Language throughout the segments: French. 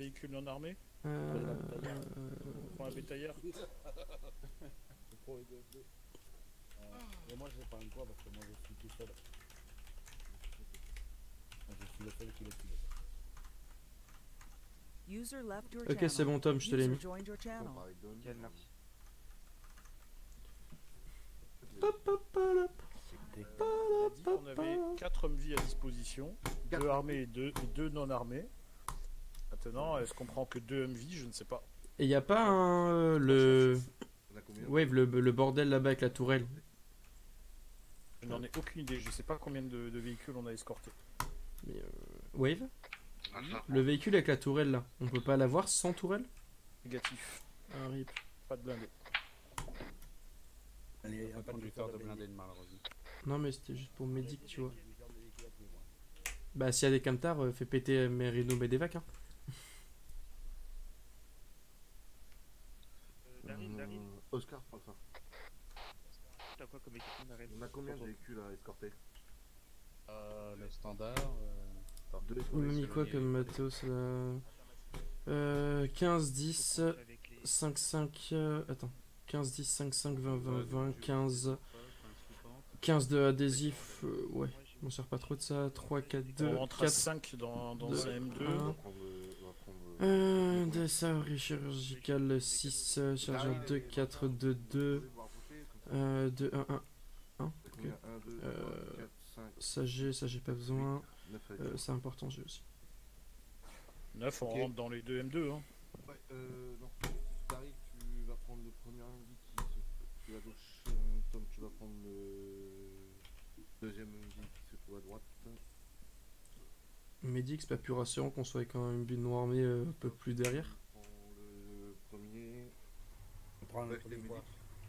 véhicule non armé. Prends un bétailleur. Et moi j'ai pas un quoi parce que moi je suis tout seul. Je suis le seul qui le pilote. Ok, c'est bon, Tom, je te l'ai mis. Nickel, merci. On avait 4 MV à disposition, 2 armés et 2 non armés. Maintenant, est-ce qu'on prend que 2 MV? Je ne sais pas. Et y a pas un. Wave, le bordel là-bas avec la tourelle. Je n'en ai aucune idée, je sais pas combien de véhicules on a escorté. Mais Wave, le véhicule avec la tourelle là, on peut pas l'avoir sans tourelle? Négatif. Ah, rip. Pas de blindé. Allez, On peut pas lui faire de blindé de malheureusement. Non, mais c'était juste pour médic, tu vois. Bah, s'il y a des camtars, fais péter mes Rhino Medevac. Hein. Darin. Oscar, prends ça. T'as quoi comme équipement, Darin? On a combien de véhicules à escorter? Le standard. Il m'a mis quoi comme matos là 15, 10, 5, 5. Attends. 15, 10, 5, 5, 20, 20, 20, 15. 15 de adhésif. Ouais, je m'en sers pas trop de ça. 3, 4, 2. On rentre 4, à 5 dans 2, un M2. On va prendre DSA chirurgical 6, chargeur 2, 4, 2, 2. 2, 1, 1. 1. Ok. 1, 2, 3, 4, 5. Ça j'ai pas besoin. 9 avec C'est important, j'ai aussi. 9, on Ok. rentre dans les 2 M2. Hein. Ouais, non. Tariq, tu vas prendre le premier MV qui est à gauche. Tom, tu vas prendre le deuxième MV qui se trouve à droite. Medic, c'est pas plus rassurant qu'on soit avec un but noir armé un peu plus derrière. On prend le premier. On prend le Ouais, premier c'était quoi.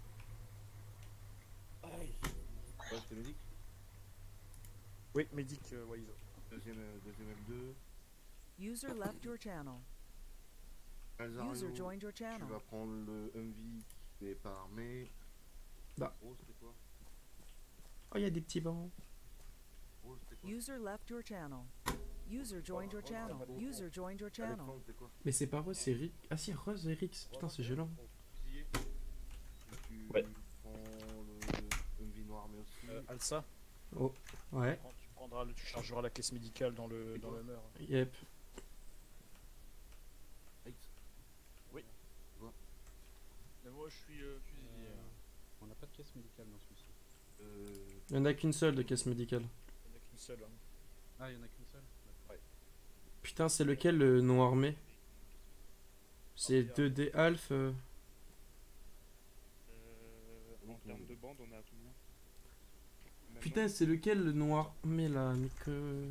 Ouais, c'était médic. Oui, Medic Wise. Deuxième M2. User left your channel. Alzario, User joined your tu channel. vas prendre le MV qui n'est pas armé. Bah. Rose, c'était quoi? Oh, il y a des petits bancs. Rose, c'était quoi? User left your channel. User joined your channel. User joined your channel. Alexandre, c'était quoi? Mais c'est pas Rose, c'est Rick. Ah si, Rose et Rix. Putain, c'est gênant. Fusillé. Tu Ouais. prends le MV noir armé aussi. Alsa, Oh, ouais. tu chargeras la caisse médicale dans le mur. Yep. Aix. Mais moi je suis fusilier. On n'a pas de caisse médicale dans celui-ci. Il y en a qu'une seule de caisse médicale. Il n'y en a qu'une seule. Hein. Ah, il y en a qu'une seule. Putain, c'est lequel le non armé? C'est 2D Alf. En termes de bande, on est à combien? Putain, c'est lequel le non armé là, Nico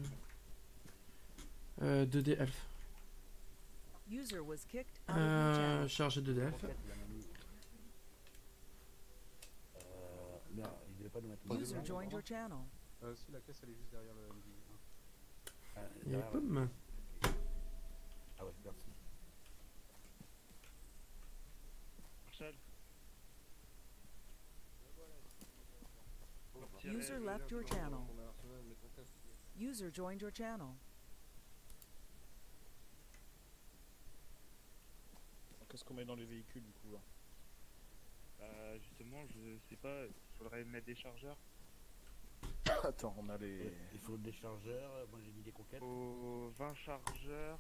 2D Alf. User was kicked out of your channel. Chargé 2D Alf. Merde, il devait pas nous mettre User joined your channel. Si, la caisse elle est juste derrière le MV. Il y a pomme. Ah ouais, merci. Marshall. User left your channel. User joined your channel. Qu'est-ce qu'on met dans les véhicules du coup là? Justement, je sais pas, il faudrait mettre des chargeurs. Attends, on a les. Il faut des chargeurs, moi j'ai mis des coquettes. Faut 20 chargeurs.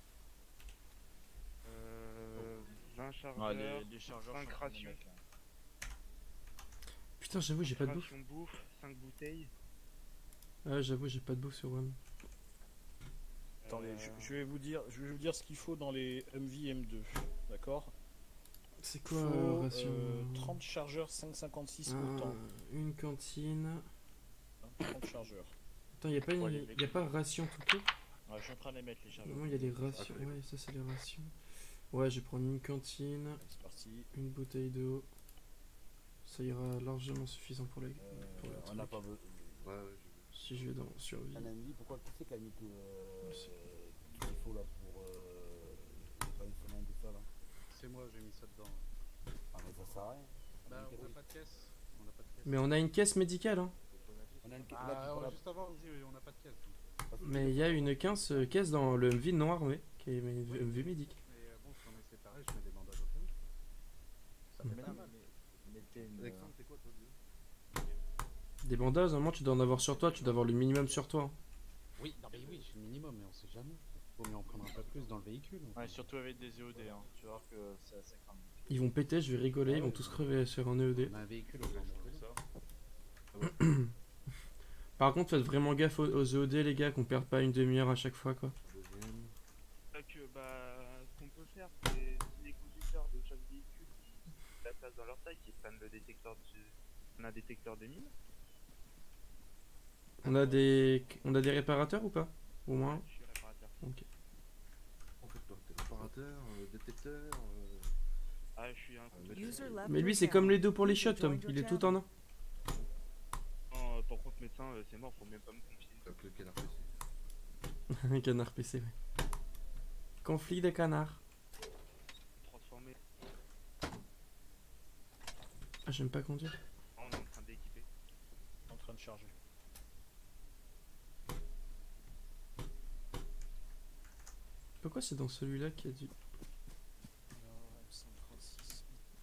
20 chargeurs. Ah, les chargeurs 5 sont en train de rations. mettre, là. Putain, j'avoue, j'ai pas de bouffe. Ration bouffe, 5 bouteilles. Ouais, j'avoue, j'ai pas de bouffe sur One. Attendez, je vais vous dire ce qu'il faut dans les MV M2. D'accord? C'est Il quoi faut ration 30 chargeurs 5,56 autant. Une cantine. 30 chargeurs. Attends, y a pas ration tout court? Ouais, je suis en train de les mettre les chargeurs. Non, il y a les rations. Ouais, ça c'est les rations. Ouais, je vais prendre une cantine, C'est parti. une bouteille d'eau. Ça ira largement suffisant pour les. On n'a pas besoin. Ouais, ouais, Si je vais dans survie. Un ami, pourquoi qui c'est qui a mis tout qu'il faut là pour les palissonnements et tout ça là? C'est moi, j'ai mis ça dedans. Ah mais ça sert à rien. Bah, on n'a pas de caisse. On n'a pas de caisse. Mais on a une caisse médicale, hein. On a une Ah, juste avant, on dit on n'a pas de caisse. Donc. Mais il y a une 15 caisse dans le MV non armé, qui est MV médic. Mais bon, si on est séparés, je mets des bandages au cas où. Ça fait Mais pas non, mal. mais mettez une. Alexandre, c'est quoi toi Des bandages, normalement tu dois en avoir sur toi, tu dois avoir le minimum sur toi. Oui, non, mais oui, j'ai le minimum, mais on sait jamais. Vaut mieux en prendre un peu plus dans le véhicule. Ouais, surtout avec des EOD, hein. Tu vas voir que c'est assez craint. Ils vont péter, je vais rigoler, ils vont tous crever sur un EED. On a un véhicule au Ça. Par contre, faites vraiment gaffe aux EOD, les gars, qu'on perde pas une demi-heure à chaque fois, quoi. Deuxième. Ce qu'on peut faire, c'est si les conducteurs de chaque véhicule qui la place dans leur taille, qui prennent le détecteur on a un détecteur de mine. On a des réparateurs ou pas? Au moins. Je suis réparateur. Ok. En fait, toi, t'es réparateur, détecteur. Ah, je suis un User left Mais your lui, c'est channel. comme les deux pour les User shots, Tom. joined your Il est tout channel. en un. Non, par contre, médecin, c'est mort, faut même pas me confier. Avec le canard PC. Un canard PC, ouais. Conflit de canards. Transformé. Ah, j'aime pas conduire. On est en train d'équiper. En train de charger. Pourquoi c'est dans celui-là qu'il y a du... Alors, M136.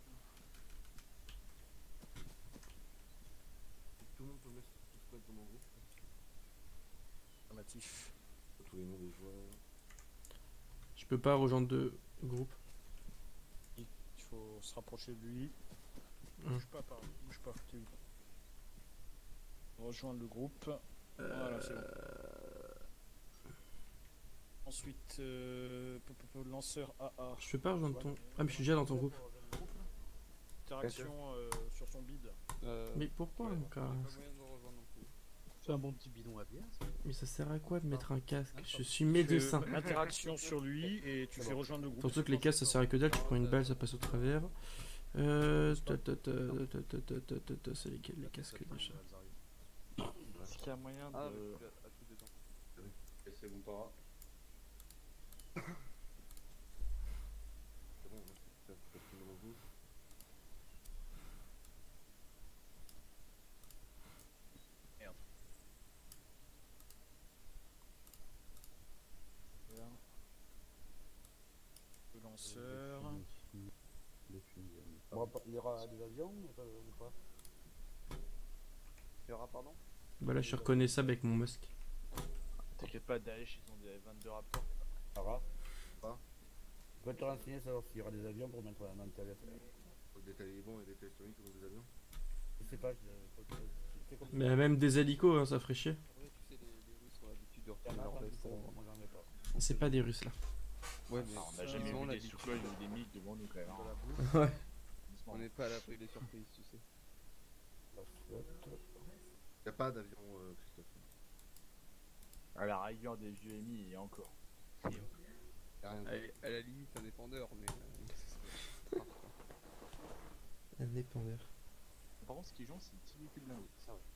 Tout le monde peut mettre tout se mettre dans mon groupe. Affirmatif. Tous les noms des joueurs. Je peux pas rejoindre deux groupes. Il faut se rapprocher de lui. Hum. Bouge pas, bouge pas. Rejoindre le groupe. Voilà, c'est bon. Ensuite, lanceur AA. Je peux pas rejoindre ton... Ah, mais je suis déjà dans ton groupe. Interaction sur son bide. Mais pourquoi encore? C'est un bon petit bidon à bière, ça. Mais ça sert à quoi de mettre un casque? Je suis médecin. Tu fais interaction sur lui et tu fais rejoindre le groupe. Surtout que les casques ça sert à que dalle, tu prends une balle, ça passe au travers. C'est lesquels les casques déjà? Est-ce qu'il y a moyen de. Ah, mais tu as tout dedans. C'est bon, para. C'est bon, t'as pris dans mon groupe. Le lanceur. Il y aura des avions ou pas? Il y aura, pardon? Bah là je suis reconnaissable avec mon musc. T'inquiète pas, Daesh, ils ont des 22 raptors. Ça va? Pas. Je peux te renseigner savoir s'il y aura des avions pour mettre un intérieur. Des talibans et des télésoniques ou des avions. Je sais pas, c'est comme ça. Mais même des hélicos, hein, ça ferait chier. Après, tu sais, les Russes ont l'habitude de Il y en retourner a leur pas veste. du tout, moi j'en ai pas. C'est pas des Russes là. Ouais, mais On a jamais ils ont vu des l'habitude. Sukhoi ou des MiG devant nous quand même. hein. Ouais. Doucement. On n'est pas à l'abri des surprises, tu sais. Y'a pas d'avion, Christophe. À la rigueur des vieux MI et encore. Y'a rien. À la limite un dépendeur, mais Indépendeur. Par contre, ce qu'ils jouent, c'est petit véhicule blindé. Ça va.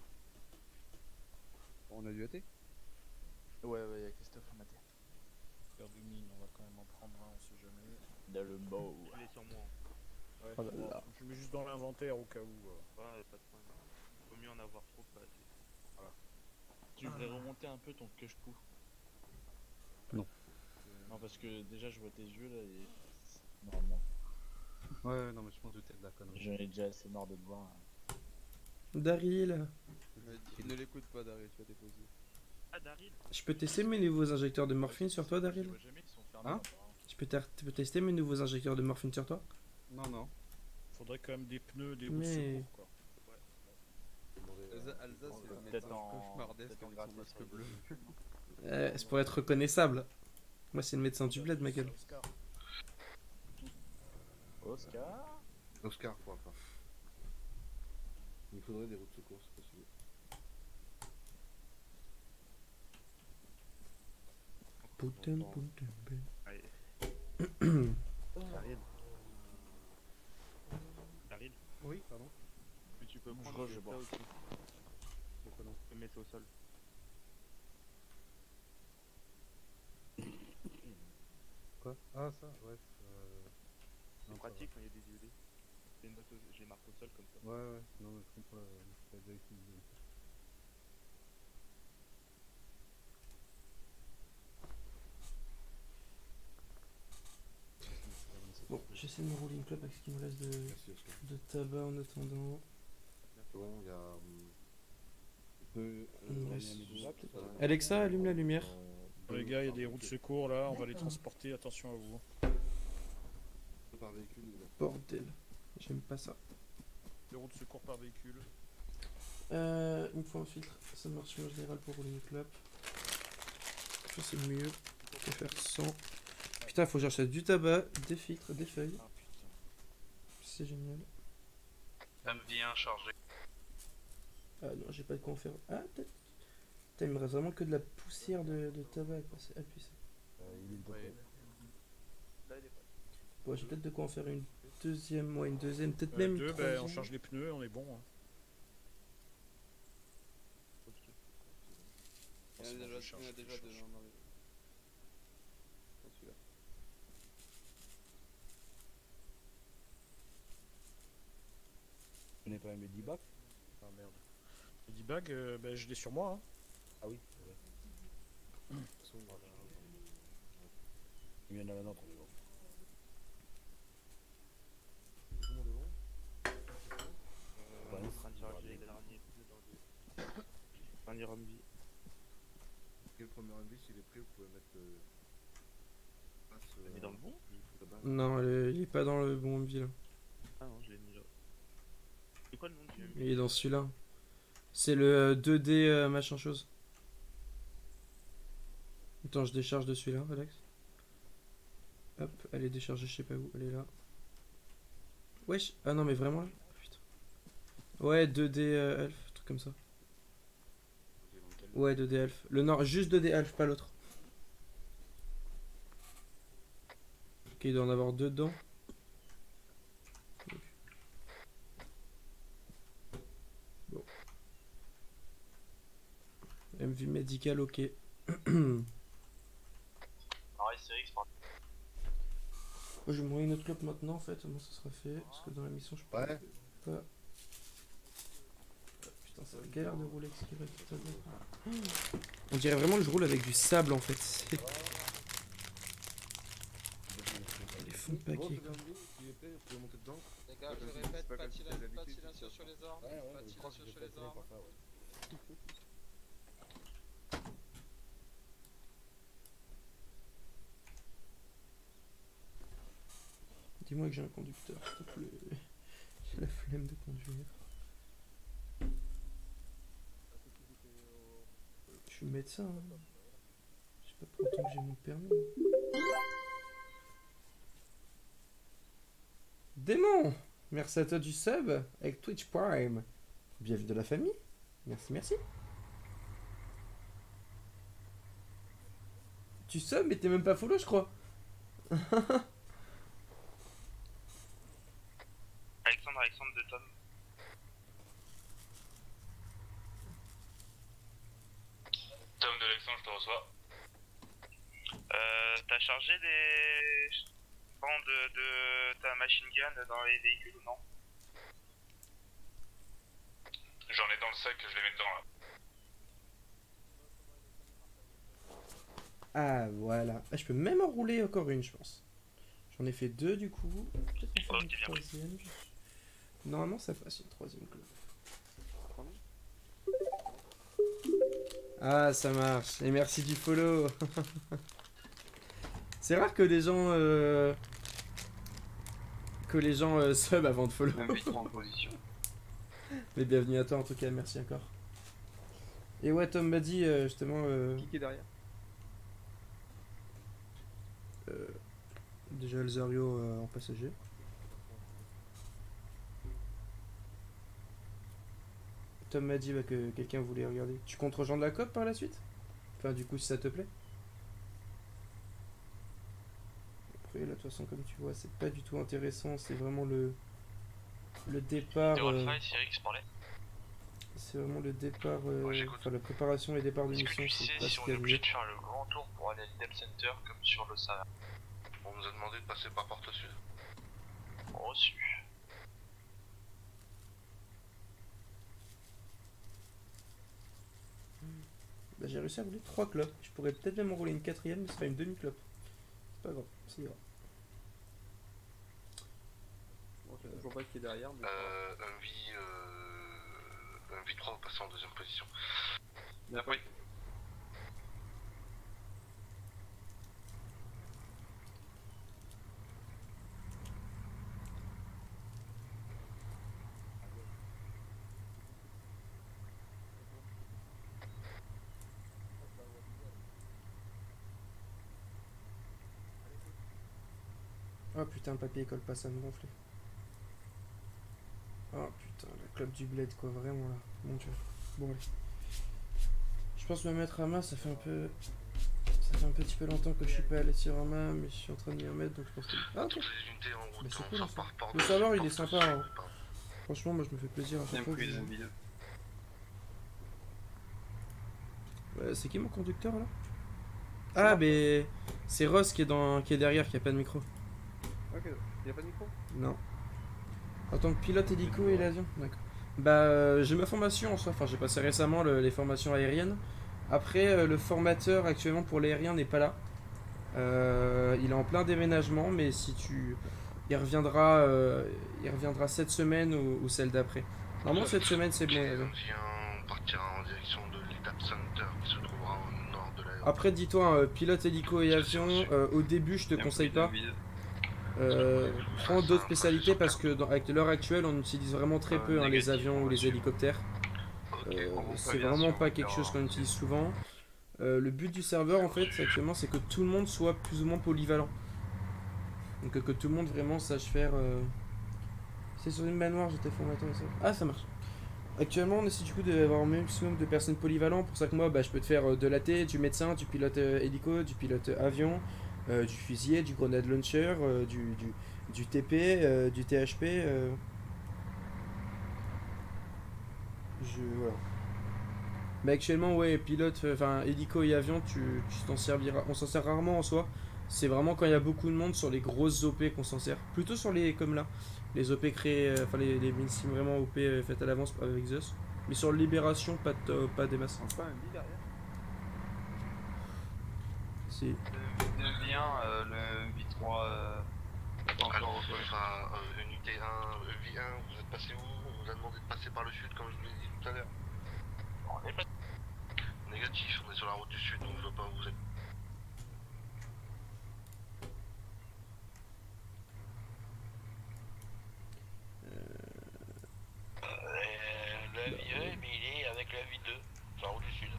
on a du AT. Ouais, il y a Christophe Maté. Faire du mine, on va quand même en prendre un, on sait jamais. Il a le bow. Il est sur moi. Ouais, Oh là bon, là. je mets juste dans l'inventaire au cas où. Ouais, pas de problème. Vaut mieux en avoir trop que pas assez. Tu devrais remonter un peu ton cache-cou. Non. Non, parce que déjà, je vois tes yeux là et. Normalement. Ouais, non, mais je m'en doutais de la connerie. J'en ai déjà assez marre de te voir. Daryl, Ne l'écoute pas, Daryl, tu vas déposer. Ah, Daryl. je peux tester mes nouveaux injecteurs de morphine sur toi, Je Daryl? vois jamais qu'ils sont fermés. Hein apparemment. Tu peux tester mes nouveaux injecteurs de morphine sur toi? Non, non. Faudrait quand même des pneus, des Mais- roues de secours, quoi. Alsace, c'est le Peut-être médecin en- cauchemardesque peut-être en avec son gratis, masque ça, bleu. C'est pour être reconnaissable. Moi c'est le médecin du bled, ma gueule. Oscar. Oscar. Oscar pourra pas. Il me faudrait des routes de secours, c'est possible. Putain, Longtemps. putain, Allez. Daryl. Daryl. Oui, pardon. Mais tu peux Je prendre crois que ce je ça vois. aussi. Pourquoi non? Tu peux mettre ça au sol. Quoi? Ah, ça, ouais. C'est Non, ça pratique quand il y a des UD. Je les marque au sol comme ça. va. Ouais, ouais, non, mais je comprends. T'as déjà utilisé. Bon, j'essaie de me rouler une clope avec ce qu'il me reste Merci, Oscar. de tabac en attendant. Bon, il y a. Il me reste- Voilà. Alexa, allume la lumière. Les gars, il y a des roues de secours là, on va les transporter, attention à vous. Par véhicule, Bordel, j'aime pas ça. Les roues de secours par véhicule. Il me faut un filtre, ça marche en général pour rouler une clope. Ça c'est mieux que faire sans. Putain, faut que j'achète du tabac, des filtres, des feuilles. Ah putain. C'est génial. MV1 chargé. Ah non, j'ai pas de quoi en faire. Ah, peut-être. Putain, il me reste vraiment que de la poussière de tabac, quoi. C'est abusé. Il est Ouais. Bon, j'ai peut-être de quoi en faire une deuxième, moi, une deuxième, peut-être Euh, même une deux, troisième. on change les pneus, on est bon. Hein. Il y en a déjà, il y en a déjà deux dans les... Dans celui-là. Tu n'es pas un Medibac? Ah merde. Le D-bag, je l'ai sur moi. Hein. Ah oui, c'est vrai. Il vient dans la nôtre, on est bon. Tout le monde est bon? On est en train de charger les derniers pneus dans le dernier Humvee. Quel premier indice il est pris, vous pouvez mettre Je l'ai mis dans le bon? Non, il est pas dans le bon MV là. Ah non, je l'ai mis là. C'est quoi le nom du Humvee? Il est dans celui-là. C'est le 2D machin chose. Attends, je décharge de celui-là, Alex. Hop, elle est déchargée, je sais pas où, elle est là. Wesh, ah non mais vraiment là. Putain. Ouais, 2D elf, truc comme ça. Ouais, 2D elf. Le nord, juste 2D elf, pas l'autre. Ok, il doit en avoir deux dedans. Bon. MV médical, ok. Pareil, c'est X. Je vais mourir une autre clope maintenant en fait, moi ça sera fait. Parce que dans la mission je peux Ouais. pas. Putain, c'est la galère de rouler avec ce qu'il va tout à l'heure. On dirait vraiment que je roule avec du sable en fait. C'est des fonds de Bon, paquet. c'est bien dit, s'il est prêt, vous pouvez monter dedans. Les gars, je Vas-y, répète, c'est pas pas de comme si t'avais pas de l'habitude. silencieux sur les armes. Ouais, Pas de je crois que silencieux j'ai sur fait les pour armes. ça, ouais. Dis-moi que j'ai un conducteur, s'il te plaît. J'ai la flemme de conduire. Je suis médecin. Hein. Je sais pas pour autant que j'ai mon permis. Démon! Merci à toi du sub avec Twitch Prime. Bienvenue de la famille. Merci, merci. Tu sub mais t'es même pas follow je crois. Alexandre de Tom. Tom de Alexandre, je te reçois. T'as chargé des bandes de ta machine gun dans les véhicules ou non? J'en ai dans le sac, je les mets dedans là. Ah voilà. Ah, je peux même en rouler encore une je pense. J'en ai fait deux du coup. Peut-être en faire une troisième. Normalement ça passe une troisième clope. Ah ça marche. Et merci du follow. C'est rare que les gens sub avant de follow. MV3 en position. Mais bienvenue à toi en tout cas, merci encore. Et ouais, Tom m'a dit justement. Qui est derrière? Déjà Elzario en passager. Tom m'a dit que quelqu'un voulait regarder. Tu comptes rejoindre la COP par la suite? Enfin, du coup, si ça te plaît. Après, là, de toute façon, comme tu vois, c'est pas du tout intéressant. C'est vraiment le départ. C'est vraiment le départ. Enfin, la préparation et départ de mission. C'est pas ce qu'il y a de mieux. faire le grand tour pour aller à l'Idem Center comme sur le Sahara? On nous a demandé de passer par porte-sud. Reçu. Bah, j'ai réussi à rouler 3 clopes. Je pourrais peut-être même en rouler une quatrième, mais ce sera une demi-clope. C'est pas grave, ça ira. toujours pas qui est derrière. Mais... un V3 va passer en deuxième position. D'accord. Oui. Oh putain, le papier colle pas, ça me gonfle. Oh putain, la clope du bled quoi, vraiment là. Mon dieu. Bon allez. Je pense me mettre à main, ça fait un peu... Ça fait un petit peu longtemps que je suis pas allé sur un main, mais je suis en train de m'y remettre donc je pense que... Ah ok. Bah, c'est cool, hein. Le serveur il est sympa. Hein. Franchement moi je me fais plaisir à chaque fois. C'est qui mon conducteur là? Ah mais c'est Ross qui est derrière, qui a pas de micro. Ok, il y a pas de micro? Non. En tant que pilote hélico et l'avion, d'accord. Bah j'ai ma formation en soi, enfin j'ai passé récemment les formations aériennes. Après le formateur actuellement pour l'aérien n'est pas là. Il est en plein déménagement, mais si tu... il reviendra cette semaine ou celle d'après. Normalement cette semaine c'est bon. On partira en direction de l'Etap Center qui se trouvera au nord de l'aéroport. Après dis-toi, pilote hélico et avion, au début je te conseille pas. Prends d'autres spécialités parce que avec l'heure actuelle on utilise vraiment très peu les avions ou les hélicoptères. C'est vraiment pas quelque chose qu'on utilise souvent. Le but du serveur en fait actuellement c'est que tout le monde soit plus ou moins polyvalent. Donc que tout le monde vraiment sache faire... C'est sur une manoir j'étais formateur et ça. Ah ça marche. Actuellement on essaie du coup d'avoir un maximum de personnes polyvalentes. Pour ça que moi je peux te faire de l'AT, du médecin, du pilote hélico, du pilote avion, du fusilier, du grenade launcher, du TP, du THP. Voilà. Mais actuellement ouais pilote, enfin hélico et avion tu t'en serviras. On s'en sert rarement en soi. C'est vraiment quand il y a beaucoup de monde sur les grosses OP qu'on s'en sert. Plutôt sur les comme là. Les OP créés, enfin les mini-sims vraiment OP faites à l'avance avec Zeus. Mais sur Libération, pas des masses. Pas un lit derrière. Si. Le V1, le V3... Alors, unité 1, V1, vous êtes passé où? On vous a demandé de passer par le sud comme je vous l'ai dit tout à l'heure. Négatif, on est sur la route du sud, donc je vois pas où vous êtes. Le V1, mais il est avec la V2, sur la route du sud.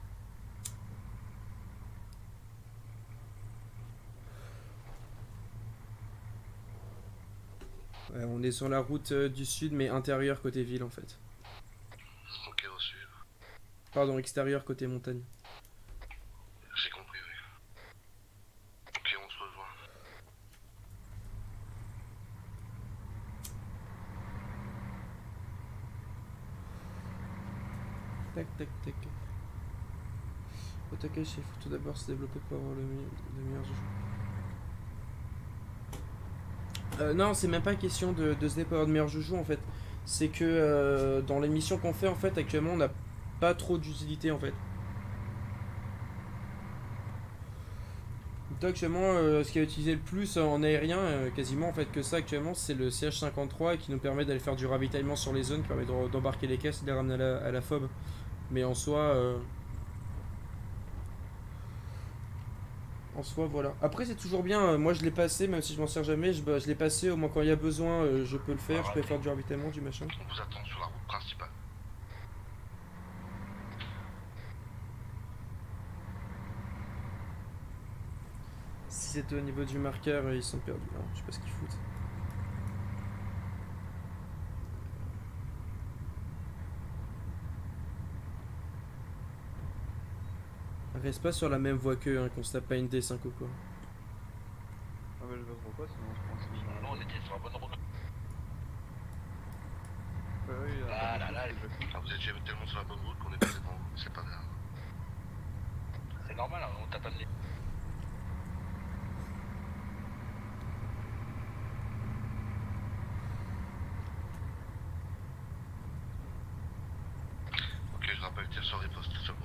Ouais, on est sur la route du sud mais intérieur côté ville en fait. Ok, reçu. Pardon, extérieur côté montagne. J'ai compris, oui. Ok, on se rejoint. Tac tac tac. Otakage il faut tout d'abord se développer pour avoir le meilleur jeu. Non, c'est même pas question de se développer pour avoir le meilleur joujou en fait. C'est que dans les missions qu'on fait en fait actuellement on n'a pas trop d'utilité en fait. Donc, actuellement ce qui est utilisé le plus en aérien quasiment en fait que ça actuellement c'est le CH53 qui nous permet d'aller faire du ravitaillement sur les zones, qui permet d'embarquer les caisses et de les ramener à la FOB. Mais en soi voilà. Après c'est toujours bien, moi je l'ai passé même si je m'en sers jamais, je l'ai passé au moins quand il y a besoin, je peux le faire, je peux faire du ravitaillement, du machin. On vous attend sur la route principale. Si c'était au niveau du marqueur, ils sont perdus, hein. Je sais pas ce qu'ils foutent. Reste pas sur la même voie qu'eux, hein, qu'on se tape pas une D5 ou quoi. Ah mais je vois pourquoi, sinon je pense que... Non, on était sur la bonne route. Oui, vous étiez tellement sur la bonne route qu'on est passé dans... C'est pas grave. C'est normal, hein, on t'attend de les... Ok, je rappelle, tire sur riposte seulement.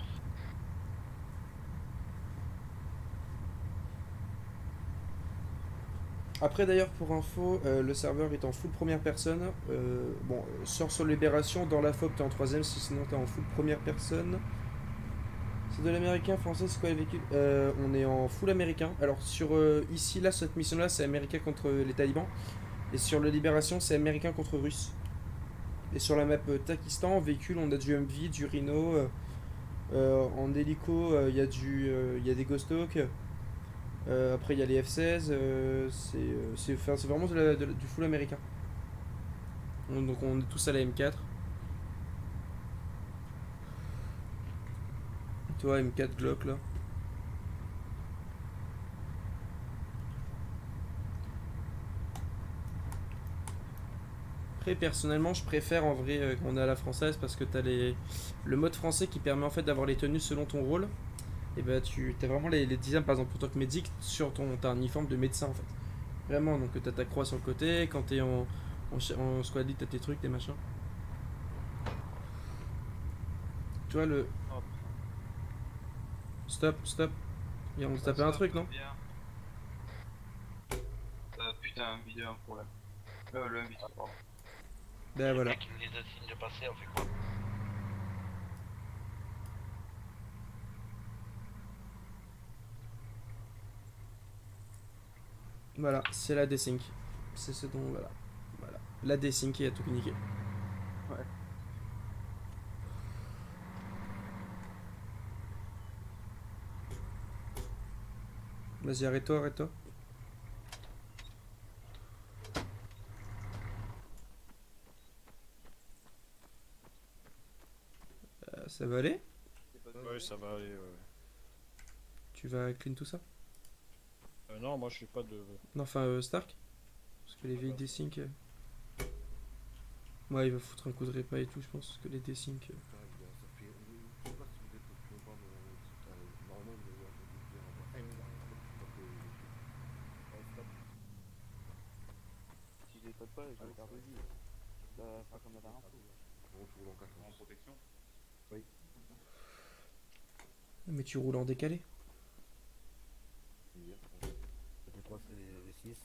Après d'ailleurs pour info, le serveur est en full première personne. Bon, sur Libération, dans la FOB t'es en troisième, sinon t'es en full première personne. C'est de l'américain, français, c'est quoi les véhicules? On est en full américain. Alors sur ici, là, cette mission-là, c'est américain contre les talibans. Et sur le Libération, c'est américain contre russe. Et sur la map Takistan, en véhicule, on a du MV, du Rhino. En hélico, il y a des Ghost Hawk. Après, il y a les F-16. C'est vraiment du full américain. Donc on est tous à la M4. Toi, M4 Glock là. Après, personnellement, je préfère en vrai qu'on est à la française parce que t'as le mode français qui permet en fait d'avoir les tenues selon ton rôle. Et bah, tu as vraiment les designs, par exemple, pour toi que médic, t'as un uniforme de médecin en fait. Vraiment, donc t'as ta croix sur le côté. Quand t'es en squad lead, t'as tes trucs, tes machins. Tu vois le. Stop. Et on se tapait un truc, non? Putain, vidéo un problème. Le M8, pardon. Ben voilà. Le mec il nous les signe de passer, on fait quoi? Voilà, c'est la desync. C'est ce dont. Voilà. La desync qui a tout niqué. Ouais. Vas-y, arrête-toi. Ça va aller? Ouais, ça va aller. Tu vas clean tout ça? Non, moi je suis pas de. Non, enfin, Stark? Parce que les vieilles desync. Ouais, il va foutre un coup de repas et tout, je pense. Parce que les desync. Ça fait. Je sais pas si vous êtes au courant, mais normalement, vous devez Si je les tape pas, je vais faire de vie. Ça fera comme la dernière fois. On tourne en 4 En protection. Oui. Mais tu roules en décalé. Les 3 c'est les 6.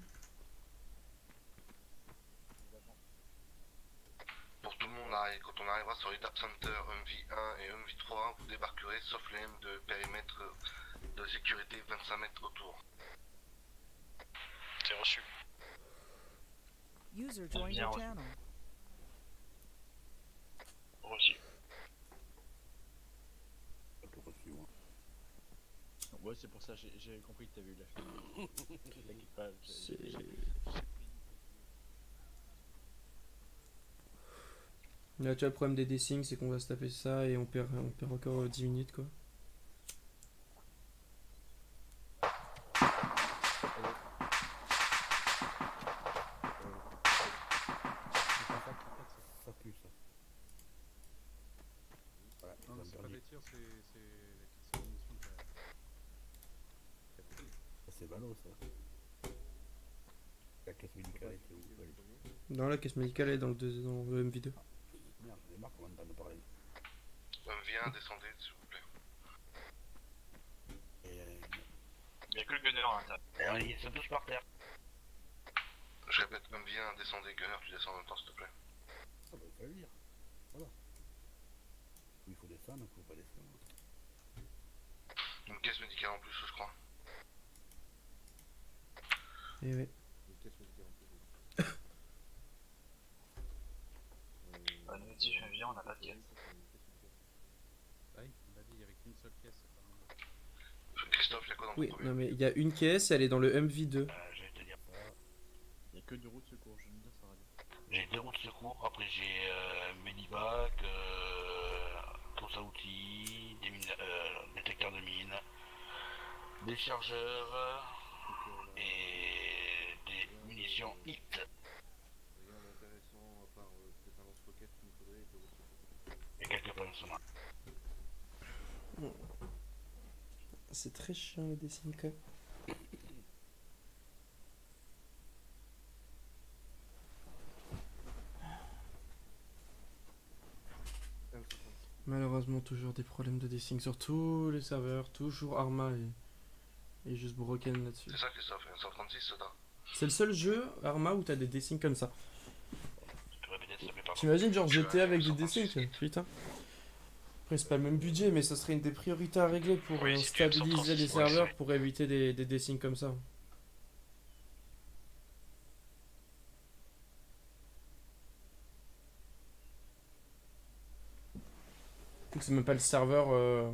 Pour tout le monde, quand on arrivera sur les Dark Center MV1 et MV3, vous débarquerez sauf les M de périmètre de sécurité 25 mètres autour. C'est reçu. User joined your channel. Reçu. Ouais, c'est pour ça, j'ai compris que t'avais eu la fin. T'inquiète pas, Là, tu vois, le problème des desync, c'est qu'on va se taper ça et on perd encore 10 minutes quoi. Ça pue ça. Voilà, Non, c'est pas des tirs, c'est la munition qui a. c'est ballot ça. La caisse médicale était où? Non, la caisse médicale est dans le MV2. Merde, j'ai marre qu'on entend parler. MV1, descendez s'il vous plaît. Il n'y a que le gunner à l'intérieur. Il se pousse par terre. Je répète, MV1, descendez, gunner, tu descends en même temps s'il te plaît. Ça va le dire. Voilà. Il faut descendre, il faut pas descendre. Une caisse médicale en plus, je crois. Et ouais. Une caisse médicale en plus. Nous aussi, je suis bien, on n'a pas de caisse. Ouais, on l'a dit, il n'y avait qu'une seule caisse. Christophe, il y a quoi dans Oui, ton premier? non mais il y a une caisse, elle est dans le MV2. Je vais te dire ça. Il y a que 2 roues de secours, je vais me dire ça radio. J'ai 2 roues de secours, après j'ai Medivac, course à outils, détecteur de mines, des chargeurs et des munitions HIT. Rien d'intéressant à part peut-être un lance-roquette qu'il nous faudrait et 2 roues de secours. Et quelques panneaux sonores. C'est très chiant les desync quand même. Malheureusement, toujours des problèmes de desync sur tous les serveurs, toujours Arma et juste Broken là-dessus. C'est ça Christophe, 136 ça. C'est le seul jeu Arma où t'as des dessins comme ça. Tu peux répéter, s'il te plaît, pardon. T'imagines genre GTA avec des dessins, putain. Après c'est pas le même budget mais ça serait une des priorités à régler pour Oui, c'est stabiliser les 136, serveurs ouais. pour éviter des dessins comme ça. Donc c'est même pas le serveur,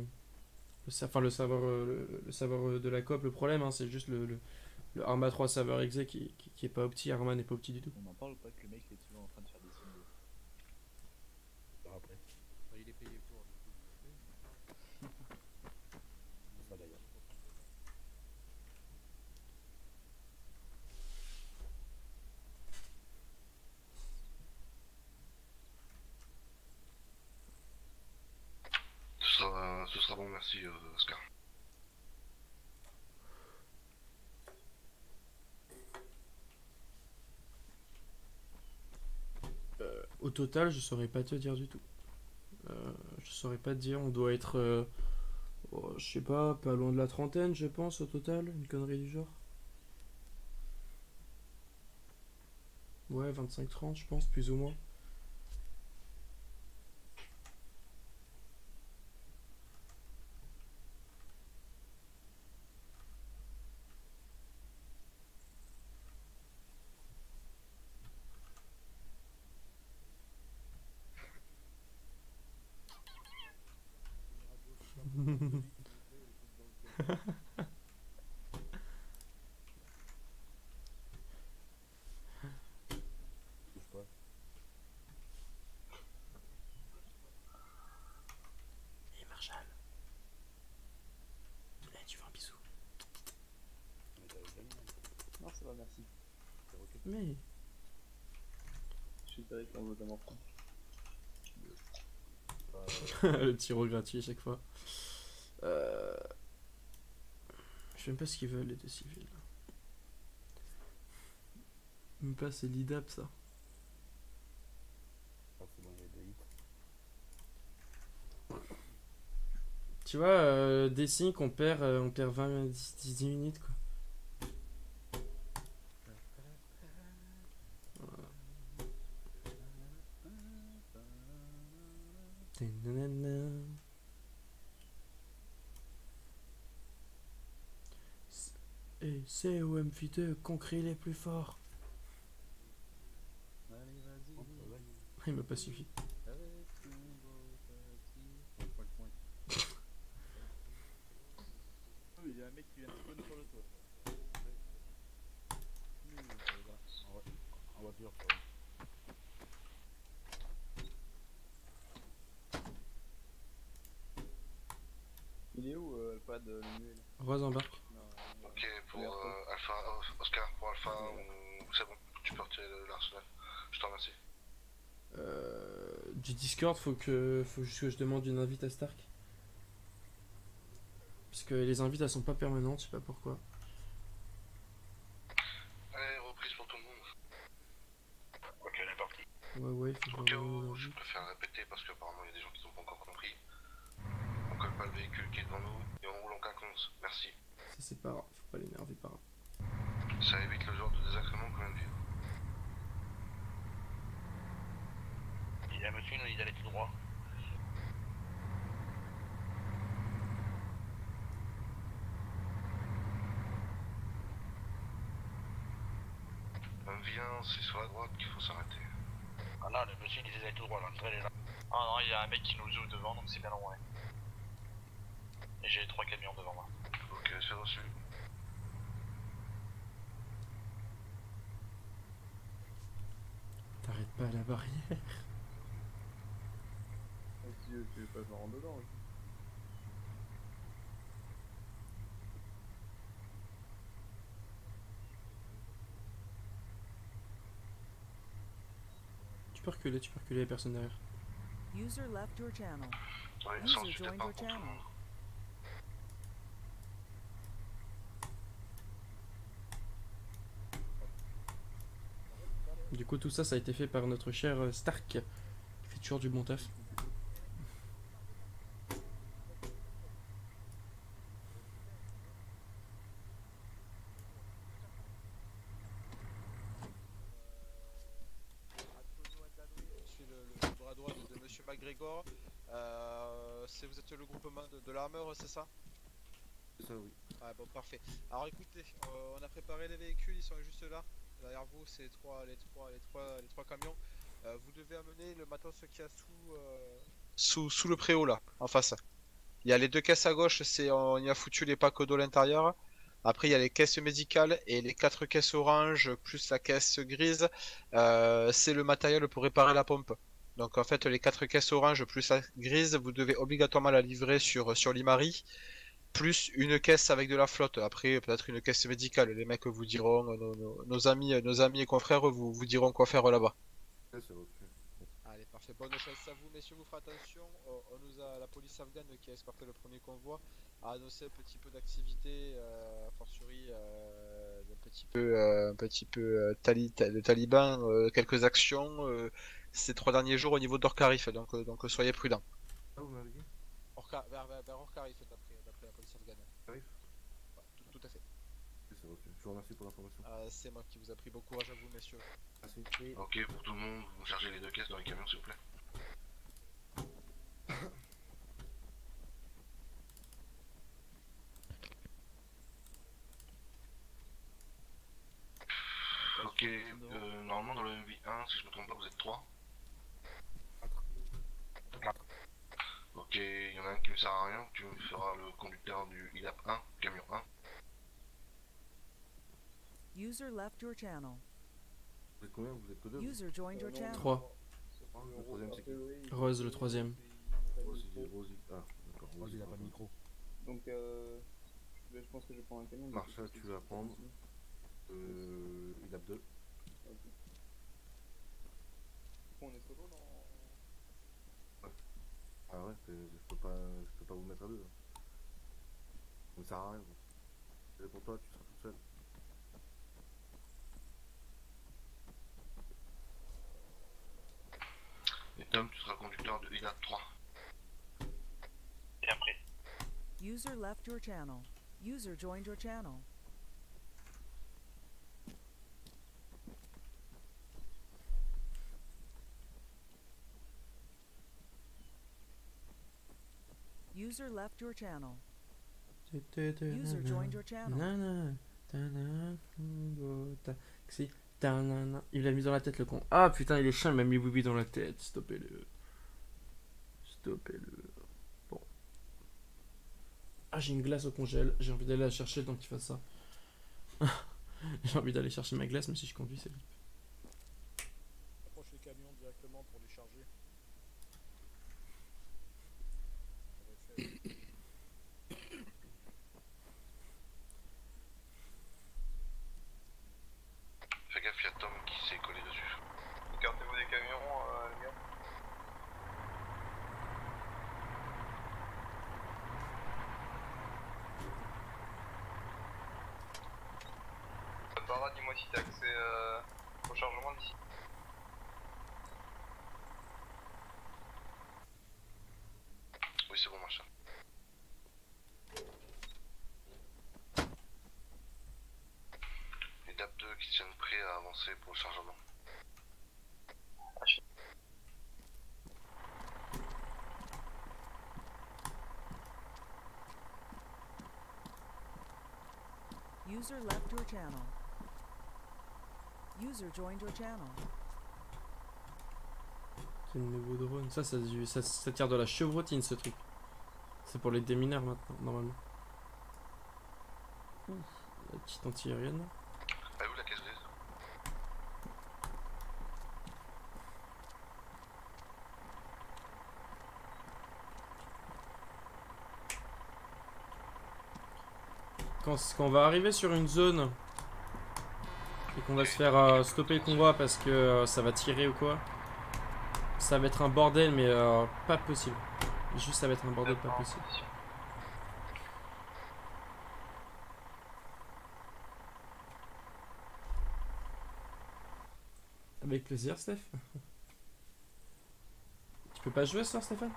le serveur de la coop le problème, hein, c'est juste le Arma 3 serveur exe qui est pas opti, Arma n'est pas opti du tout. On n'en parle pas que le mec est toujours en train de faire des signes. Après, Bah, il est payé pour, du coup. c'est ça d'ailleurs. Ce sera bon, merci Oscar. Au total, je saurais pas te dire du tout. Je saurais pas te dire, on doit être, je sais pas loin de la trentaine, je pense, au total, une connerie du genre. Ouais, 25-30, je pense, plus ou moins. Bouge pas. Et Marshall. Eh, tu veux un bisou? Mais t'avais gagné. Non, ça va, merci. C'est ok. Mais. Je suis avec mon vote à mort. Le tiro gratuit à chaque fois. Je sais même pas ce qu'ils veulent les deux civils. Même pas c'est l'IDAP ça. Ah, c'est bon, il y a des hits. Tu vois, des signes on perd 20 10 minutes quoi. Voilà. Tananana. Et c'est au MV2 qu'on crie les plus forts. Allez, vas-y. Il m'a pas suffi. Avec ton beau petit. Point, point. Oh, il y a un mec qui vient de spawn sur le toit. En voiture, ça va. Il est où, Alpha de l'annuel? Rose embarque. Ok, pour Alpha, Oscar, pour Alpha, c'est bon, tu peux retirer l'arsenal. Je te remercie. Du Discord, faut juste que je demande une invite à Stark. Parce que les invites elles sont pas permanentes, je sais pas pourquoi. Allez, reprise pour tout le monde. Ok, on est parti. Ouais, faut Au que cas je où, regarde. je préfère répéter parce qu'apparemment il y a des gens qui n'ont pas encore compris. On colle pas le véhicule qui est devant nous et on roule en quinconce. Merci. Ça c'est pas grave, faut pas l'énerver par là. Ça évite le genre de désagrément qu'on vient de vivre. Il y a un monsieur, il nous dit d'aller tout droit. Viens, c'est sur la droite qu'il faut s'arrêter. Ah non, le monsieur il disait d'aller tout droit, l'entrée elle est là. Ah non, il y a un mec qui nous joue devant, donc c'est bien long, ouais. Et j'ai 3 camions devant moi. Ok, c'est reçu. T'arrêtes pas à la barrière. Si tu veux pas que je rentre dedans, oui. Tu peux reculer, y'a personne derrière. User left your channel. Ouais, User sans suite joined départ your pour tout le channel. monde. Du coup, tout ça, ça a été fait par notre cher Stark, qui fait toujours du bon taf. Grégor. Vous êtes le groupement de l'armeur, c'est ça? C'est ça, oui. Ah bon, parfait. Alors écoutez, on a préparé les véhicules, ils sont juste là. Derrière vous, c'est les trois camions. Vous devez amener le matos qu'il y a sous le préau là, en face. Il y a les deux caisses à gauche, on y a foutu les packs d'eau à l'intérieur. Après, il y a les caisses médicales et les 4 caisses orange plus la caisse grise. C'est le matériel pour réparer la pompe. Donc en fait, les 4 caisses orange plus la grise, vous devez obligatoirement la livrer sur l'Imari. Plus une caisse avec de la flotte. Après, peut-être une caisse médicale. Les mecs vous diront, nos amis et confrères vous diront quoi faire là-bas. Allez, parfait. Bonne chance à vous, messieurs. Vous ferez attention. La police afghane qui a escorté le premier convoi a annoncé un petit peu d'activité, a fortiori un petit peu de talibans, quelques actions ces 3 derniers jours au niveau d'Orkarif. Donc soyez prudents. Ah, vous m'avez dit vers Orkarif, d'après la police afghane. Orkarif? Ouais, tout à fait. C'est ok. Je vous remercie pour l'information. C'est moi qui vous a pris. Bon courage à vous, messieurs. Merci. Ok, pour tout le monde, vous chargez les 2 caisses dans les camions, s'il vous plaît. Ok, normalement dans le MV1, si je me trompe pas, vous êtes 3. 4. Ok, il y en a un qui me sert à rien, tu me feras le conducteur du ILAP 1, camion 1. User left your channel. Vous êtes combien? Vous êtes que 2? User joined your channel. 3. Le troisième, c'est qui? Rose, le troisième. Rosie. Ah, d'accord. Rosie, il a pas de micro. Donc, je pense que je vais prendre un camion. Marshall, tu vas prendre. Il a 2. Ok. On est solo dans... Ouais. Ah ouais, je peux pas vous mettre à 2. Là. Ça ne sert à rien. C'est pour toi, tu seras tout seul. Et Tom, tu seras conducteur de ILAP 3. Et après. User left your channel. User joined your channel. User left your channel. User joined your channel. Il l'a mis dans la tête le con. Ah putain, il est chiant, il m'a mis Bibi dans la tête. Stoppez-le. Bon. Ah, j'ai une glace au congèle. J'ai envie d'aller la chercher donc il fasse ça. J'ai envie d'aller chercher ma glace, mais si je conduis, c'est vite. Approche les camions directement pour les charger. Fais gaffe, il y a Tom qui s'est collé dessus. Écartez-vous des camions, les gars. Barbara, dis-moi si t'as accès au chargement d'ici. Oui, c'est bon, Marshall. Les DAP 2 qui se tiennent prêts à avancer pour le chargement. User left your channel. User joined your channel. C'est le nouveau drone. Ça tire de la chevrotine ce truc. C'est pour les démineurs maintenant, normalement. Ouh, la petite anti-aérienne. Ah, où la caisse grise? Quand on va arriver sur une zone et qu'on va se faire stopper le convoi parce que ça va tirer ou quoi, ça va être un bordel, mais pas possible. Juste ça va être un bordel pas possible. Avec plaisir, Steph. Tu peux pas jouer ce soir, Stéphane?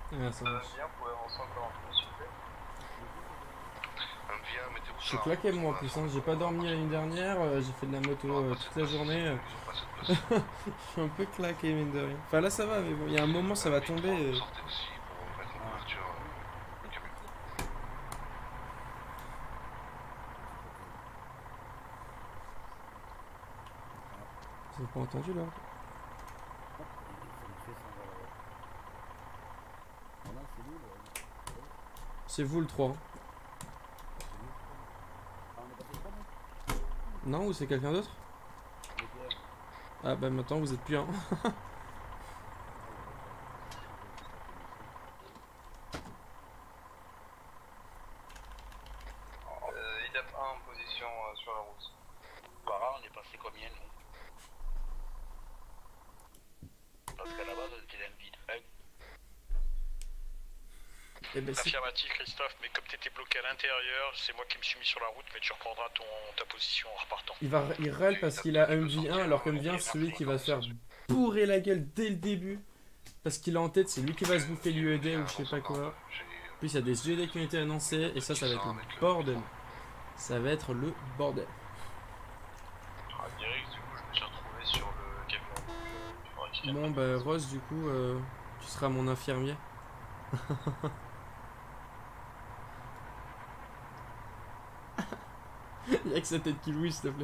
Ah, ça marche. Bien, vous pouvez avancer encore un peu, s'il vous plaît. Je suis claqué moi en plus, hein. J'ai pas dormi la nuit dernière, j'ai fait de la moto toute la journée. Je suis un peu claqué mine de rien. Enfin là ça va, mais bon, il y a un moment ça va tomber. Vous avez pas entendu là? C'est vous le 3. Non, ou c'est quelqu'un d'autre? Ah bah maintenant vous êtes plus un. IDAP 1 en position sur la route. Par là, on est passé combien nous? Parce qu'à la base, on était dans le vide. Eh ben, Affirmatif Christophe, mais comme t'étais bloqué à l'intérieur, c'est moi qui me suis mis sur la route, mais tu reprendras ta position en repartant. il râle parce qu'il a MV1 alors que MV1 c'est celui qui va se faire bourrer la gueule dès le début. Parce qu'il est en tête, c'est lui qui va se bouffer l'UED ou je sais pas quoi. Puis il y a des UED qui ont été annoncés et ça va être le bordel. Ça va être le bordel. Direct, du coup, je me suis retrouvé sur le camion. Bon bah Rose, du coup, tu seras mon infirmier. Il y a que sa tête qui louise, s'il te plaît.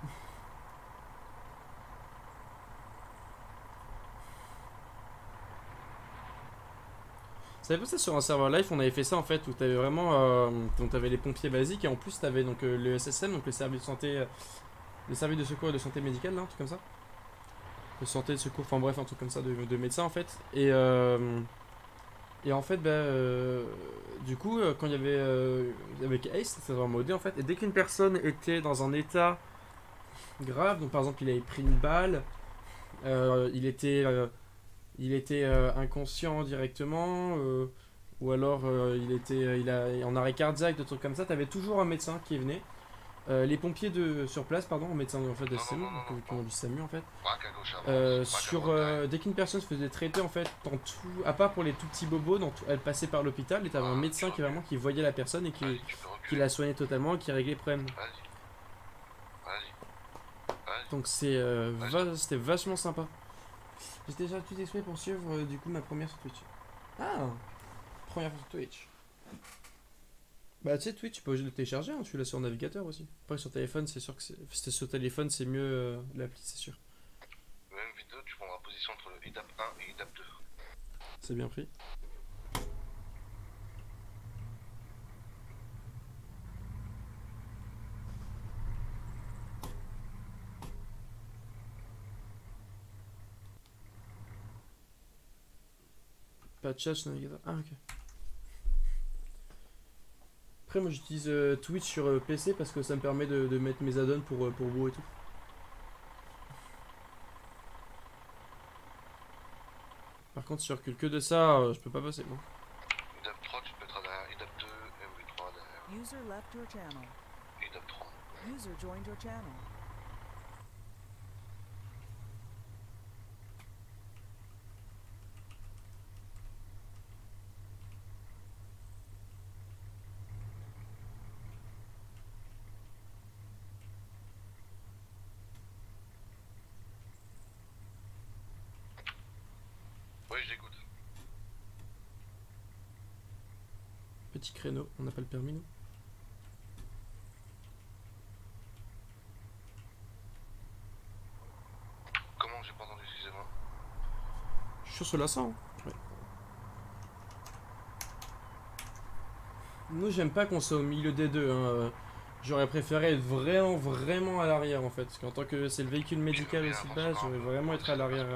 Ça avait passé sur un serveur live, on avait fait ça en fait, où t'avais vraiment, donc t'avais les pompiers basiques et en plus t'avais donc le SSM, donc le service de santé, le service de secours et de santé médicale, là, un truc comme ça. De santé, de secours, enfin bref, un truc comme ça de médecin en fait. Et en fait, du coup, quand il y avait avec Ace, c'était vraiment modé en fait. Et dès qu'une personne était dans un état grave, donc par exemple il avait pris une balle, il était inconscient directement, ou alors il était en arrêt cardiaque, des trucs comme ça, t'avais toujours un médecin qui venait. Les pompiers sur place, pardon, en médecin en fait de SAMU, qui ont du SAMU en fait. Dès qu'une personne se faisait traiter en fait, dans tout, à part pour les tout petits bobos, elle passait par l'hôpital et t'avais un médecin qui voyait la personne et qui la soignait totalement et qui réglait le problème. Donc c'était vachement sympa. J'ai déjà tout exprès pour suivre du coup ma première sur Twitch. Ah, première fois sur Twitch. Bah tu sais Twitch tu peux le télécharger, hein, tu l'as sur navigateur aussi. Après sur téléphone c'est sûr que c'était sur téléphone c'est mieux l'appli c'est sûr. Même vidéo tu prendras position entre le IDAP 1 et IDAP 2. C'est bien pris. Pas de chat sur navigateur. Ah ok. Après moi j'utilise Twitch sur PC parce que ça me permet de mettre mes add-ons pour vous et tout. Par contre si je recule que de ça, je peux pas passer moi. IDAP 3 tu peux être derrière IDAP 2 et MV3 derrière. User left your channel. IDAP 3. User joined your channel. Oui j'écoute. Petit créneau, on n'a pas le permis nous. Comment j'ai pas entendu, excusez-moi. Je suis sur la 100. Hein. Ouais. Nous j'aime pas qu'on soit au milieu des deux. Hein. J'aurais préféré être vraiment à l'arrière en fait. Parce qu'en tant que c'est le véhicule médical aussi de base, j'aurais vraiment être à l'arrière.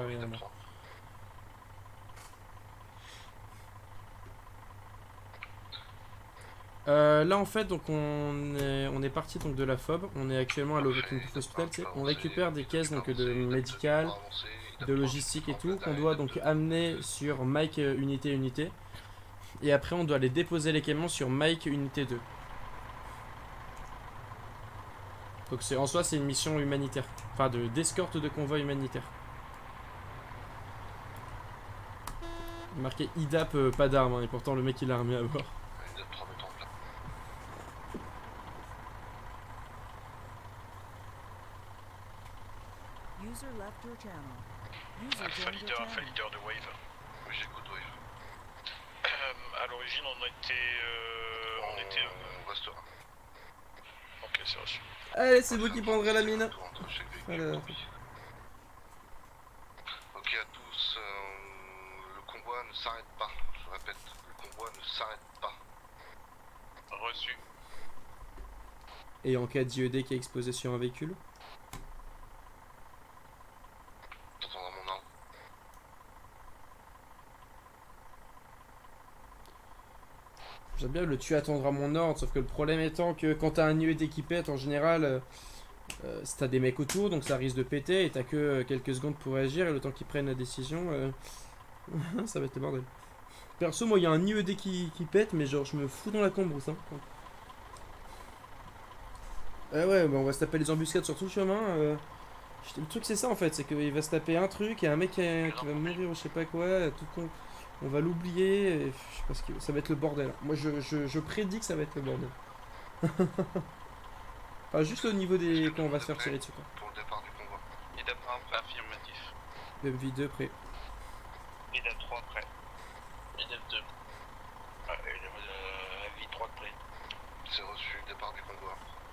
Là en fait donc on est parti donc de la FOB, on est actuellement à l'Hospital, on récupère des caisses donc de médical, de logistique et tout qu'on doit donc amener sur Mike unité et après on doit aller déposer les camions sur Mike unité 2. Donc en soi c'est une mission humanitaire, enfin d'escorte de convoi humanitaire. Marqué IDAP, pas d'armes, hein, et pourtant le mec il a armé à bord. IDAP 3 mettons en place. User left your channel. User Alpha joined your leader, channel. Alpha leader de Wave. Oui, j'écoute Wave. À l'origine, on était. On restera. Ok, c'est reçu. Allez, c'est vous qui prendrez la mine. Voilà. Ok à tous, le convoi ne s'arrête pas. Je répète, le convoi ne s'arrête pas. Reçu. Et en cas d'IED qui est exposé sur un véhicule. T'entendras mon ordre. J'aime bien le tu attendras mon ordre, sauf que le problème étant que quand t'as un IED qui pète, en général, si t'as des mecs autour, donc ça risque de péter et t'as que quelques secondes pour réagir et le temps qu'ils prennent la décision, ça va être le bordel. Perso, moi, il y a un IED qui pète, mais genre, je me fous dans la cambrousse. Hein. Ouais, bah, on va se taper les embuscades sur tout le chemin. Le truc, c'est ça en fait, c'est qu'il va se taper un truc et un mec qui va mourir ou je sais pas quoi, tout con. On va l'oublier, et je sais pas ce que ça va être le bordel. Moi je prédis que ça va être le bordel. Enfin, juste au niveau des. Quand on va se faire tirer dessus quoi. Pour le départ du convoi. IDAP 1 affirmatif. MV2 prêt. IDAP 3 prêt. IDAP 2. MV 3 prêt. C'est reçu, départ du convoi.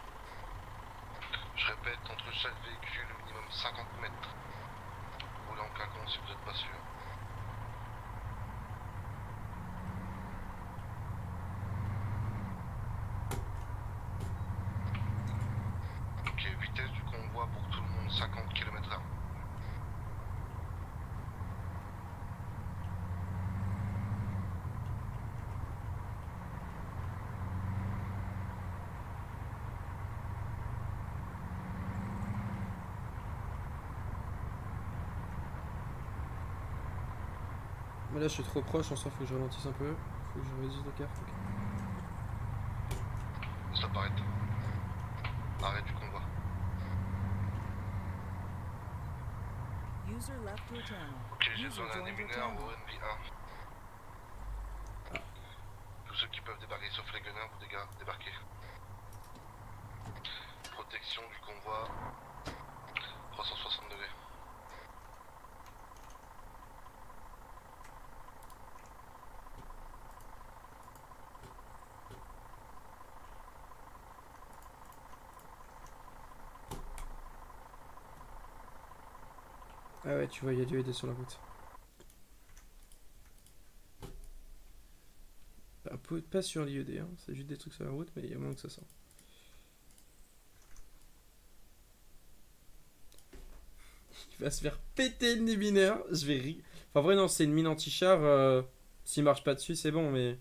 Je répète, entre chaque véhicule, au minimum 50 mètres. Roulez en quinconce si vous n'êtes pas sûr. Ok, vitesse du convoi pour tout le monde, 50 km/h. Mais là je suis trop proche, en soi faut que je ralentisse un peu. Faut que je réduise la carte. Stop, arrête. Arrête du convoi. User left your channel. Ok, j'ai User besoin d'un joined your émineur channel. au NV1. Tous ceux qui peuvent débarquer sauf les gunners, vous débarquez. Protection du convoi. 360 degrés. Ah ouais, tu vois, il y a du IED sur la route. Pas sur l'IED, hein. C'est juste des trucs sur la route, mais il y a moins que ça sort. Il va se faire péter le nez binaire. Je vais rire. Enfin, vrai, non, c'est une mine anti-char. S'il marche pas dessus, c'est bon, mais.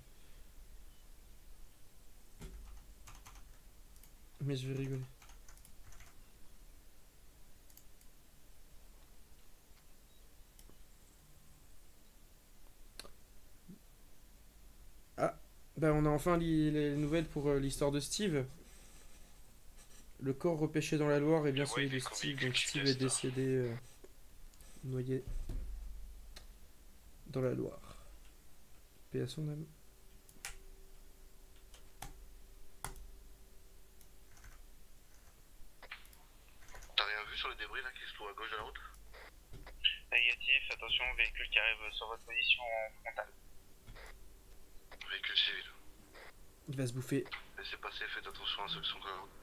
Mais je vais rigoler. Ah, bah on a enfin les nouvelles pour l'histoire de Steve. Le corps repêché dans la Loire est bien celui de Steve, donc Steve est décédé noyé dans la Loire. Paix à son âme. T'as rien vu sur les débris là qui se trouvent à gauche de la route? Négatif, attention, véhicule qui arrive sur votre position en frontale. Véhicule civil. Il va se bouffer. Laissez passer, faites attention à ceux qui sont sur la route.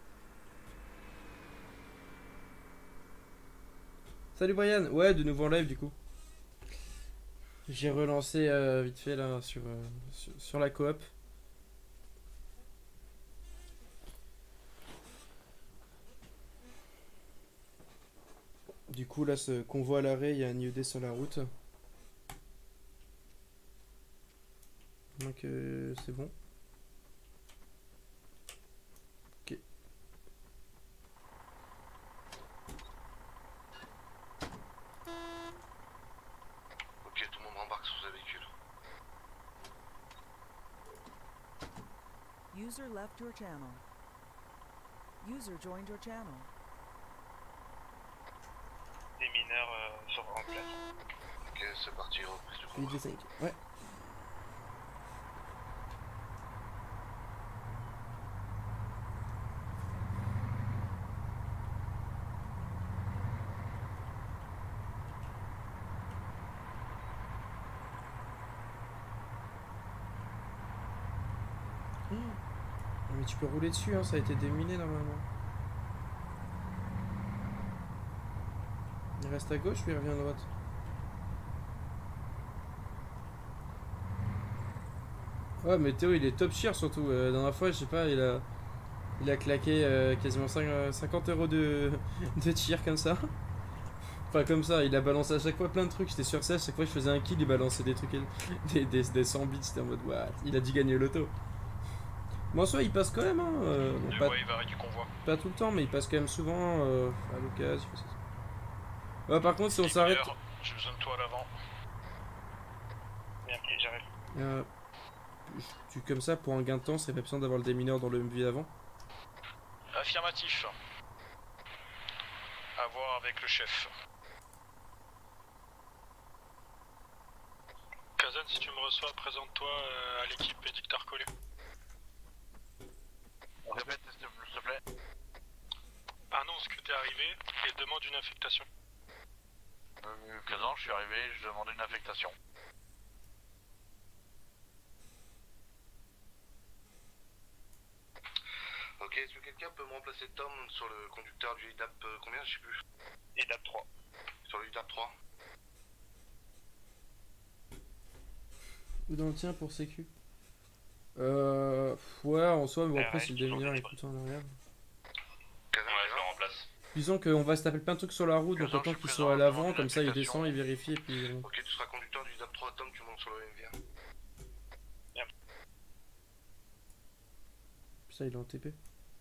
Salut Brian, ouais de nouveau en live du coup. J'ai relancé vite fait là sur la coop. Du coup là ce convoi à l'arrêt, il y a un IED sur la route. Donc c'est bon. Ok. Ok, tout le monde rembarque sur ce véhicule. User left your channel. User joined your channel. Des mineurs en place. Ok, c'est parti, reprise de combat. 8 d ouais. Mais tu peux rouler dessus, hein, ça a été déminé normalement. Il reste à gauche ou il revient à droite? Ouais, mais Théo il est top cheer surtout. La dernière fois, je sais pas, il a claqué quasiment 50 € de cheer comme ça. Enfin, comme ça, il a balancé à chaque fois plein de trucs. J'étais sur 16, chaque fois que je faisais un kill, il balançait des trucs, des 100 bits. C'était en mode, what? Il a dû gagner le loto. Bon, en soi, il passe quand même, hein. Bon, pas, Ouais, il va du convoi. pas tout le temps, mais il passe quand même souvent à l'occasion. Ouais, par contre, si on s'arrête. J'ai besoin de toi à l'avant. Bien, j'arrive. Comme ça, pour un gain de temps, c'est pas besoin d'avoir le démineur dans le MV avant. Affirmatif. À voir avec le chef. Kazan, si tu me reçois, présente-toi à l'équipe Edictar Collé. Répète, s'il te plaît. Annonce que t'es arrivé et demande une affectation. Kazan, je suis arrivé, je demande une affectation. Ok, est-ce que quelqu'un peut me remplacer Tom sur le conducteur du IDAP combien, je sais plus. IDAP 3. Sur le IDAP 3. Ou dans le tien pour sécu. Ouais, en soi, mais bon, après, si le démineur est tout le temps en arrière. Kazan, ouais, je le remplace. Disons qu'on va se taper plein de trucs sur la route, donc autant qu'il soit à l'avant, comme ça il descend, il vérifie et puis. Ok, tu seras conducteur du IDAP 3, Tom, tu montes sur le MV1. Ça, il est en TP.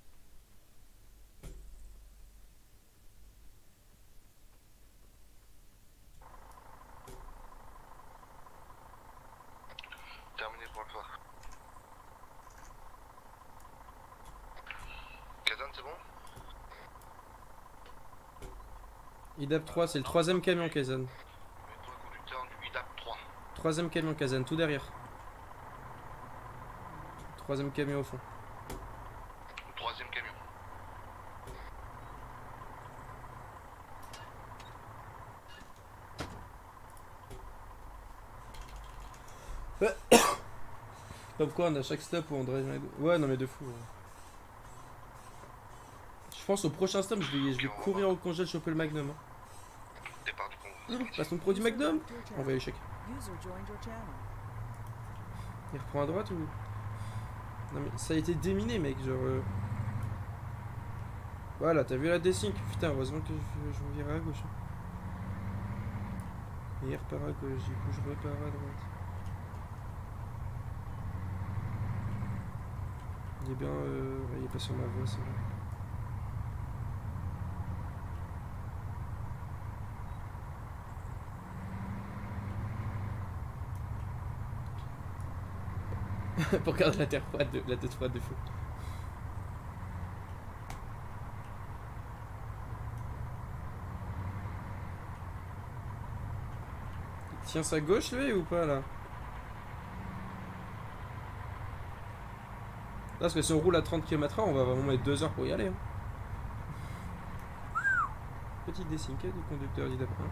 Terminé pour le soir. Kazan, c'est bon? IDAP 3, c'est le troisième camion Kazan. Mets-toi conducteur du IDAP 3. Troisième camion Kazan, tout derrière. Troisième camion au fond. Troisième camion. Comme quoi, on a chaque stop où on drive. Ouais, non mais de fou. Ouais. Je pense au prochain stop, je vais courir au congèle choper le Magnum. Hein. Départ du convoi. Passe ton produit Magnum. On va l'échec. Il reprend à droite ou... Non mais ça a été déminé mec, genre... Voilà, t'as vu la desync? Putain, heureusement que je vais virer à gauche. Et il repart à gauche, du coup je repars à droite. Il est bien... il est pas sur ma voie, c'est vrai. Pour garder la tête froide de fou. Il tient sa gauche lui ou pas là? Parce que si on roule à 30 km/h, on va vraiment mettre 2 heures pour y aller. Hein. Petite décincade du conducteur d'IDAP 1.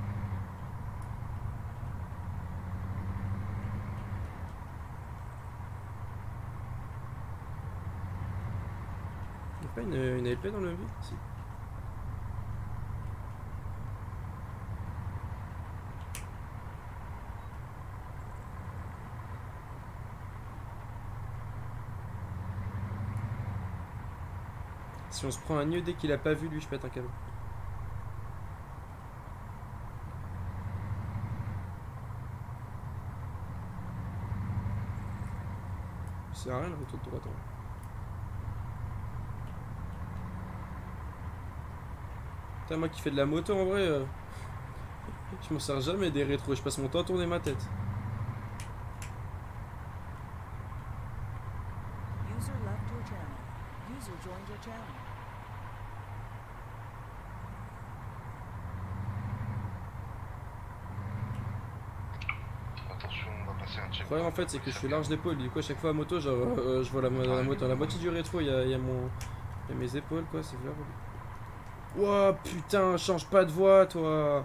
Il n'y a pas une LP dans le vide? Si. Si on se prend un nœud dès qu'il a pas vu, lui je pète un câble. Ça sert à rien le retour de droite. Hein. Putain, moi qui fais de la moto en vrai, je m'en sers jamais des rétros, je passe mon temps à tourner ma tête. User left your channel. User joined your channel. Le problème en fait c'est que je suis large d'épaule, du coup à chaque fois à moto genre, je vois la moitié du rétro, il y a mes épaules quoi, c'est vraiment... Ouah putain, change pas de voix toi.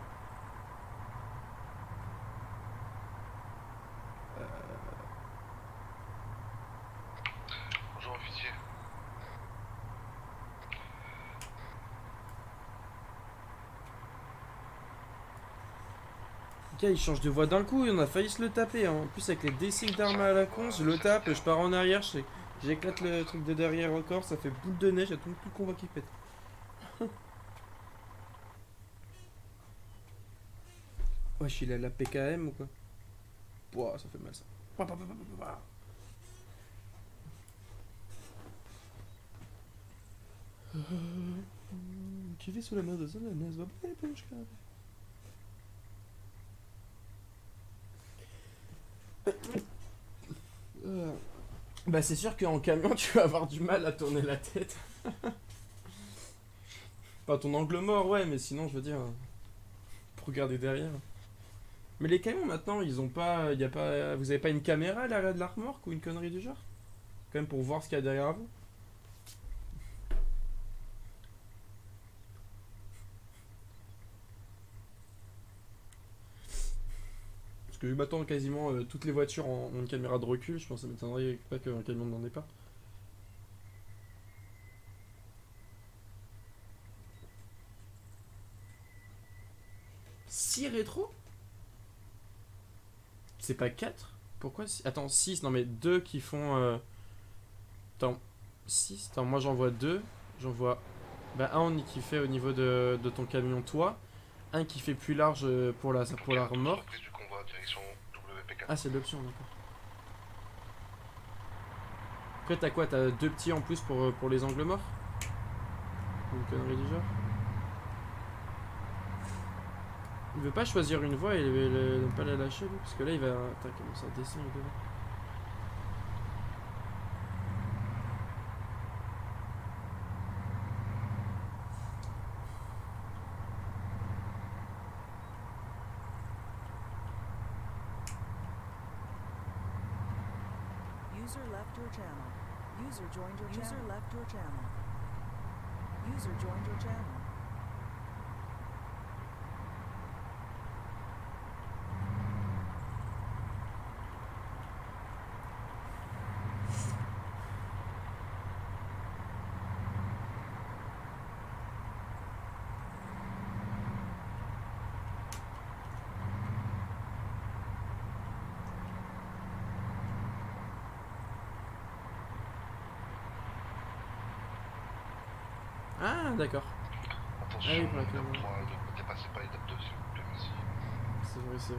Bonjour officier. Le gars il change de voix d'un coup et on a failli se le taper hein. En plus avec les déciles d'armes à la con, je le tape, je pars en arrière, j'éclate le truc de derrière encore, ça fait boule de neige, il y a tout le convoi qui pète. Wesh, il a la PKM ou quoi? Pouah, ça fait mal ça. Qui vit sous la mer de Zolanes, va pas les planches Bah c'est sûr qu'en camion tu vas avoir du mal à tourner la tête. Pas ton angle mort ouais, mais sinon je veux dire pour regarder derrière. Mais les camions maintenant ils ont pas, vous avez pas une caméra à l'arrière de la remorque ou une connerie du genre? Quand même pour voir ce qu'il y a derrière vous. Parce que maintenant quasiment toutes les voitures ont une caméra de recul, je pense que ça m'étonnerait pas qu'un camion n'en ait pas. Six rétro? C'est pas 4? Pourquoi? Attends, 6, non mais 2 qui font... Attends, 6, attends, moi j'en vois 2. J'en vois... Bah un qui fait au niveau de ton camion toi. Un qui fait plus large pour la remorque. Ah c'est l'option d'accord. Après t'as quoi? T'as 2 petits en plus pour les angles morts? Une connerie du genre. Il veut pas choisir une voie et ne pas la lâcher lui, parce que là il va... Attends, comment ça descend le devant. User left your channel. User joined your channel. User left your channel. User joined your channel. Ah d'accord. Attention, ah, oui, pour la étape 3, ne dépassez pas l'étape 2 s'il vous plaît, merci. C'est vrai, c'est vrai.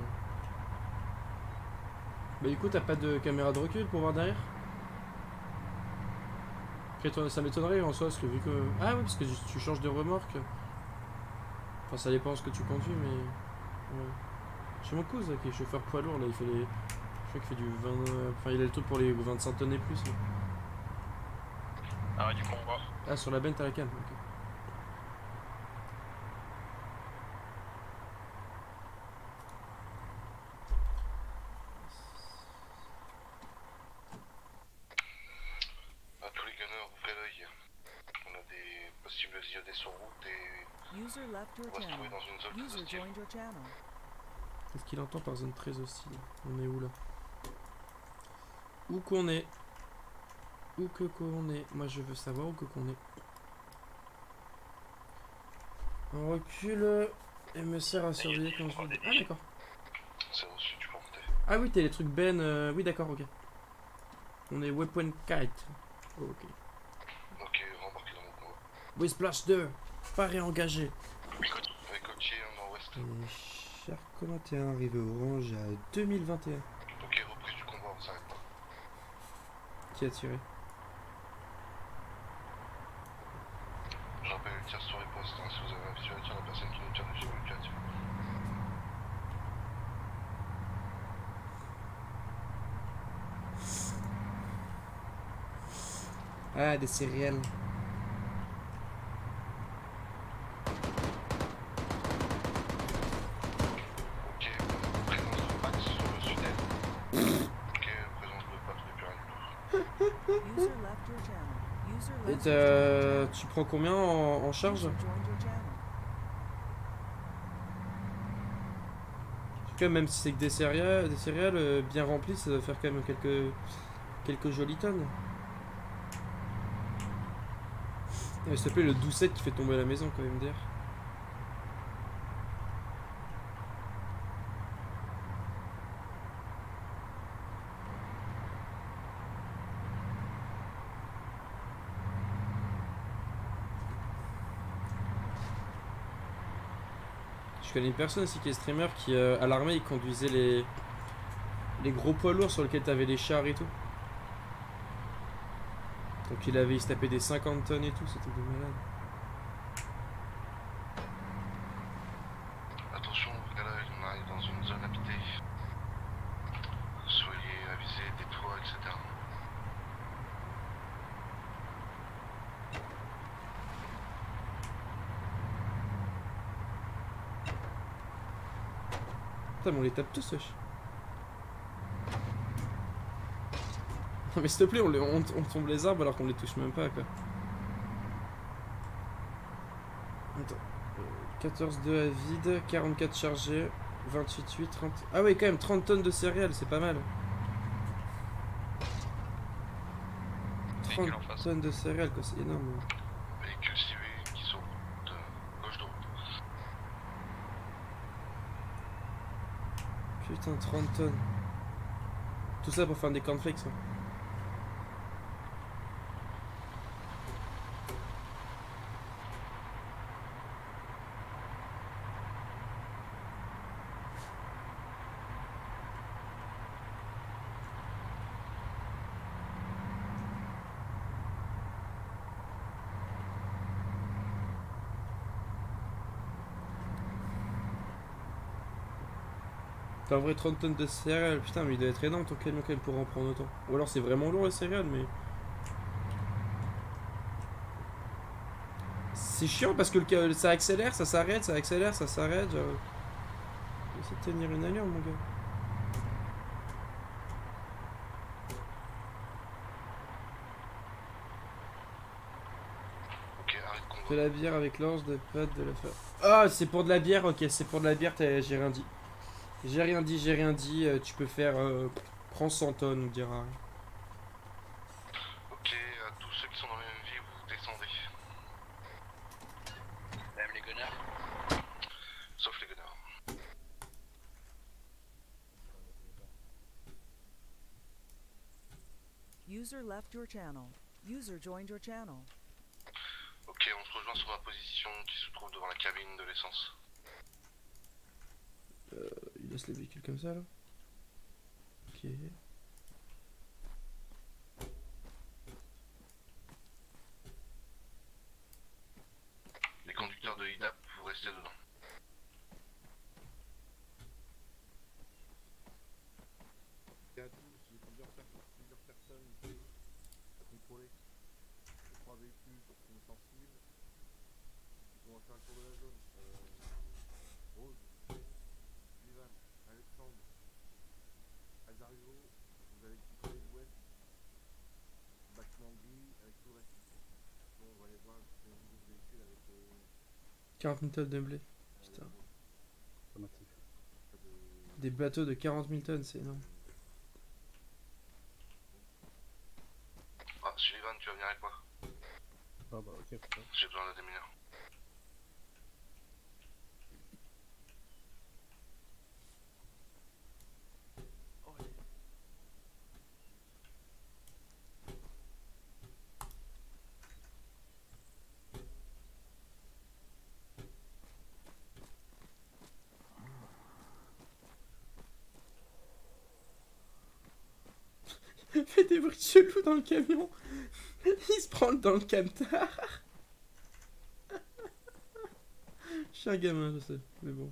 Bah du coup t'as pas de caméra de recul pour voir derrière? Après toi, ça m'étonnerait en soi parce que vu que... Ah oui parce que tu changes de remorque. Enfin ça dépend ce que tu conduis mais... Ouais. Chez mon cousin qui est chauffeur poids lourd là il fait les... Je crois qu'il fait du 20... Enfin il a le truc pour les 25 tonnes et plus là. Ah ouais du coup on va. Ah sur la benne t'as la cam, ok. À tous les gunners, ouvrez l'œil. On a des possibles IOD sur route et User left your on va se channel. trouver dans une zone très User hostile. joined your channel. Qu'est-ce qu'il entend par zone très hostile? On est où là? Où qu'on est? Où que qu'on est? Moi je veux savoir où que qu'on est. On recule et me sert à surveiller quand je veux. Ah d'accord. C'est reçu, tu peux monter. Ah oui t'es les trucs Ben, oui d'accord ok. On est weapon kite. Oh, ok. Ok, rembarquez dans mon convoi. Whiplash 2, pas réengagé. Avec Gauthier en nord-ouest. Et Shark 21 arrivé orange à 2021. Ok, reprise du convoi, on s'arrête pas. Qui a tiré? Je rappelle le tir sur les postes, hein, si vous avez un visuel sur la personne qui nous tire dessus, vous le tirez. Ah des céréales. Ok, présence de Max sur le sud-est. Et tu prends combien en charge? Même si c'est que des céréales bien remplies, ça doit faire quand même quelques jolies tonnes. S'il te plaît, le 12-7 qui fait tomber la maison quand même d'air. Je connais une personne aussi qui est streamer qui à l'armée il conduisait les gros poids lourds sur lesquels t'avais les chars et tout. Donc il se tapait des 50 tonnes et tout, c'était de malade. Attention, là on arrive dans une zone habitée. Soyez avisés des toits, etc. Putain mais on les tape tous wesh. Non mais s'il te plaît on tombe les arbres alors qu'on les touche même pas quoi. Attends. 14-2 à vide, 44 chargés, 28-8, 30... Ah ouais quand même 30 tonnes de céréales, c'est pas mal. 30 tonnes de céréales quoi, c'est énorme. Véhicules civils qui sont de gauche de route. Putain 30 tonnes. Tout ça pour faire des cornflakes hein. T'as en vrai 30 tonnes de céréales, putain mais il doit être énorme ton camion quand même pour en prendre autant. Ou alors c'est vraiment lourd les céréales mais... C'est chiant parce que ça accélère, ça s'arrête, ça accélère, ça s'arrête, genre... Essaie de tenir une allure mon gars. Ok, arrête combat. De la bière avec l'ange de potes de la faire. Ah c'est pour de la bière, ok c'est pour de la bière, j'ai rien dit. J'ai rien dit, tu peux faire... prends 100 tonnes, on dira. Ok, à tous ceux qui sont dans la même vie, vous descendez. Même les gunners. Sauf les gunners. User left your channel. User joined your channel. Ok, on se rejoint sur la position qui se trouve devant la cabine de l'essence. Il laisse les véhicules comme ça là. Ok. Les conducteurs de IDAP, vous restez dedans. Il y a 12, j'ai plusieurs personnes à contrôler. 3 véhicules qui sont sensibles. On va faire le tour de la zone. Rose, Ivan, Alexandre, Azario, vous allez contrôler l'ouest. Bâtiment gris avec tout le reste. Bon, on va aller voir si on a des véhicules avec 40 000 tonnes de blé. Putain. Des bateaux de 40 000 tonnes, c'est énorme. Ah, Sullivan, tu vas venir avec moi. Ah bah ok. J'ai besoin d'un démineur. Il fait des bruits chelous dans le camion. Il se prend dans le camtar. Je suis un gamin, je sais, mais bon.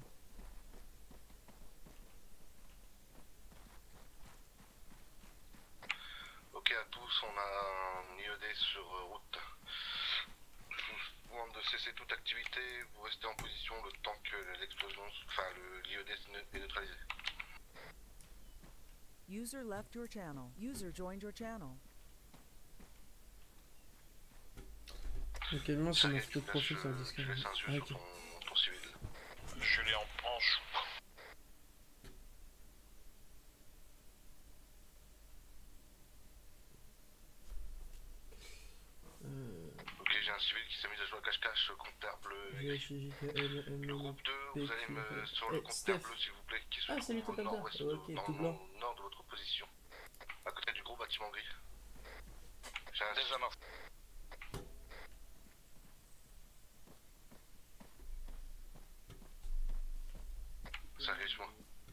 Ok à tous, on a un IED sur route. Je vous demande de cesser toute activité, vous restez en position le temps que l'explosion, enfin l'IED est neutralisé. User left your channel. User joined your channel. Le camion, ça Sergei, marche plus de profil sur le disque. tu laisses un yeux Ah, sur ok. ton civil. Je l'ai en chou. Ok, j'ai un civil qui s'est mis à jouer à cache-cache, conteneur bleu. Le groupe 2, vous allez me sur le conteneur bleu s'il vous plaît, qui se Ah, c'est lui, trouve tout au comme ça. nord-ouest, Ok, dans tout le blanc. nord de votre position, à côté du gros bâtiment gris. J'ai un Déjà mort. Sérieusement.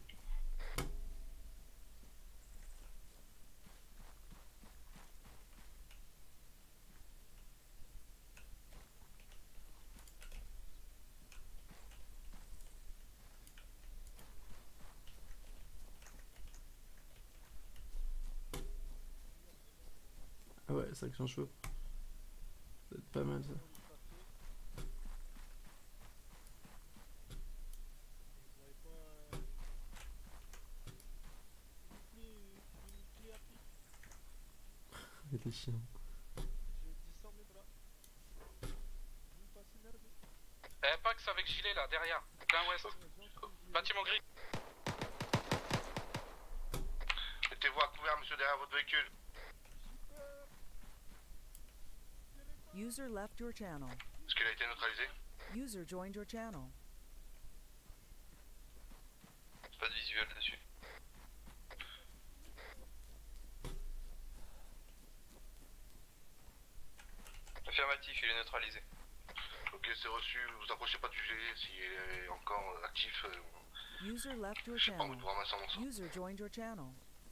Ah ouais, ça craint chaud. Ça va être pas mal ça. Les chiens. Pax avec gilet là, derrière. Plein ouest. Bâtiment gris. Mettez-vous à couvert, monsieur, derrière votre véhicule. User left your channel. Est-ce qu'il a été neutralisé? User joined your channel. Pas de visuel dessus. Affirmatif, il est neutralisé. Ok, c'est reçu, vous approchez pas du gilet s'il est encore actif. User left your J'ai pas envie channel. de vous ramasser en sang. User joined your channel.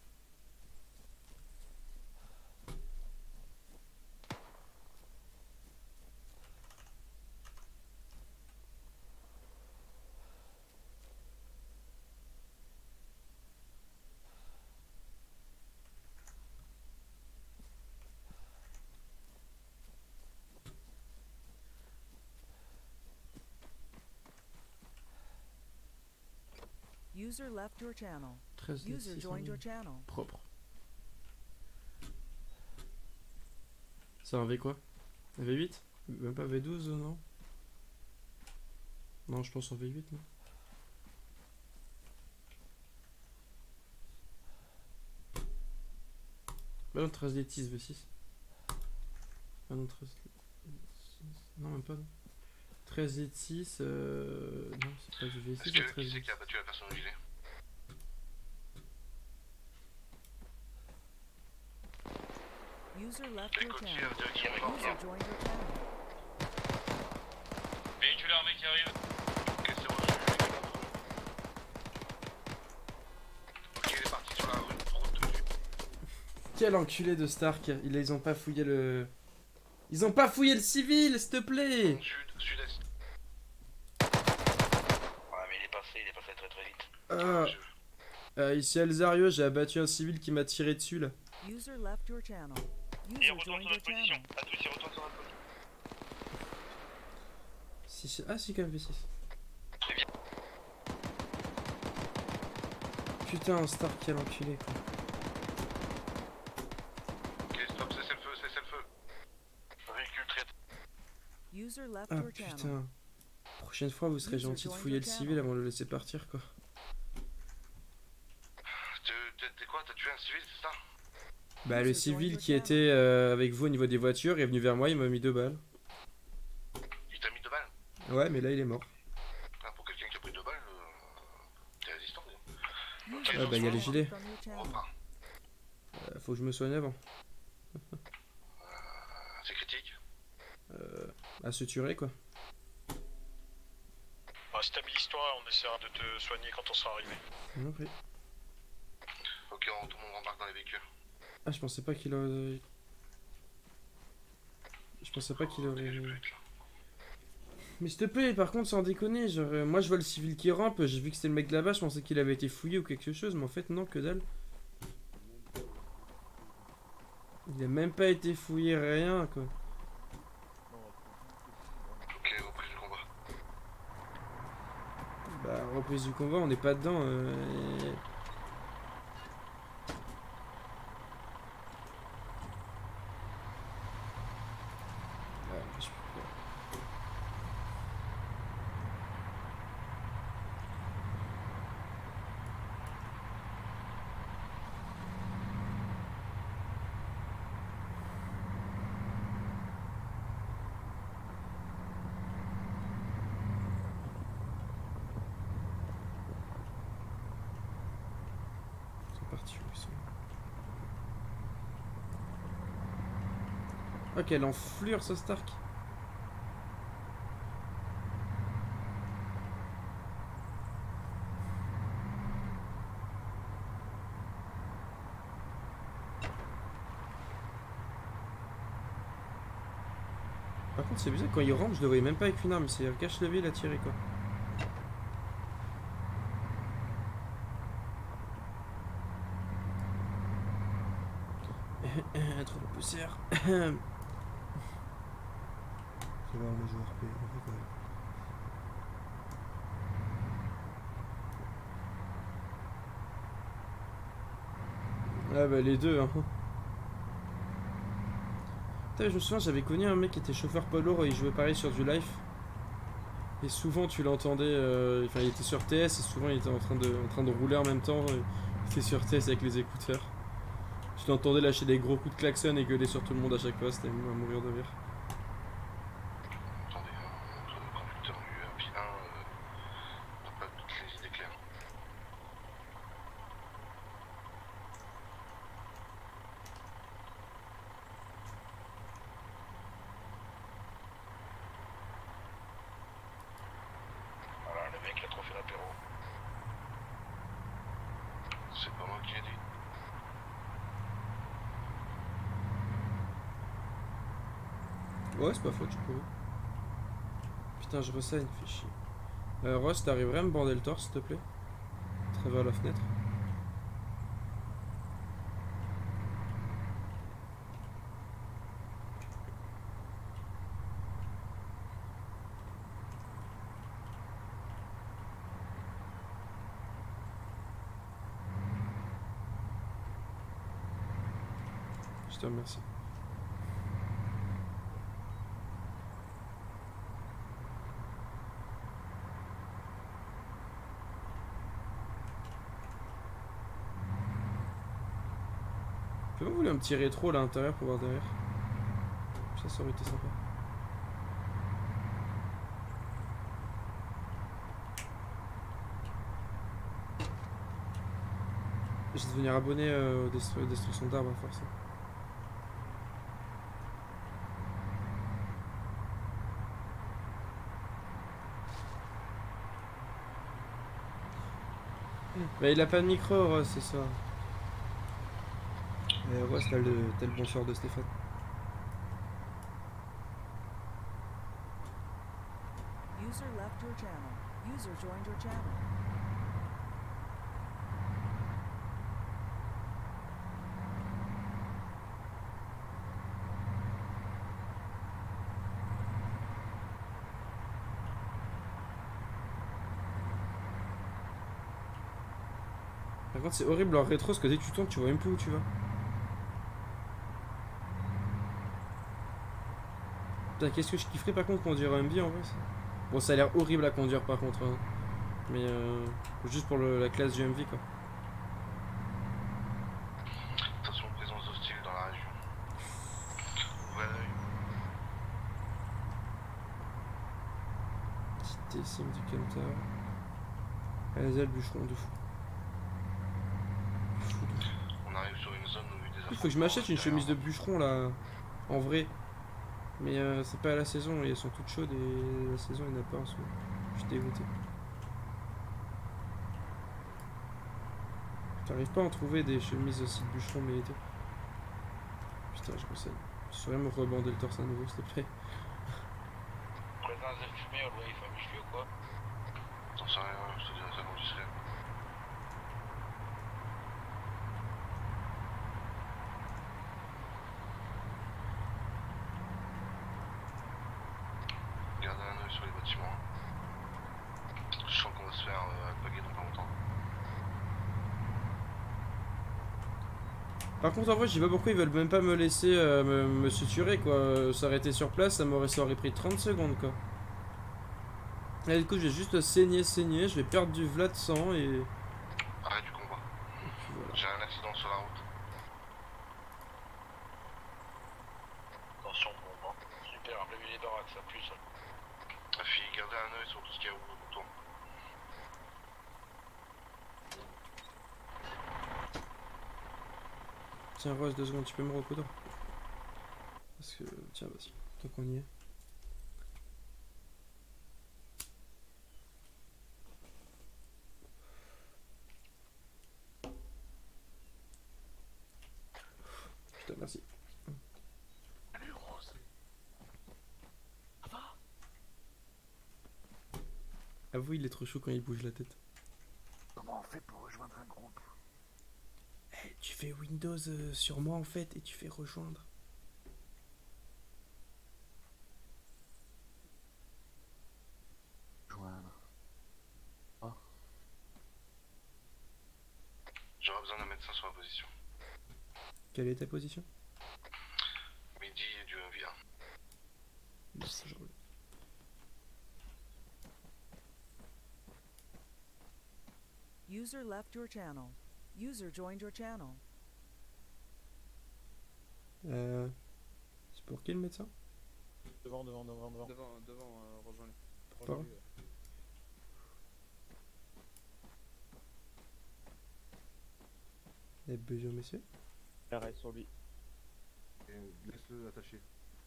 User left your channel. 13 User joined your channel. Propre. C'est un V quoi? Un V8? Même pas V12 non? Non, je pense en V8 non? Bah non, 13 des 10 V6. Ah non, 13 non, même pas non. 13 et 6, non, c'est pas du V6, Est-ce c'est que 13 qui c'est qui a battu la personne au gilet? User left your Continue channel. à direction nord. User joined your channel. Véhicule armé qui arrive. Ok, c'est reçu. Ok, il est parti sur la route de... Quel enculé de Stark, ils ont pas fouillé le... Ils ont pas fouillé le civil, s'il te plaît. Sud-est. Ouais, mais il est passé très très vite. Ici Alzario, j'ai abattu un civil qui m'a tiré dessus là. User left your channel. Et User retourne joined sur your notre position. channel. À tous, il retourne sur notre position. Ah si, quand même V6. C'est bien. Putain, Stark, quel enculé quoi. Ok, stop, cessez le feu, cessez le feu. Véhicule traité. User left Ah your channel. putain. Prochaine fois, vous serez gentil de fouiller le civil avant de le laisser partir quoi. T'es quoi? T'as tué un civil, c'est ça? Bah le civil qui était avec vous au niveau des voitures est venu vers moi, il m'a mis 2 balles. Il t'a mis 2 balles? Ouais, mais là il est mort. Ah, pour quelqu'un qui a pris 2 balles, t'es résistant. Ah bah il y a les gilets. On repart. Faut que je me soigne avant. C'est critique. À se tuer quoi. Bah, stabilise-toi, on essaiera de te soigner quand on sera arrivé. Non, pris. Ok, tout le monde rembarque dans les véhicules. Ah, je pensais pas qu'il aurait... Je pensais pas qu'il aurait... Mais s'il te plaît, par contre, sans déconner, genre, moi je vois le civil qui rampe, j'ai vu que c'était le mec là-bas, je pensais qu'il avait été fouillé ou quelque chose, mais en fait non, que dalle. Il a même pas été fouillé, rien quoi. Ok, reprise du combat. Bah, reprise du combat, on n'est pas dedans. partis où ils sont. Ah, quelle enflure ce Stark. Par contre, c'est bizarre, quand il rentre, je le voyais même pas avec une arme, c'est cache levé, il a tiré quoi. Trop de poussière. Ça va, on est joueur P, on rigole. Ah bah les deux hein. Putain, je me souviens, j'avais connu un mec qui était chauffeur poids lourd et il jouait pareil sur du live. Et souvent tu l'entendais, enfin il était sur TS et souvent il était en train de rouler en même temps. Il était sur TS avec les écouteurs. Je l'entendais lâcher des gros coups de klaxon et gueuler sur tout le monde à chaque fois, c'était à mourir de rire. Attendez, notre conducteur UAP1 n'a pas toutes les idées claires. Voilà, le mec il a trop fait l'apéro. C'est pas moi qui ai dit. Ouais, c'est pas faute, je peux. Putain, je ressaigne, fait chier. Ross, t'arriverais à me bander le torse, s'il te plaît? À travers la fenêtre. Je te remercie. Vous voulez un petit rétro là à l'intérieur pour voir derrière? Ça aurait été sympa. Je vais devenir abonné aux destructions d'arbres à force. Bah il a pas de micro, Ross, c'est ça. Ross, t'as le bonsoir de Stéphane. User left your channel. User joined your channel. Par contre, c'est horrible leur rétro, parce que dès que tu tournes, tu vois même plus où tu vas. Putain, qu'est-ce que je kifferais par contre conduire un MV en vrai ça. Bon, ça a l'air horrible à conduire par contre, hein. Mais juste pour la classe du MV quoi. Attention, présence hostile dans la région. Ouais. Petite sim du Kenta. Allez, le bûcheron de fou. On arrive sur une zone où il y a des. Il faut que je m'achète une chemise de bûcheron là, en vrai. Mais c'est pas à la saison, elles sont toutes chaudes et la saison il n'y en a pas en ce moment. Je suis dégoûté. T'arrives pas à en trouver des chemises aussi de bûcheron mais l'été. Putain, je conseille. Tu saurais me rebander le torse à nouveau s'il te plaît. Présence de fumée au loyer familier ou quoi? J'en sais rien, je te dirai ça quand j'y serai. Gardez un œil sur les bâtiments. Je sens qu'on va se faire alpaguer dans pas longtemps. Par contre en vrai je sais pas pourquoi ils veulent même pas me laisser me suturer quoi. S'arrêter sur place ça aurait pris 30 secondes quoi. Et du coup je vais juste saigner, je vais perdre du vlat de sang et... Arrête du combat. Voilà. J'ai un accident sur la route. Attention bon, hein. Super, implémenter les baraques, ça pue ça. La fille, gardez un œil sur tout ce qu'il y a autour. Tiens, Rose, 2 secondes, tu peux me recoudre? Parce que, tiens, vas-y, tant qu'on y est. Putain, merci. Salut Rose. Ça va? Avoue, il est trop chaud quand il bouge la tête. Comment on fait pour rejoindre un groupe? Hey, tu fais Windows sur moi en fait et tu fais rejoindre. Joindre. Ah. J'aurai besoin d'un médecin sur la position. Quelle est ta position? Midi et du VR. Merci. User left your channel. User joined your channel. C'est pour qui le médecin? Devant. Rejoins-les. Pardon. Et besoin, messieurs? Arrête sur lui. Et laisse-le attaché.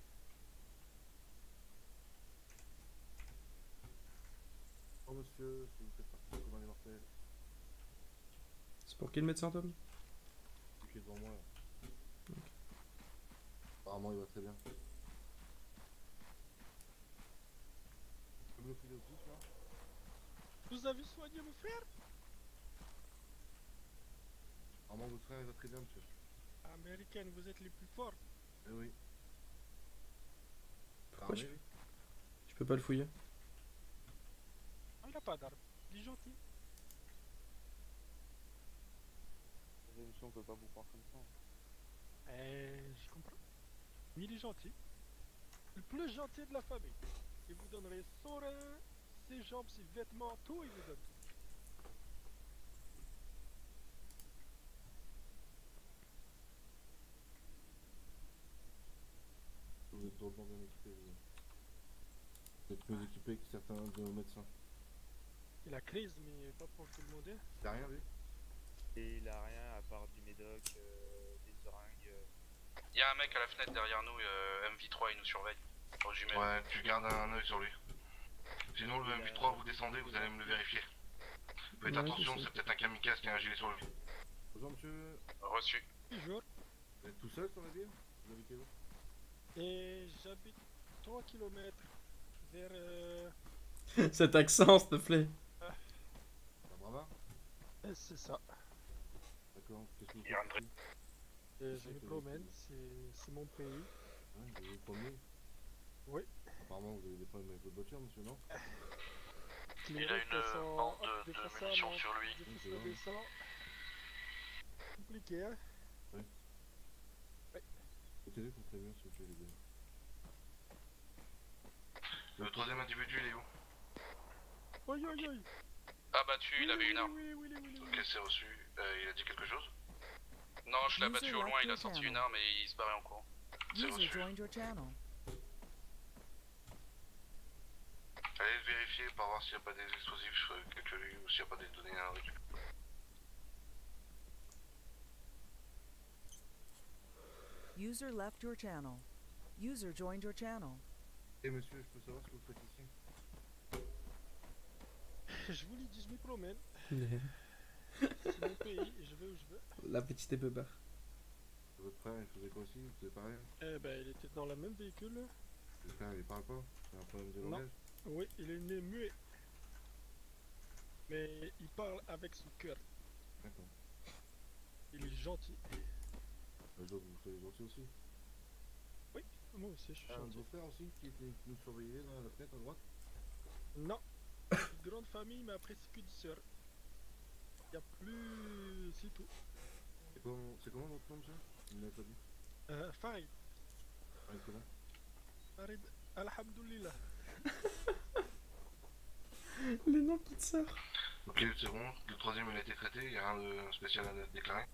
Oh monsieur, si vous faites partie du commun des mortels. C'est pour qui le médecin, Tom? Celui qui est devant moi là. Okay. Apparemment il va très bien. Tu peux me le filer aussi celui-là? Vous avez soigné mon frère? Apparemment votre frère il va très bien monsieur. Américaine, vous êtes les plus forts. Eh oui. Pourquoi je peux pas le fouiller? Ah, il a pas d'arme, il est gentil. On peut pas vous croire comme ça. Je comprends. Mais il est gentil. Le plus gentil de la famille. Il vous donnerait son rein, ses jambes, ses vêtements, tout, il vous donne tout. Vous êtes drôlement bien équipés. Vous êtes mieux équipés que certains de nos médecins. Il a crise, mais pas pour tout le monde. T'as rien vu? Et il a rien à part du médoc, des seringues. Il y a un mec à la fenêtre derrière nous, MV3, il nous surveille. Ouais, tu gardes un œil sur lui. Sinon, le MV3, vous descendez, vous allez me le vérifier. Faites attention, c'est peut-être un kamikaze qui a un gilet sur lui. Bonjour monsieur. Reçu. Bonjour. Vous êtes tout seul sur la ville? Vous habitez où? Et j'habite 3 km vers... Cet accent, s'il te plaît. La Brava? C'est ça. D'accord, qu'est-ce que vous faites ici? Je me promène, c'est mon pays. Ouais, vous vous promenez? Oui. Apparemment vous avez des problèmes avec votre voiture monsieur, non? Il a une bande de munitions sur lui. Compliqué, hein? Oui. Oui. Écoutez-les pour prévenir si vous tuez les deux. Le troisième individu, il est où? Oi, oi, oi. Abattu, il avait une arme. Oui. Ok, c'est reçu. Il a dit quelque chose? Non, je l'ai abattu au loin, il a sorti une arme et il se barrait en courant. C'est reçu. Allez vérifier pour voir s'il n'y a pas des explosifs calculés ou s'il n'y a pas des données à récupérer. User left your channel. User joined your channel. Et monsieur, je peux savoir ce que vous faites ici? Je vous l'ai dit, je m'y promène. C'est mon pays et je vais où je veux. La petite épebard. Votre frère, il faisait quoi aussi? Vous savez pas rien? Eh ben, il était dans le même véhicule. Votre frère, il parle pas? C'est un problème de Non. langage? Oui, il est né muet. Mais il parle avec son cœur. D'accord. Il est gentil. Les autres, vous soyez gentil aussi? Oui, moi aussi, je suis Un de gentil. vos frères aussi qui nous surveillait là, à la fenêtre à droite? Non. Une grande famille, mais après c'est que 10 sœurs. Il y a plus... c'est tout. C'est comment votre nom, monsieur? Vous ne l'avez pas dit? Farid. Farid comment? Farid, alhamdoulilah. Les noms qui te sortent. Ok, c'est bon. Le troisième, il a été traité. Il n'y a rien de spécial à déclarer.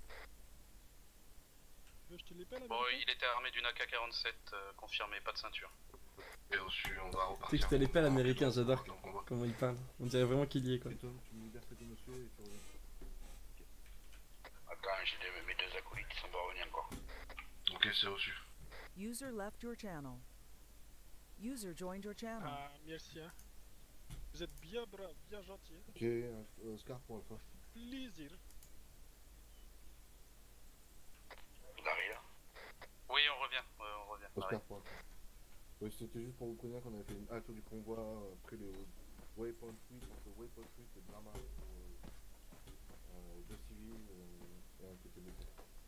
Je te l'épelle. Bon, il était armé d'une AK-47, confirmé, pas de ceinture. Et reçu, on va Tu sais repartir. que c'était l'épée américain, j'adore comment il parle. On dirait vraiment qu'il y est quoi. Et Tom, tu me libères cet monsieur et tu reviens. Attends, j'ai mes deux acolytes qui sont pas revenus encore. c'est reçu. User left your channel. User joined your channel. Ah, merci, hein. Vous êtes bien brave, bien gentil. Hein. Ok, Oscar pour Alpha. Plaisir. Derrière. Oui, on revient. On revient. Oscar pour Alpha. Oui, c'était juste pour vous prévenir qu'on avait fait une halte du convoi après les Waypoint 8, entre Waypoint 8 et Drama pour 2 civils et un petit blessé.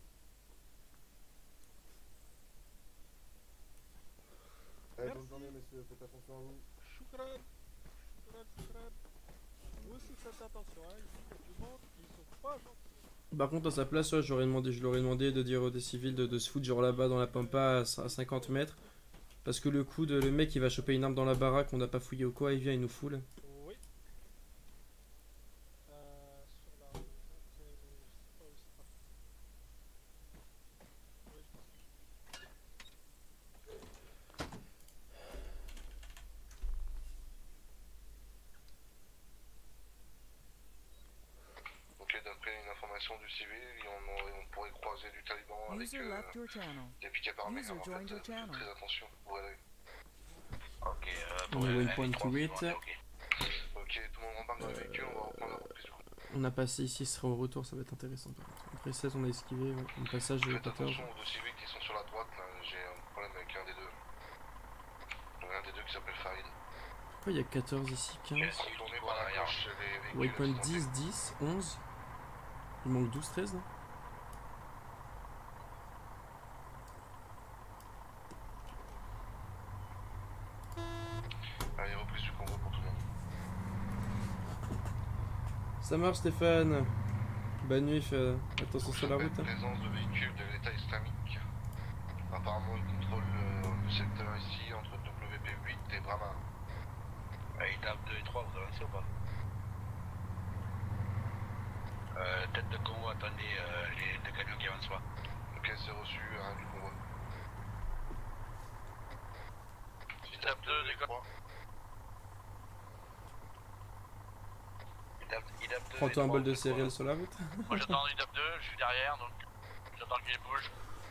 Allez, bonne journée messieurs, faites attention à vous. Choukran. Choukran. Vous aussi faites attention, hein. Ici, il y a du monde, ils sont pas gentils. Par contre, à sa place, ouais, je leur ai demandé de dire aux des civils de se foutre genre là-bas dans la pampa à 50 mètres. Parce que le coup de le mec il va choper une arme dans la baraque, on n'a pas fouillé ou quoi, il vient, il nous fout là. Oui. Sur la route, je sais pas où c'est parti. Oui, Ok, d'après une information du civil, on pourrait croiser du taliban avec User left your channel. des pick-up armés. User Alors, joined your faites channel. très attention. Voilà. Ok, On est waypoint 8. Ok, tout le monde rembarque dans le véhicule, on va reprendre la reprise du coup. On a passé ici, ce sera au retour, ça va être intéressant par contre. Après 16 on a esquivé, ouais. Le passage de Faites 14. attention aux deux civils qui sont sur la droite, là. J'ai un problème avec un des deux. Donc un des deux qui s'appelle Farid. Pourquoi il y a 14 ici, 15? Retournez par la gauche, les véhicules. Waypoint 10, 10, 11. Il manque 12, 13 là. Allez, reprise du convoi pour tout le monde. Ça marche Stéphane. Bonne nuit, attention sur la route. Hein. Présence de véhicules de l'État islamique. Apparemment, ils contrôlent le secteur ici entre WP8 et Brahma. Étape 2 et 3, vous avancez ou pas? Tête de convoi, attendez les deux camions qui avancent pas. Ok, c'est reçu, rien du convoi. Étape 2, d'accord. Étape 2. Prends-toi un bol de céréales sur la route. Moi j'attends étape 2, je suis derrière donc j'attends qu'il bouge.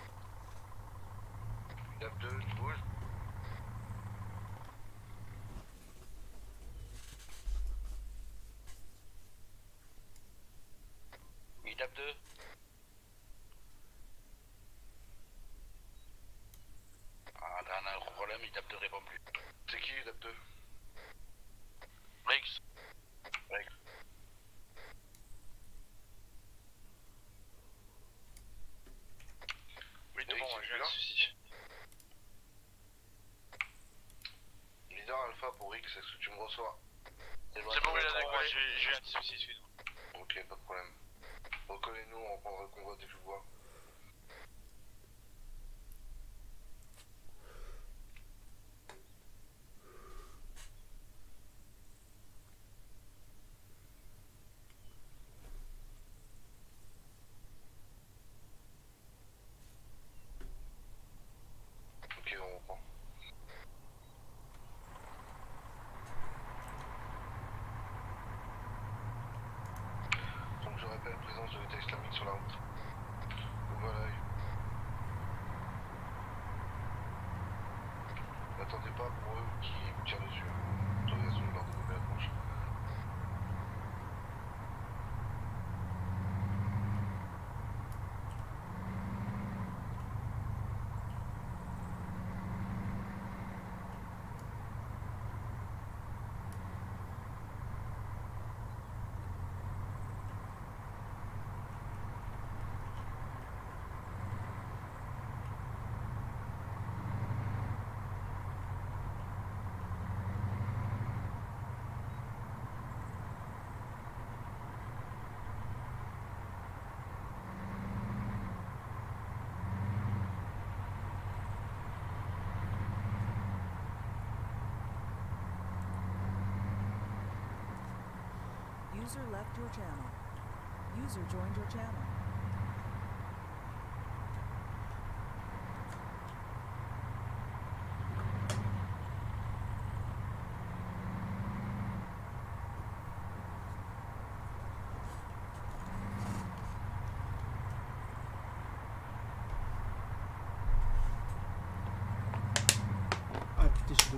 Étape 2, je bouge. Étape 2. Ah, t'as un gros problème, étape 2 répond plus. C'est qui étape 2? Rex. Rex. Oui, c'est bon, j'ai un souci. Leader Alpha pour X, est-ce que tu me reçois? C'est bon, il a décollé, j'ai un petit souci, excuse-moi. Ok, pas de problème. Recollez-nous, on reprendra le convoi dès que je vous vois. Ok, on reprend. Donc je répète, présence de l'État islamique sur la route. Voilà. N'attendez pas pour eux qui vous tirent dessus. Autorisation de leur développer l'approche. User left your channel. User joined your channel.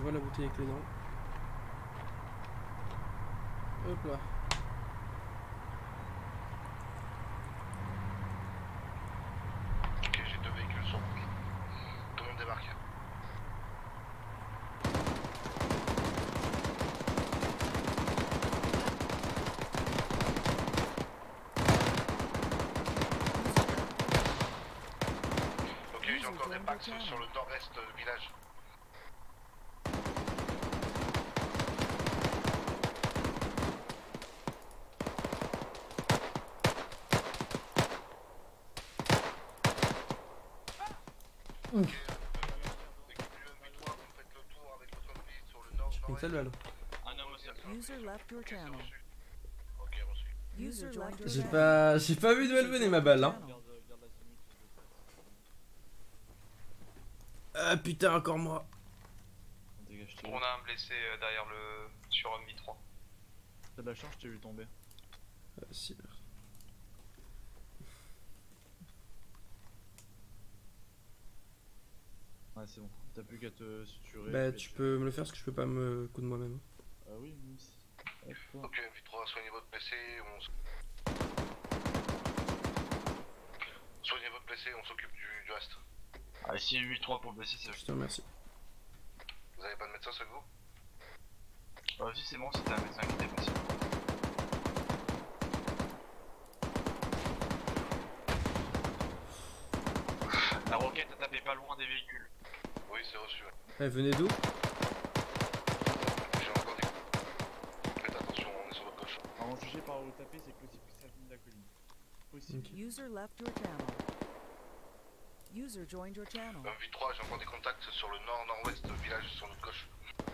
vois la bouteille avec les dents. Hop là. Ok, j'ai 2 véhicules sur route. Tout le monde débarque. Ok, j'ai encore des packs sur le nord-est du village. Une seule balle. User left your channel. Ok, reçu. User left your J'ai channel. pas vu d'où elle venait ma balle hein. Ah putain encore moi. On a un blessé derrière le... sur Mi-3. T'as de la chance, je t'ai vu tomber. Si. Ouais, c'est bon. T'as plus qu'à te suturer. Bah tu peux me le faire parce que je peux pas me coup de moi-même. Ah oui, nous aussi. Ok, V3, soignez votre blessé, soignez votre blessé, on s'occupe du reste. Ah, si 8-3 pour le blessé, c'est... Je te remercie. Vous avez pas de médecin avec vous? Ah si, c'est bon, c'était un médecin qui était blessé. La roquette a tapé pas loin des véhicules. Oui, c'est reçu. Elle venait d'où? J'ai encore des coups. Faites attention, on est sur votre gauche. À en juger par où taper, c'est possible que ça vienne de la colline. Possible. User left your channel. User joined your channel. V3, j'ai encore des contacts sur le nord-nord-ouest village sur notre gauche.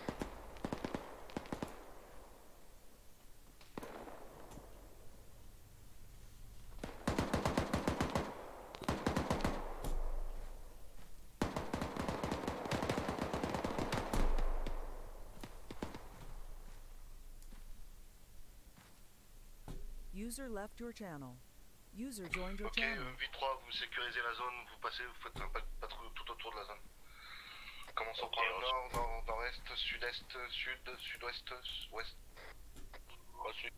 User left your channel. User joined your Ok, channel. V3, vous sécurisez la zone, vous passez, vous faites un patrouille tout autour de la zone. Commençons par le nord, nord-est, sud-est, sud, sud-ouest, ouest. Reçu.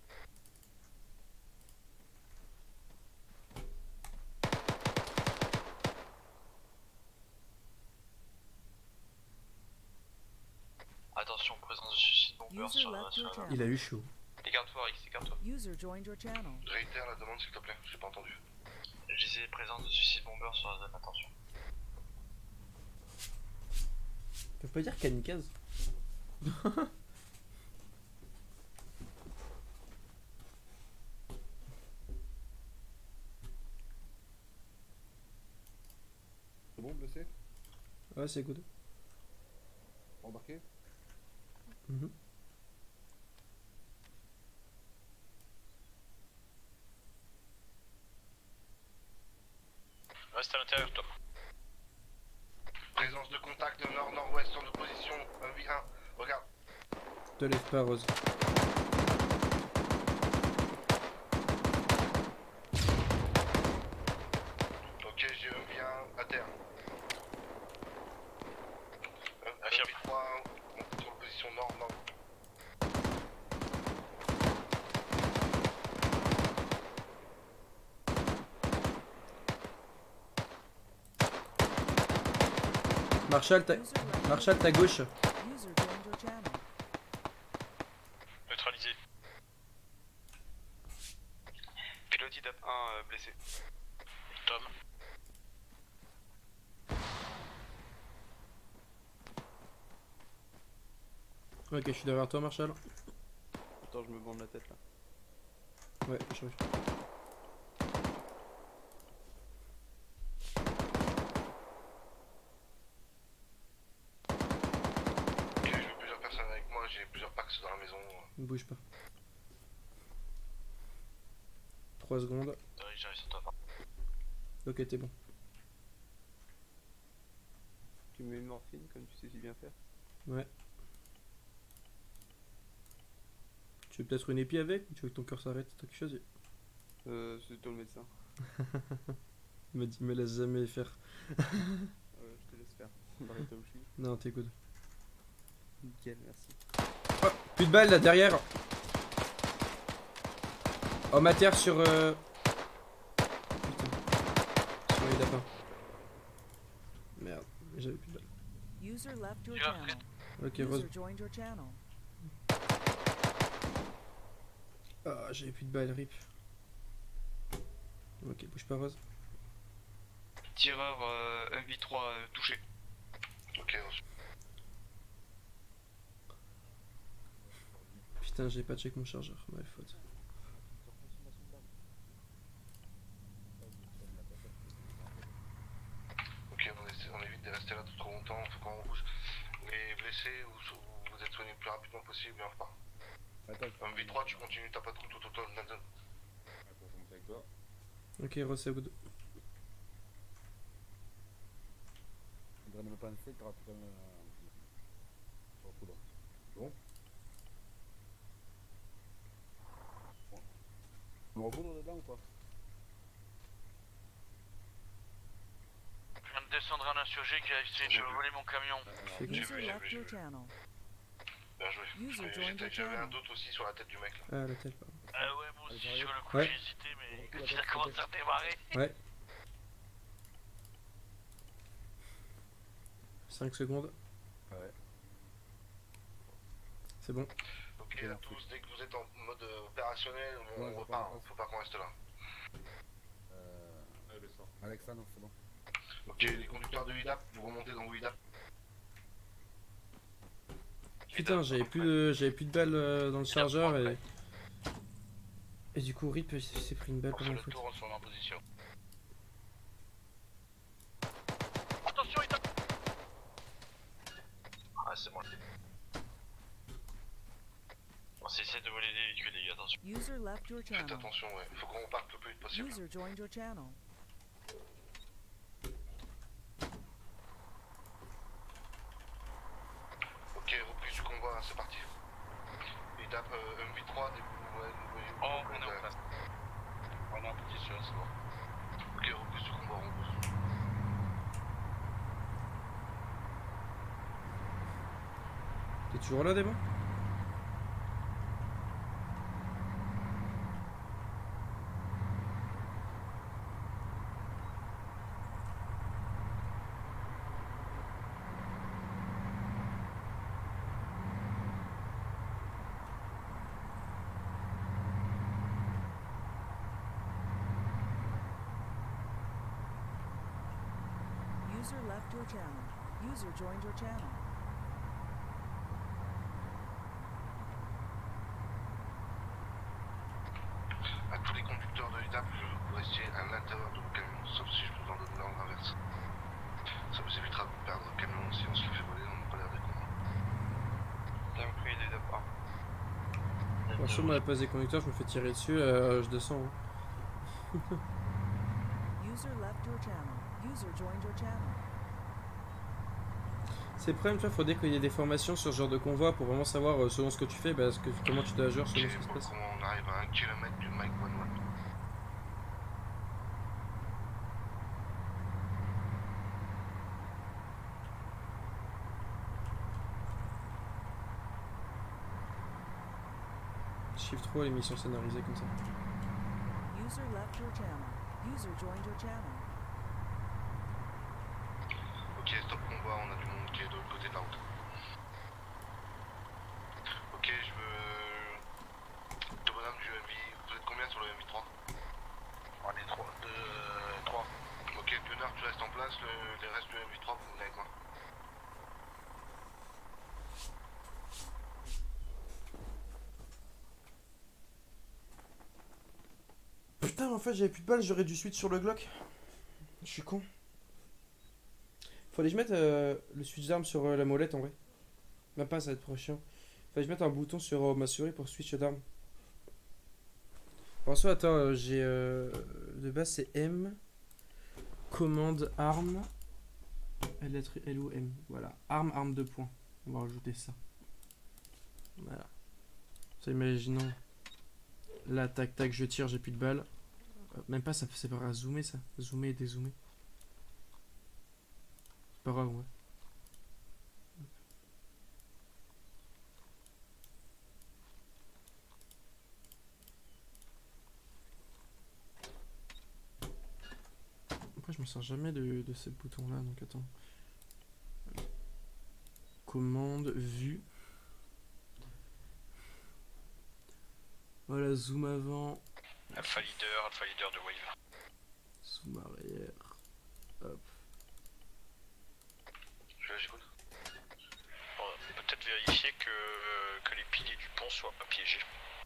Attention, présence de suicide bomber User sur left your la... channel. Il a eu chaud. Écarte-toi, Rix, écarte-toi. User joined your channel. Réitère la demande s'il te plaît, j'ai pas entendu. J'ai présence de suicide bomber sur la zone, attention. Ils peuvent pas dire kamikaze. C'est bon, blessé? Ouais c'est good. Embarqué? Mhm. Reste à l'intérieur, toi. Présence de contact nord-nord-ouest sur notre position, 1v1, regarde. Te lève pas Rose. Ok, j'ai 1v1 à terre. Affirme. V3, on est sur la position nord-nord. Marshall ta gauche. User joined your channel. Neutralisé. Pilote DAP 1 blessé. Tom. Ok je suis derrière toi Marshall. Attends, je me bande la tête là. Ouais j'arrive. Ok, je veux plusieurs personnes avec moi, j'ai plusieurs packs dans la maison. Ne bouge pas. 3 secondes. J'arrive sur toi. Ok t'es bon. Tu mets une morphine comme tu sais si bien faire. Ouais. Tu veux peut-être une épi avec ou tu veux que ton cœur s'arrête? Toi qui choisis. C'est toi le médecin. Il m'a dit me laisse jamais faire. Je te laisse faire. Barrette où je suis. Non t'es good. Nickel, merci. Oh, plus de balles là derrière. Oh, ma terre sur. Putain. Sur les lapins. Merde, j'avais plus de balles. User left your channel. Ok, User Rose. joined your channel. Ah, j'avais plus de balles, rip. Ok, bouge pas, Rose. Tireur 1v3 touché. Ok, reçu. Putain, j'ai pas check mon chargeur, ma faute. Ok, on évite de rester là trop longtemps, faut qu'on bouge. Les blessés, vous êtes soignés le plus rapidement possible et on repart. Un V3, tu continues, t'as pas de coup tout autour de la zone. Attends, je monte avec toi. Ok, Rose, c'est à vous deux. On dirait même pas un fake, t'auras tout quand même sur le poudre. Bon. On me repoudre dedans ou pas? Je viens de descendre un insurgé qui a essayé de voler mon camion. User left your channel. Bien joué. User joined your J'avais un channel. doute aussi sur la tête du mec là. Ah, la tête, pardon. Ah ouais, moi aussi sur le coup Ouais. j'ai hésité, mais quand il a commencé à démarrer. Ouais. 5 secondes. Ouais. C'est bon. Ok, à tous, dès que vous êtes en mode opérationnel, on repart, hein. Faut pas qu'on reste là. Alexandre, c'est bon. Ok, les conducteurs de UDAP, vous remontez dans vos UDAP. Putain, j'avais plus de balles dans le chargeur et du coup Rip s'est pris une balle On par fait ma le faute. tour, on se remet en position. Attention, il tape. Ah, c'est moi. On s'essaie de voler des véhicules, les gars, attention. User left your Faites channel. attention, ouais. Faut qu'on reparte le plus vite possible. User joined your channel. Ok, reprise du convoi, c'est parti. UDAP MV3, Oh, on est en place. On est en position, c'est bon. Ok, reprise du convoi, on bouge. T'es toujours là, Démon? User left your channel. User joined your channel. À tous les conducteurs de UDAP, vous restiez à l'intérieur de vos camions, sauf si je vous en donne l'ordre inverse. Ça vous évitera de perdre le camion si on se le fait voler, on n'a pas l'air des cons. T'as pris les deux pas. Attention, moi, la place des conducteurs, je me fais tirer dessus, je descends. Hein. User left your channel. User joined your channel. C'est le problème, tu vois, faudrait qu'il y ait des formations sur ce genre de convoi pour vraiment savoir selon ce que tu fais, comment tu dois agir selon ce qui se passe. Comment on arrive à 1 km du Mike 11. Shift 3, les missions scénarisées comme ça. User left your channel. User joined your channel. Ok, stop convoi, on a du monde qui est de l'autre côté de la route. Ok, je veux... De bonhomme du MV, vous êtes combien sur le MV3? On est 3. Ok, Pionner, tu restes en place, les restes du MV3, vous venez avec moi. Putain, en fait, j'avais plus de balles, j'aurais dû switch sur le Glock. Je suis con. Fallait que je mette le switch d'armes sur la molette en vrai. Même pas, ça va être trop chiant. Fallait que je mette un bouton sur ma souris pour switch d'armes. En soit, attends, j'ai. De base, c'est M. Commande arme. Lettre L ou M. Voilà. Arme 2 points. On va rajouter ça. Voilà. Ça, imaginons. Là, tac, tac, je tire, j'ai plus de balles. Même pas, ça c'est pas à zoomer ça. Zoomer et dézoomer. C'est pas grave, ouais. Après, je me sers jamais de ces boutons-là, donc attends. Commande, vue. Voilà, zoom avant. Alpha leader de wave. Zoom arrière. Hop. J'écoute. Peut-être vérifier que les piliers du pont soient pas piégés.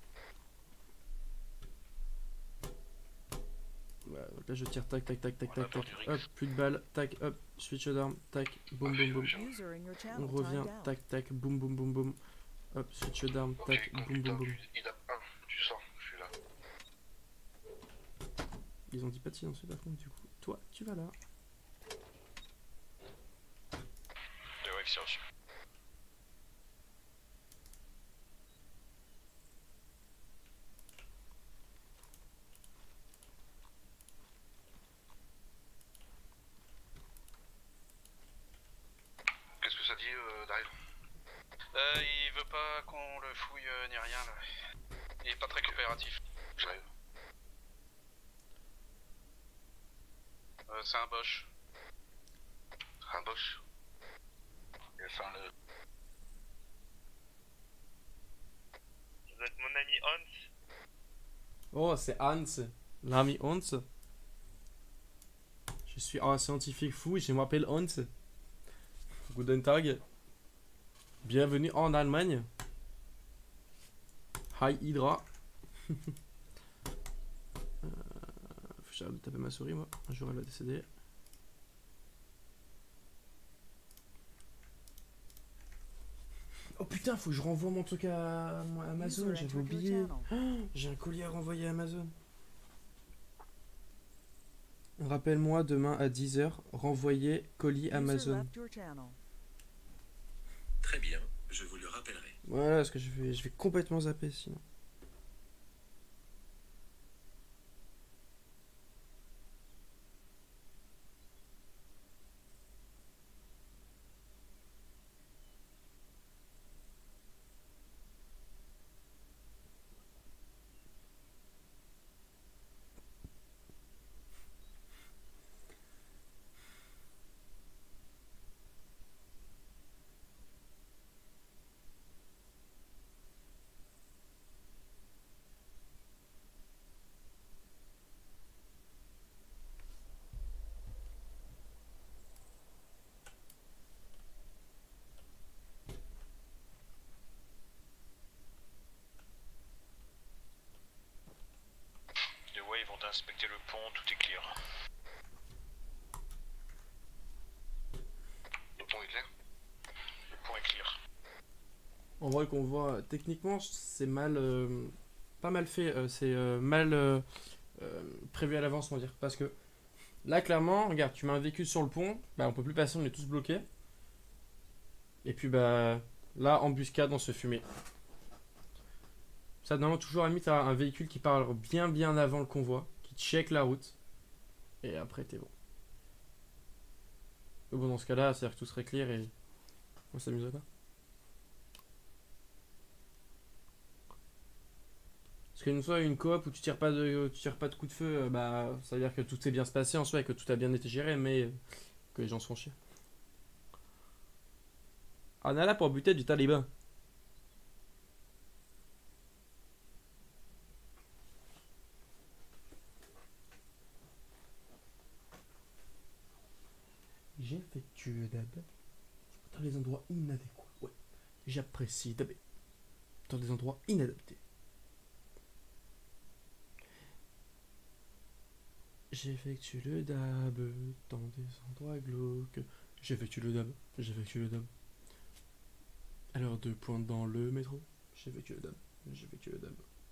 Voilà, donc là je tire tac tac tac tac tac tac. Hop, plus de balles, tac, hop, switch d'arme, tac, boum boum boum. On revient, tac tac, boum boum boum boum. Hop, switch d'arme, tac, boum boum boum. Il a 1, tu sors, je suis là. Ils ont dit pas de silence par contre, du coup. Toi, tu vas là. De wave, c'est reçu. Qu'est-ce que ça dit, Daryl? Il veut pas qu'on le fouille ni rien là. Il est pas très coopératif. J'arrive. C'est un Bosch. Un Bosch. Enfin, le... Vous êtes mon ami Hans. Oh, c'est Hans. L'ami Hans. Je suis un scientifique fou et je m'appelle Hans. Guten Tag. Bienvenue en Allemagne. Hi Hydra. Faut que j'arrête de taper ma souris moi. Un jour elle va décéder. Oh putain, faut que je renvoie mon truc à Amazon, j'avais oublié. Oh, j'ai un colis à renvoyer à Amazon. Rappelle-moi demain à 10 h, renvoyer colis Amazon. Très bien, je vous le rappellerai. Voilà, parce que je vais complètement zapper sinon. Les waves vont inspecter le pont, tout est clear. Le pont est clair? Le pont est clear. En vrai qu'on voit, techniquement c'est mal, pas mal fait, c'est mal prévu à l'avance on va dire. Parce que là clairement, regarde, tu mets un véhicule sur le pont, bah on peut plus passer, on est tous bloqués. Et puis bah là embuscade, on se fait fumer. Ça demande toujours à limite un véhicule qui part bien avant le convoi, qui check la route. Et après t'es bon. Mais bon dans ce cas là, c'est-à-dire que tout serait clair et on s'amuserait pas. Parce qu'une fois une coop où tu tires pas de coup de feu, bah ça veut dire que tout s'est bien se passé en soi et que tout a bien été géré, mais que les gens se font chier. Ah, on est là pour buter du taliban. J'effectue d'abord dans les endroits inadéquats. Ouais, j'apprécie d'abord dans des endroits inadaptés. J'effectue le dab dans des endroits glauques. J'effectue le dab. J'effectue le dab. À l'heure de pointe dans le métro. J'effectue le dab. J'effectue le dab.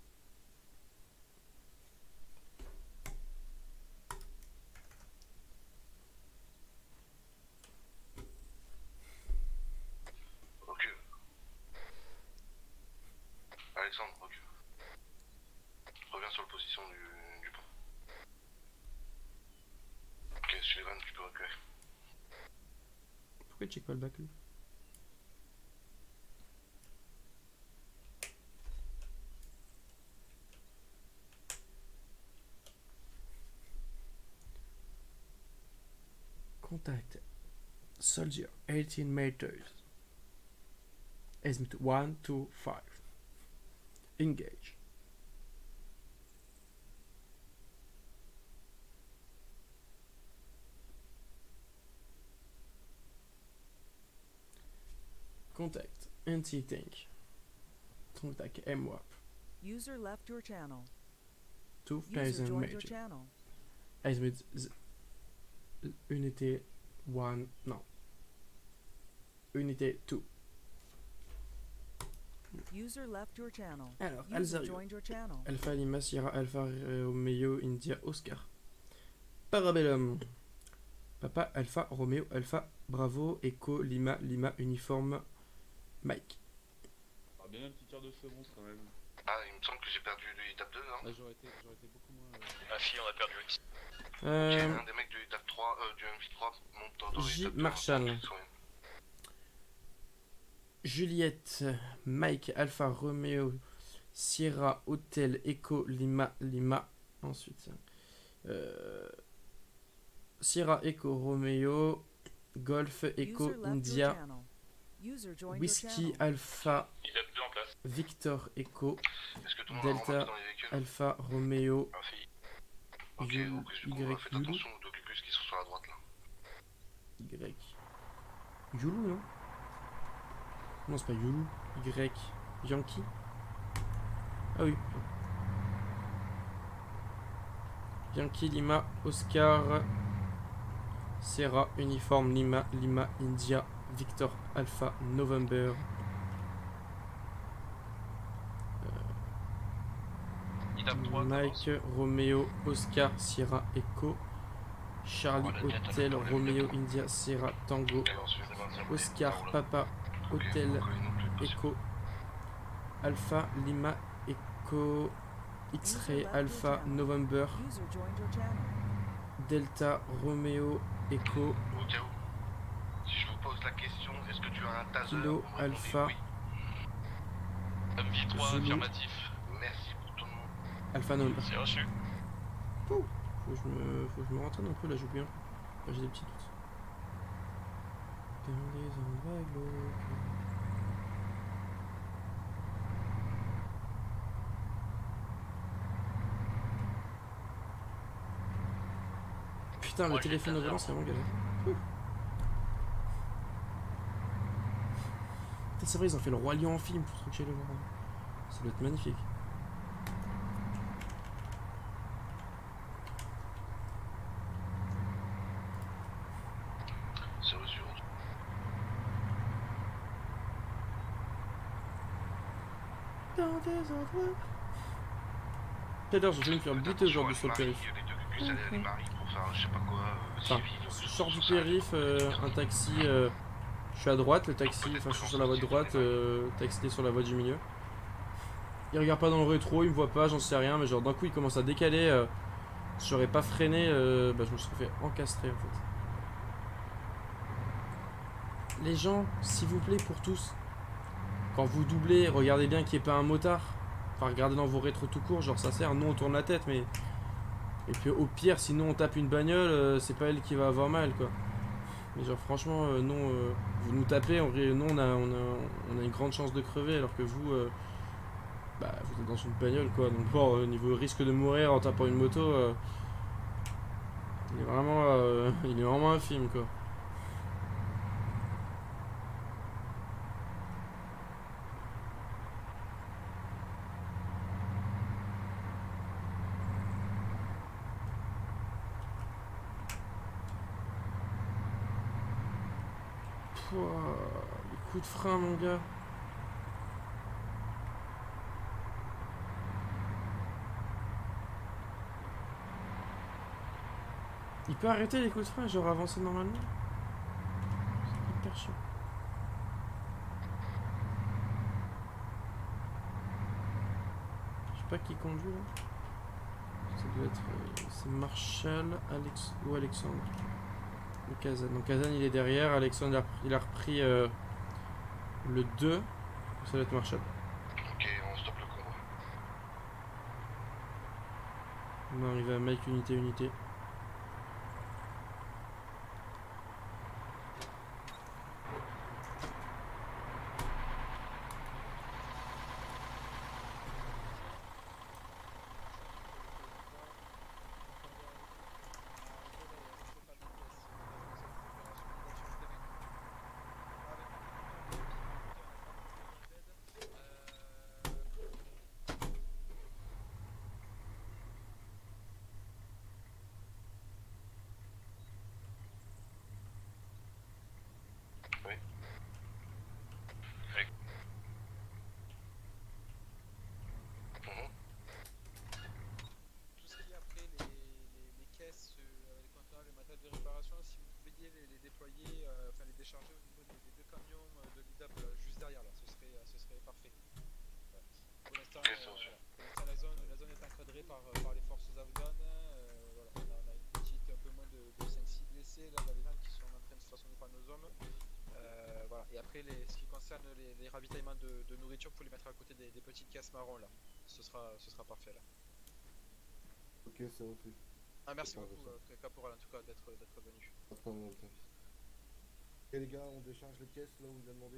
Recule. Alexandre, recule. Reviens sur la position du pont. Ok, Sullivan, tu peux reculer. Pourquoi tu check pas le bac lui? Contact. Soldier 18 meters. Azimuth 125. Engage. Contact. Anti-tank. Contact MWAP. User left your channel. 2000 User joined your meters. channel. Azimuth unité 1. Non. Unité 2. User left your channel. Alors, User Alzario. joined your channel. Alpha Lima Sierra Alpha Romeo India Oscar. Parabellum. Papa Alpha Romeo Alpha Bravo Echo Lima Lima Uniforme Mike. Ah, bien un petit quart de seconde quand même. Ah, il me semble que j'ai perdu l'étape 2, non? J'aurais été beaucoup moins. Ah si, on a perdu aussi. Ok, un des mecs de l'étape 3, du MV3 monte dans J. l'étape 2. Marshall. Juliette Mike Alpha Romeo Sierra Hotel Echo Lima Lima. Ensuite Sierra Echo Romeo Golf Echo User left India your channel. User joined Whiskey your channel. Alpha Il a plus en place. Victor Echo Est-ce que tout le monde a Delta remonté dans les véhicules? Alpha Romeo Ok, Y donc faites Yulu attention aux Docubus qui sont sur la droite là. Y Yulu non? Non c'est pas Yulu. Y Yankee. Ah oui. Yankee Lima Oscar Sierra Uniforme Lima Lima India Victor Alpha November. Mike Romeo Oscar Sierra Echo Charlie Hotel Romeo India Sierra Tango Oscar Papa Hotel Echo Alpha Lima Echo X-Ray Alpha November User joined your channel. Delta Romeo Echo Au cas où, si je vous pose la question, est-ce que tu as un taser? Kilo vous me répondez Alpha oui. MV3 Zulu. affirmatif. Merci pour ton nom. Alpha November. C'est reçu. Faut que je me rentraîne un peu là, j'oublie un peu. Là, j'ai des petits doutes. Putain, le téléphone au volant, c'est vraiment galère. Putain, c'est vrai, ils ont fait le Roi Lion en film pour truquer le voir. Ça doit être magnifique. C'est reçu. Dans des endroits. Tout à l'heure, j'ai failli me faire buter aujourd'hui sur le périph'. Enfin, je sors du périph', un taxi, je suis à droite, le taxi, enfin je suis sur la voie de droite, taxi est sur la voie du milieu. Il regarde pas dans le rétro, il me voit pas, j'en sais rien, mais genre d'un coup il commence à décaler, si j'aurais pas freiné, bah, je me serais fait encastrer en fait. Les gens, s'il vous plaît, pour tous, quand vous doublez, regardez bien qu'il n'y ait pas un motard. Enfin, regardez dans vos rétros tout court, genre ça sert, nous on tourne la tête, mais... Et puis au pire, sinon on tape une bagnole, c'est pas elle qui va avoir mal, quoi. Mais genre franchement, non, vous nous tapez, nous on a une grande chance de crever, alors que vous, bah, vous êtes dans une bagnole, quoi. Donc bon, au niveau risque de mourir en tapant une moto, il est vraiment infime, quoi. Les coups de frein, mon gars. Il peut arrêter les coups de frein, genre avancer normalement. C'est hyper chiant. Je sais pas qui conduit là. Ça doit être. C'est Marshall, Alex ou Alexandre. Le Kazan. Donc Kazan il est derrière, Alexandre il a repris le 2. Ça doit être Marshall. Ok, on stoppe le convoi. On va arriver à Mike unité. déployer, enfin les décharger au niveau des deux camions de l'IDAP juste derrière là, ce serait parfait. Ouais. Pour l'instant, la zone est encadrée par les forces afghanes. Voilà, on a une petite, un peu moins de 5-6 blessés là, les gens qui sont en train de stationner par nos hommes. Voilà. Et après, ce qui concerne les ravitaillements de nourriture, il faut les mettre à côté des petites caisses marron là. Ce sera parfait là. Ok, ça va fait. Ah, merci beaucoup, Caporal, en tout cas, d'être venu. Pas de problème, service. Ok, les gars, on décharge les caisses là où il a demandé.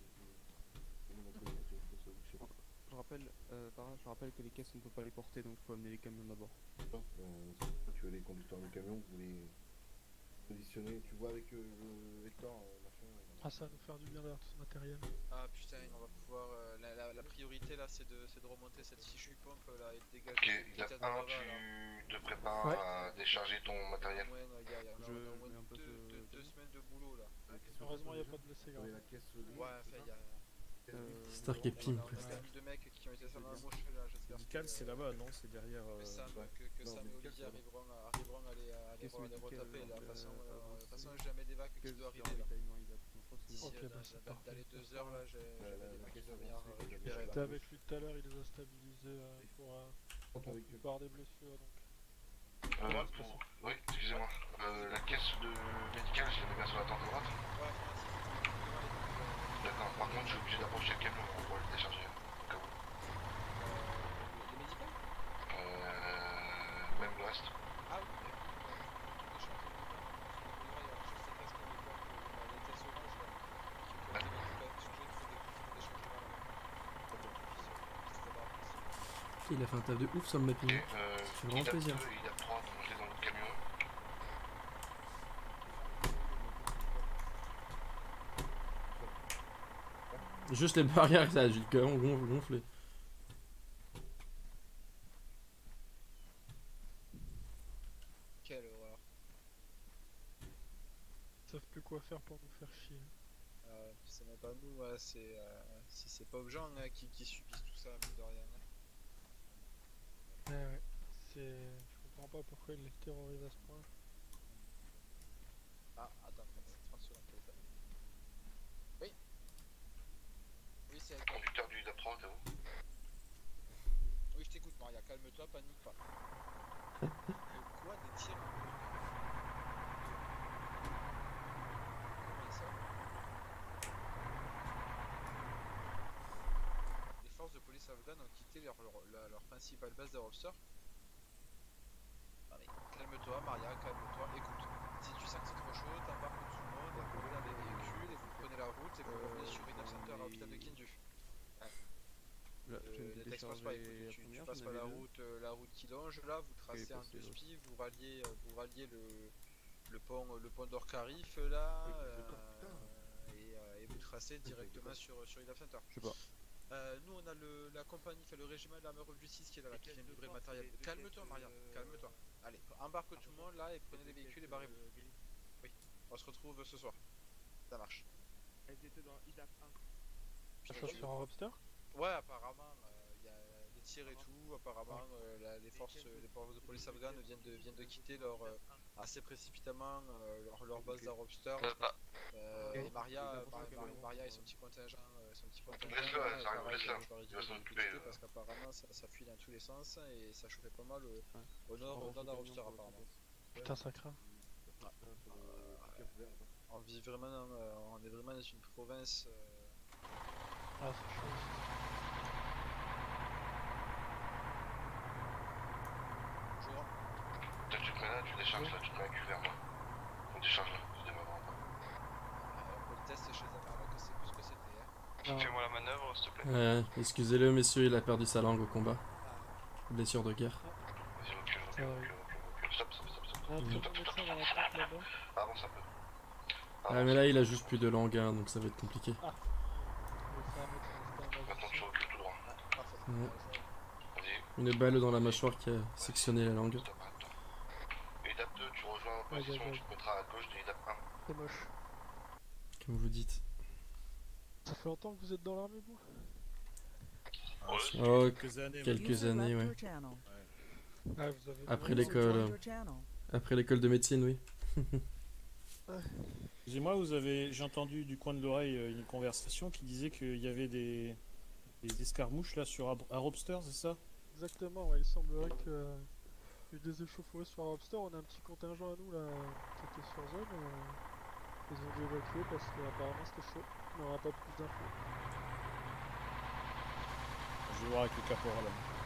Je rappelle que les caisses on peut pas les porter, donc il faut amener les camions d'abord. Tu veux les conducteurs de camions, vous les positionner, tu vois avec Hector, machin. Ah, ça va nous faire du bien d'avoir tout ce matériel. Ah putain, on va pouvoir. La priorité là, c'est de remonter cette fichue pompe là et de dégager. Ok, il y a un, tu te prépares à décharger ton matériel. Il y a au moins deux semaines de boulot là. Heureusement, il n'y a pas de blessés grave. Ouais, enfin, il y a. Stark et Pim. Il y a deux mecs qui ont été sur la mouche là, j'espère. Médical, c'est là-bas, non? C'est derrière. Que Sam et Olivier arriveront à les retaper là. De toute façon, j'ai jamais des vagues qui doivent arriver là. D'ici dans les 2 heures là, j'ai des vagues qui doivent venir récupérer. J'étais avec lui tout à l'heure, il les a stabilisés pour la plupart des blessures. Oui, excusez-moi. La caisse de médicale, je la mets bien sur la tente droite. Ouais, d'accord, par contre, je suis obligé d'approcher le camion pour pouvoir le décharger, au cas où. Les médicales même le reste. Ah oui, Il a fait un taf de ouf sur le mapping. Ça fait vraiment plaisir. Il a 3, donc je l'ai dans le camion. Juste les barrières, ça a le cœur gonflé. Quelle horreur. Ils savent plus quoi faire pour nous faire chier. C'est même pas nous, c'est pas aux gens qui subissent tout ça, mine de rien. Ouais, je comprends pas pourquoi ils les terrorisent à ce point. Ah, attends, 30 secondes, téléphone. Oui. Oui, c'est elle. Conducteur du DAP 3, t'as où? Oui, je t'écoute, Maria, calme-toi, panique pas. Quoi, des tirs? Comment ça? Les forces de police afghanes ont quitté leur principale base d'Aerofster. Non mais, calme-toi, Maria, calme-toi, écoute. Si tu sens que c'est trop chaud, t'embarques tout le monde, vous roulez dans les véhicules et vous prenez la route et vous revenez sur Enough Center à l'hôpital de Kindu. Ne t'expose pas, écoute, tu passes pas la route qui longe là, vous tracez en 2 spies, vous ralliez le pont d'Orcarif là, et vous tracez directement sur Enough Center. Je sais pas. Nous on a la compagnie, le régiment de l'armée du 6 qui est là, qui vient de livrer le matériel. Calme-toi Maria, calme-toi. Allez, embarque tout le monde là et prenez les véhicules et barrez-vous. Oui, on se retrouve ce soir. Ça marche. Elles étaient dans IDAP 1. Ça sur un Robster? Ouais, apparemment, il y a des tirs et tout. Apparemment, les forces de police afghanes viennent de quitter assez précipitamment leur base d'Aerofster. Et Maria et son petit contingent. Laisse-le, ça arrive, laisse-le. Il va s'en occuper. Parce qu'apparemment, ça fuit dans tous les sens et ça chauffait pas mal au nord d'Aerofster, apparemment. Putain, ça craint. On vit vraiment, on est vraiment dans une province. Ah, c'est chaud. Bonjour. Toi, tu te mets là, tu décharges là, tu te mets à cuvert là. On décharge là, je démarre là. On peut le tester chez Zamarla que c'est plus ce que c'était. Hein. Fais-moi la manœuvre, s'il te plaît. Excusez-le, messieurs, il a perdu sa langue au combat. Blessure de guerre. Vas-y, recule. Stop. Avance un peu. Ah, mais là, il a juste plus de langue, hein, donc ça va être compliqué. Maintenant, tu recules tout droit. Ouais. Une balle dans la mâchoire qui a sectionné la langue. EDAP 2, tu rejoins la position, tu te mettras à gauche de EDAP 1. C'est moche. Comme vous dites. Ça fait longtemps que vous êtes dans l'armée, vous? Oh, quelques années, ouais. Ah, vous avez Après l'école de médecine, oui. Excusez-moi, j'ai entendu du coin de l'oreille une conversation qui disait qu'il y avait des escarmouches là sur Aropster, c'est ça? Exactement, ouais, il semblerait qu'il y ait des échauffourées sur Aropster. On a un petit contingent à nous là qui était sur zone. Ils ont dû évacuer parce qu'apparemment c'était chaud. On n'aura pas plus d'infos. Je vais voir avec le caporal.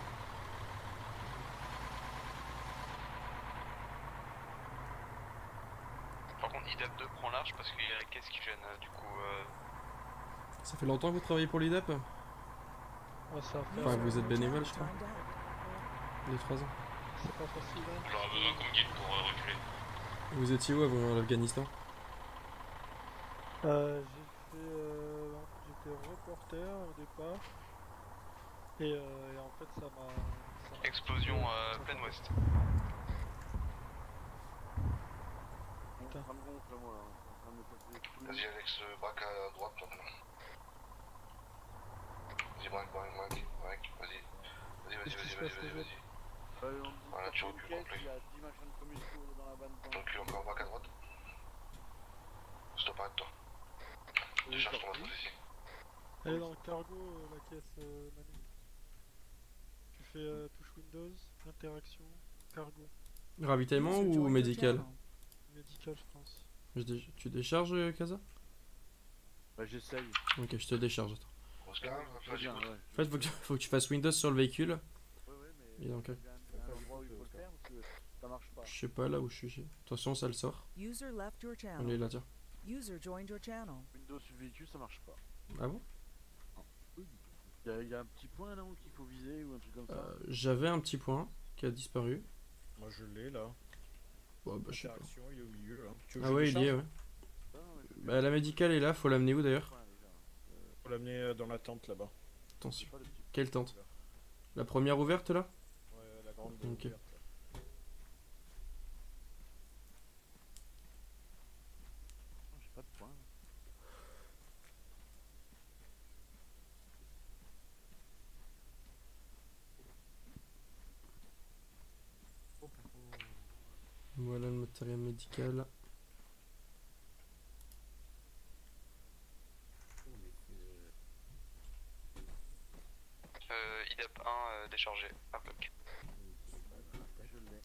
Par contre, IDAP 2 prend large parce qu'il y a la caisse qui gêne, du coup. Ça fait longtemps que vous travaillez pour l'IDEP? Ouais, ça fait. Enfin, vous êtes bénévole, je crois. 2-3 ans. C'est pas facile. Hein. J'aurais besoin qu'on me guide pour reculer. Vous étiez où avant l'Afghanistan? J'étais reporter au départ. Et en fait, ça m'a. Explosion plein ouest. Vas-y Alex, braque à droite toi. Vas-y braque, vas-y. Voilà, tu recules complet. Donc encore braque à droite. Stop, arrête-toi. Décharge ton matos ici. Elle est dans le cargo, la caisse Manu. Tu fais touche Windows, interaction, cargo. Ravitaillement ou médical? Médical, je pense. Tu décharges, Kaza? Bah, j'essaye. Ok, je te décharge. Attends. Oscar, bien, ouais. En fait, faut que tu fasses Windows sur le véhicule. Ouais, mais. Et donc, il y a un endroit où il faut le faire parce que ça marche pas. je sais pas là où je suis. Attention, ça le sort. User left your On est channel. là, tiens. User joined your channel. Windows sur le véhicule, ça marche pas. Ah bon? Il y a un petit point là-haut qu'il faut viser ou un truc comme ça. J'avais un petit point qui a disparu. Moi je l'ai là. Bon, bah, je sais pas. Interaction, il est au milieu là. Tu veux que Ah je ouais, il y est, décharge? ouais. Bah, la médicale est là, faut l'amener où d'ailleurs? Faut l'amener dans la tente là-bas. Attention. Quelle tente? La première ouverte là? Ouais, la grande Ok. ouverte. Là. J'ai pas de point. Voilà le matériel médical. IDAP 1 déchargé, un bloc. Je l'ai.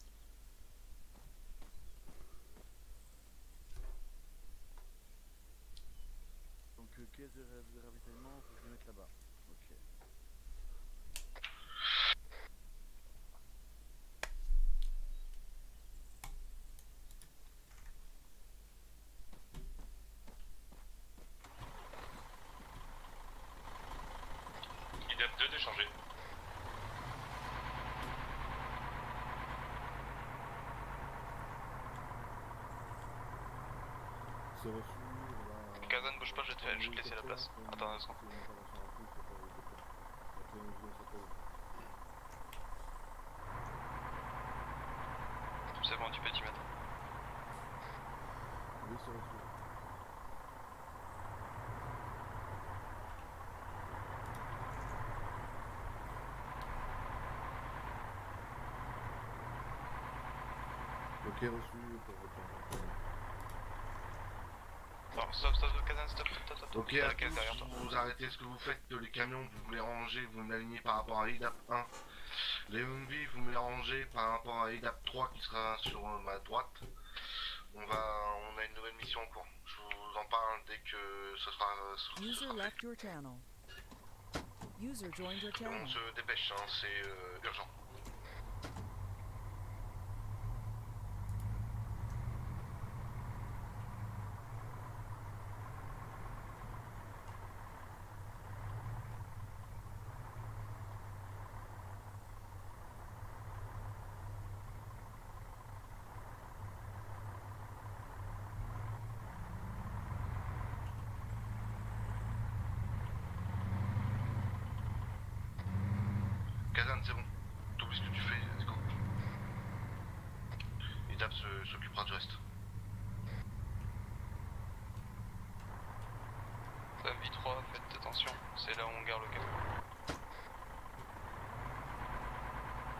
Donc caisse de ravitaillement, faut que je le mette là-bas. Ok. IDAP 2 déchargé. C'est reçu. Kazan, bouge pas, je vais te laisser la place. Attends un instant. C'est bon, tu peux t'y mettre. Oui, c'est reçu. Ok, reçu pour retourner. Non, stop, Kazan, stop. Ok, T'as à la caisse tous, derrière toi. vous arrêtez ce que vous faites, les camions, vous me les rangez, vous me l'alignez par rapport à IDAP 1. Les Humvee, vous me les rangez par rapport à IDAP 3 qui sera sur ma droite. On a une nouvelle mission en cours. Je vous en parle dès que ce sera User left your channel. User joined your channel. On se dépêche, hein, c'est urgent. Kazan, c'est bon. T'oublies ce que tu fais, let's go. IDAP s'occupera du reste. MV3, faites attention, c'est là où on garde le câble.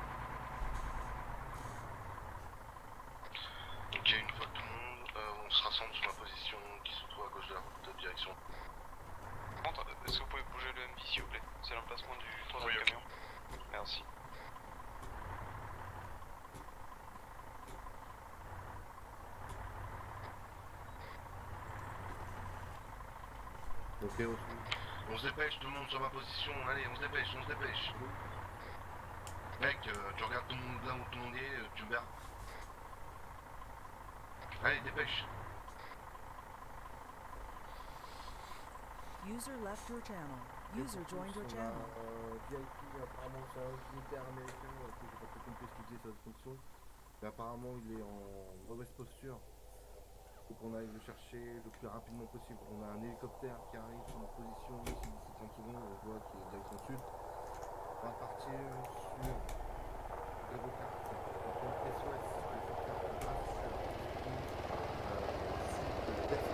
Ok, une fois tout le monde, on sera descendre sur ma position qui se trouve à gauche de la route de direction. Est-ce que vous pouvez bouger le MV s'il vous plaît? C'est l'emplacement du troisième camion. Merci. Ok, reçu. On se dépêche, tout le monde sur ma position, allez, on se dépêche, on se dépêche. Mec, tu regardes tout le monde là où tout le monde est, tu me verras. Allez, dépêche. User left your channel. User joined your channel. VIP, apparemment c'est un militaire américain, j'ai pas trop compris ce qu'il disait sur cette fonction. Mais apparemment il est en mauvaise posture. Faut qu'on aille le chercher le plus rapidement possible. On a un hélicoptère qui arrive sur notre position ici d'ici 30 secondes, on voit qu'il est direction sud. On va partir sur 04. Donc SOS, hélicoptère qui passe sur sud de l'est.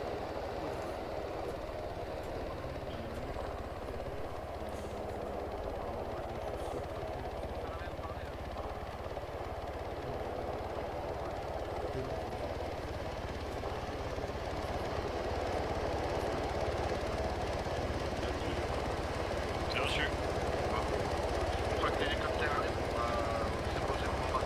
C'est reçu. Une fois que l'hélicoptère arrive, on va se poser en bas.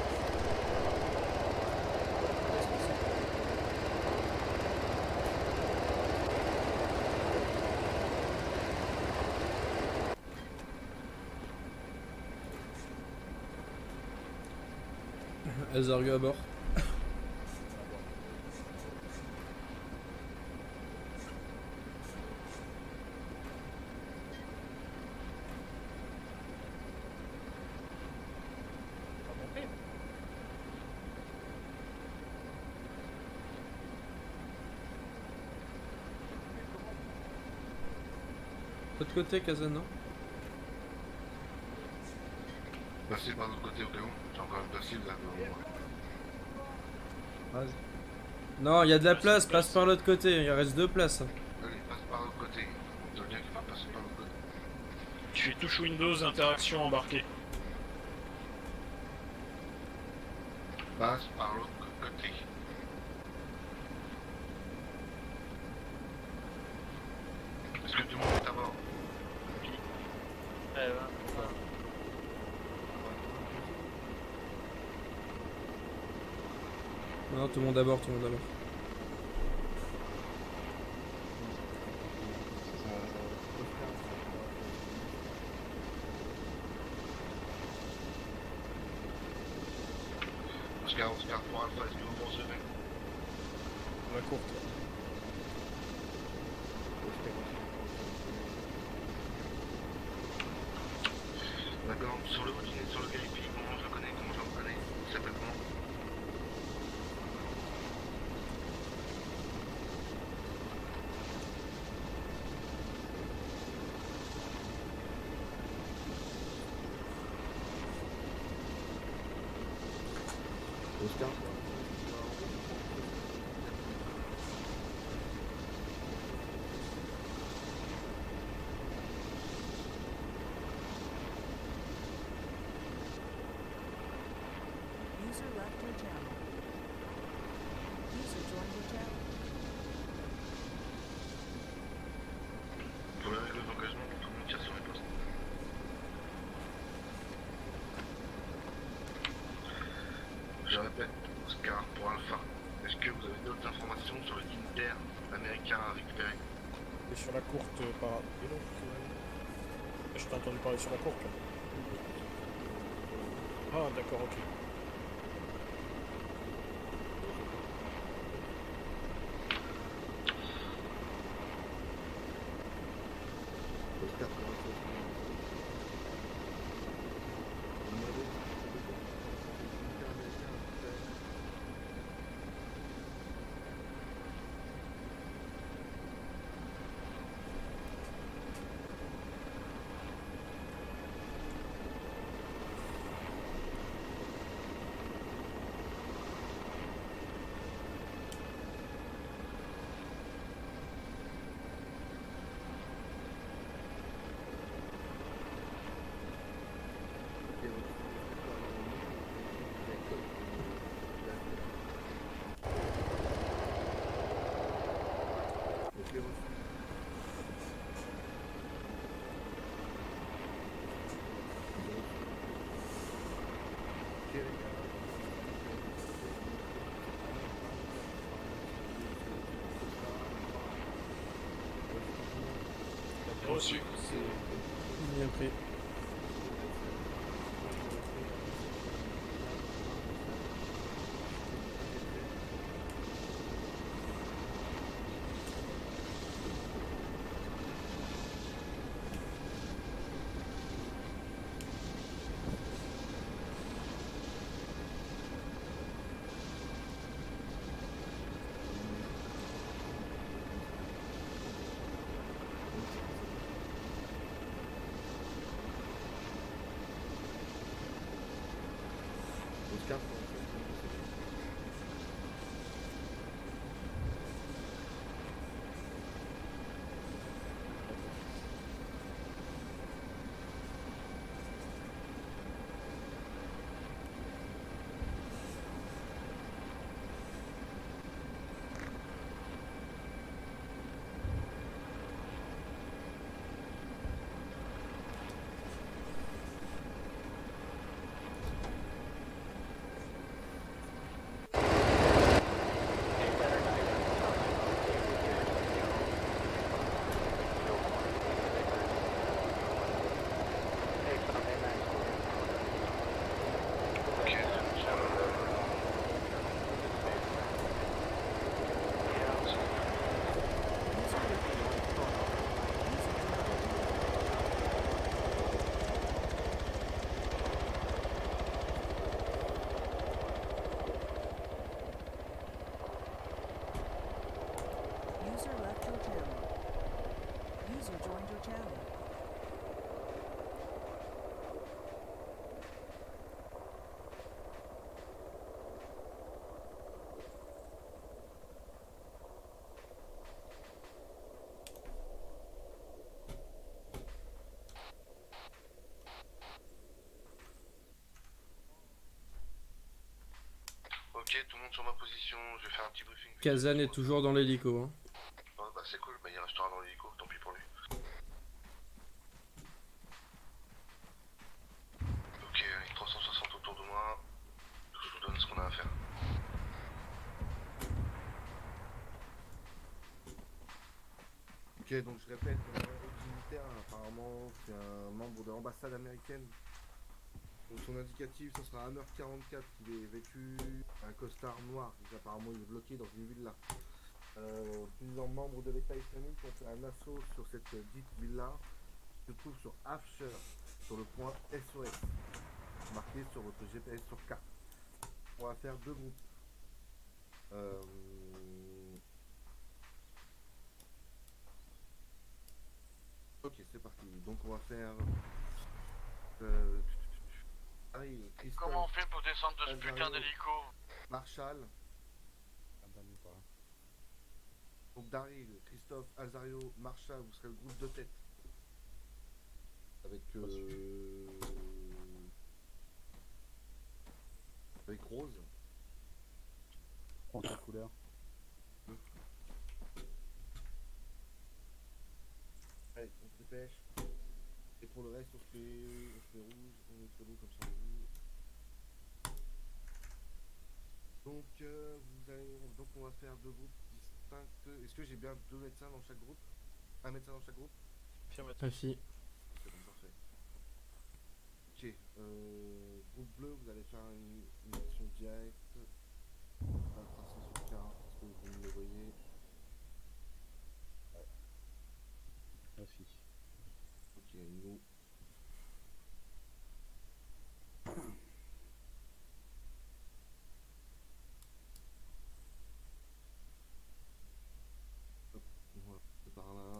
Azargo à bord. De l'autre côté, Kazan, non? Passer par l'autre côté au cas où, c'est encore une possible là devant moi. Non, il y a de la place, passe par l'autre côté, il reste 2 places. Allez, passe par l'autre côté. On doit bien qu'il faut passer par l'autre côté. Je fais touche Windows, interaction embarquée. Passe par l'autre côté. Est-ce que tout le monde est à bord? Non, tout le monde à bord, tout le monde à bord. Oscar pour Alpha, est-ce que vous recevez? La courte. D'accord, sur le haut, sur le VIP, comment je le connais, comment je le reconnais? Il s'appelle comment? Oscar. User left your channel. User joined your channel. Pour la règle d'engagement, tout le monde tire sur les postes. Je répète, Oscar pour Alpha, est-ce que vous avez d'autres informations sur le Inter américain à récupérer? Et sur la courte par... Je t'ai entendu parler sur la courte là. Ah d'accord, ok. Oscar pour Alpha. les reçus. Ok, les gars. Reçu. Bien pris. Oscar, User left your channel. User joined your channel. Ok, tout le monde sur ma position, je vais faire un petit briefing. Kazan est toujours dans l'hélico. Hein. Ouais, bah c'est cool, bah il restera dans l'hélico, tant pis pour lui. Ok, avec 360 autour de moi, je vous donne ce qu'on a à faire. Ok, donc je répète, Audi militaire, apparemment c'est un membre de l'ambassade américaine. Donc son indicatif, ce sera Hammer 44, il est vêtu un costard noir, donc apparemment il est bloqué dans une villa. Plusieurs membres de l'État islamique ont fait un assaut sur cette dite villa, qui se trouve sur Afshar, sur le point SOS, marqué sur votre GPS sur carte. On va faire deux groupes. Ok, c'est parti. Donc on va faire... Comment on fait pour descendre de ce putain d'hélico? Marshall. Donc Daryl, Christophe, Alzario, Marshall, vous serez le groupe de tête. Avec avec Rose. Prends ta couleur. Allez, on se dépêche. Et pour le reste, on se fait rouge, on est très beau comme ça rouge. Donc, donc on va faire deux groupes distincts. Est-ce que j'ai bien deux médecins dans chaque groupe? Un médecin dans chaque groupe? Affirmatif. C'est bon, parfait. Ok, groupe bleu, vous allez faire une action directe. On va tracer sur carte, est-ce que vous me le voyez? Ouais. Merci. Ok, nous. Hop, on va passer par là.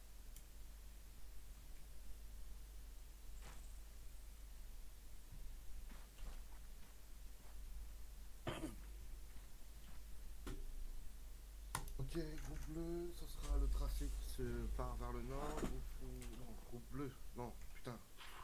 Ok, groupe bleu, ce sera le tracé qui se part vers le nord. Non, groupe bleu, non, putain.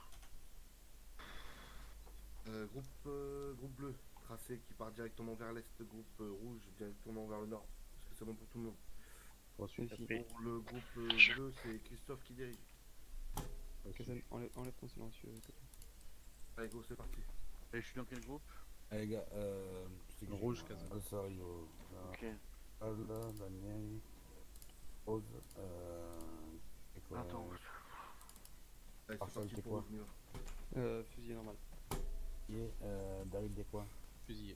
Groupe bleu, tracé qui part directement vers l'est, groupe rouge directement vers le nord. Est-ce que c'est bon pour tout le monde? Ici. Pour le groupe 2, c'est Christophe qui dirige. Kazen, enlève ton silencieux. Allez, go, c'est parti. Et je suis dans quel groupe? Allez, gars, c'est Le rouge, Kazen. Alsario. Ok. Alda, Daniel, Rose, et quoi Attends. Allez, c'est Marcel, parti t'es pour quoi? revenir. Fusilier normal. Et David, t'es quoi? Fusillé.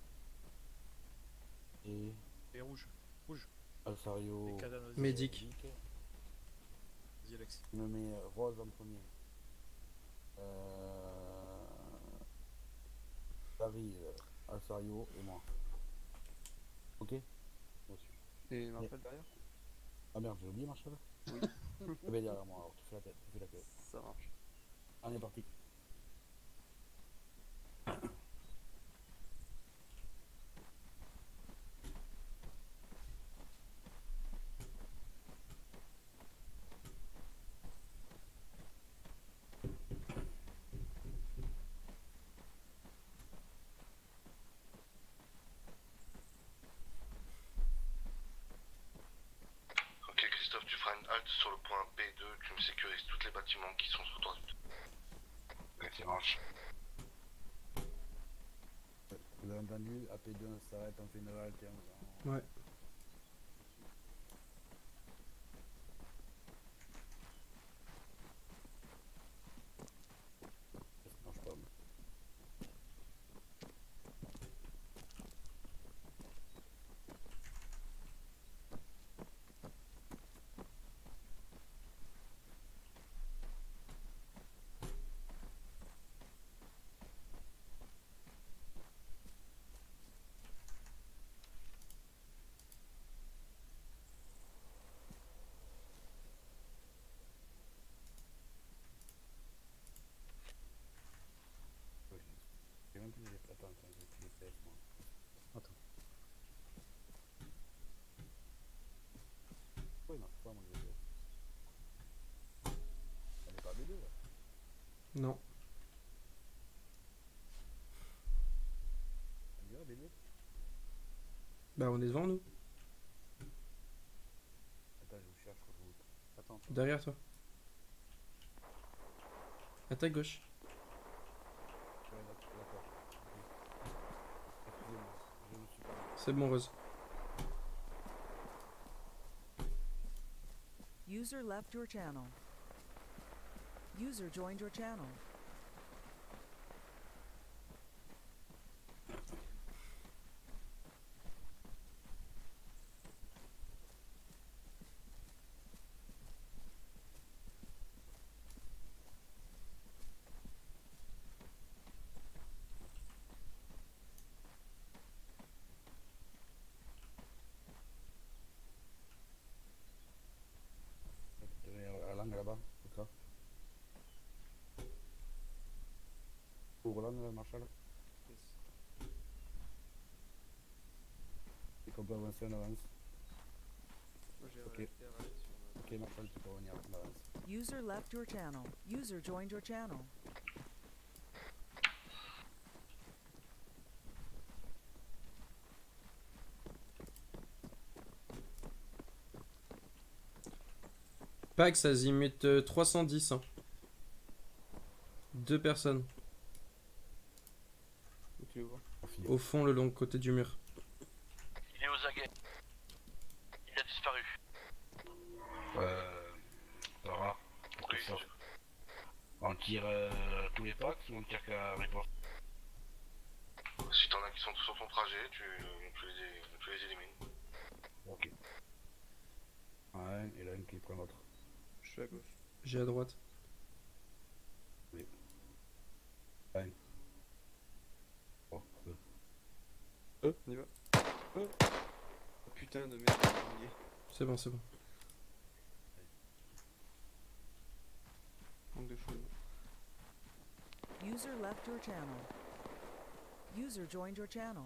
Et rouge. Rouge. Alsario. Et Cadano, vas-y. Médic. Vas-y, Alex. Je me mets Rose en premier. David, Alsario et moi. Ok? Et Marshall derrière? Ah merde, j'ai oublié Marshall? Oui. Eh ben derrière moi alors, tu fais la tête, tu fais la queue. Ça marche. Allez, parti. Ok Christophe, tu feras une halte sur le point P2, tu me sécurises tous les bâtiments qui sont sur toi. Ok, ça marche. Vous avez entendu, AP2 on s'arrête, on fait une halte et on... Ouais. Ça marche pas. J'ai même plus les... Attends, j'ai plus les PS moi. Attends. Pourquoi il marche pas mon GPS? Elle est pas B2 là? Non. Elle dirait B2? Bah on est devant nous. Attends, je vous cherche, je vous... Attends. Derrière toi. À ta gauche. Ouais, d'accord. Excusez-moi, je ne suis pas... C'est bon Rose. User left your channel. User joined your channel. La langue là-bas, c'est ça? Ouvre langue, Marshall. Et qu'on peut avancer, on avance. Moi j'ai Ok. Ok, Marshall, tu peux revenir, on avance. User left your channel. User joined your channel. Pax, azimut 310. Hein. 2 personnes. Où tu le vois? Au fond, le long côté du mur. Il est aux aguets. Il a disparu. Ça va. Ok, Christophe. On tire tous les packs ou on tire qu'à réponse? Si t'en as qui sont tous sur ton trajet, tu les élimines. Ok. Un et là, une qui prend l'autre. Je suis à gauche. J'ai à droite. Oui. Un. Oh, On y va. Oh putain de merde, on y est. C'est bon, c'est bon. Manque de choses. User left your channel. User joined your channel.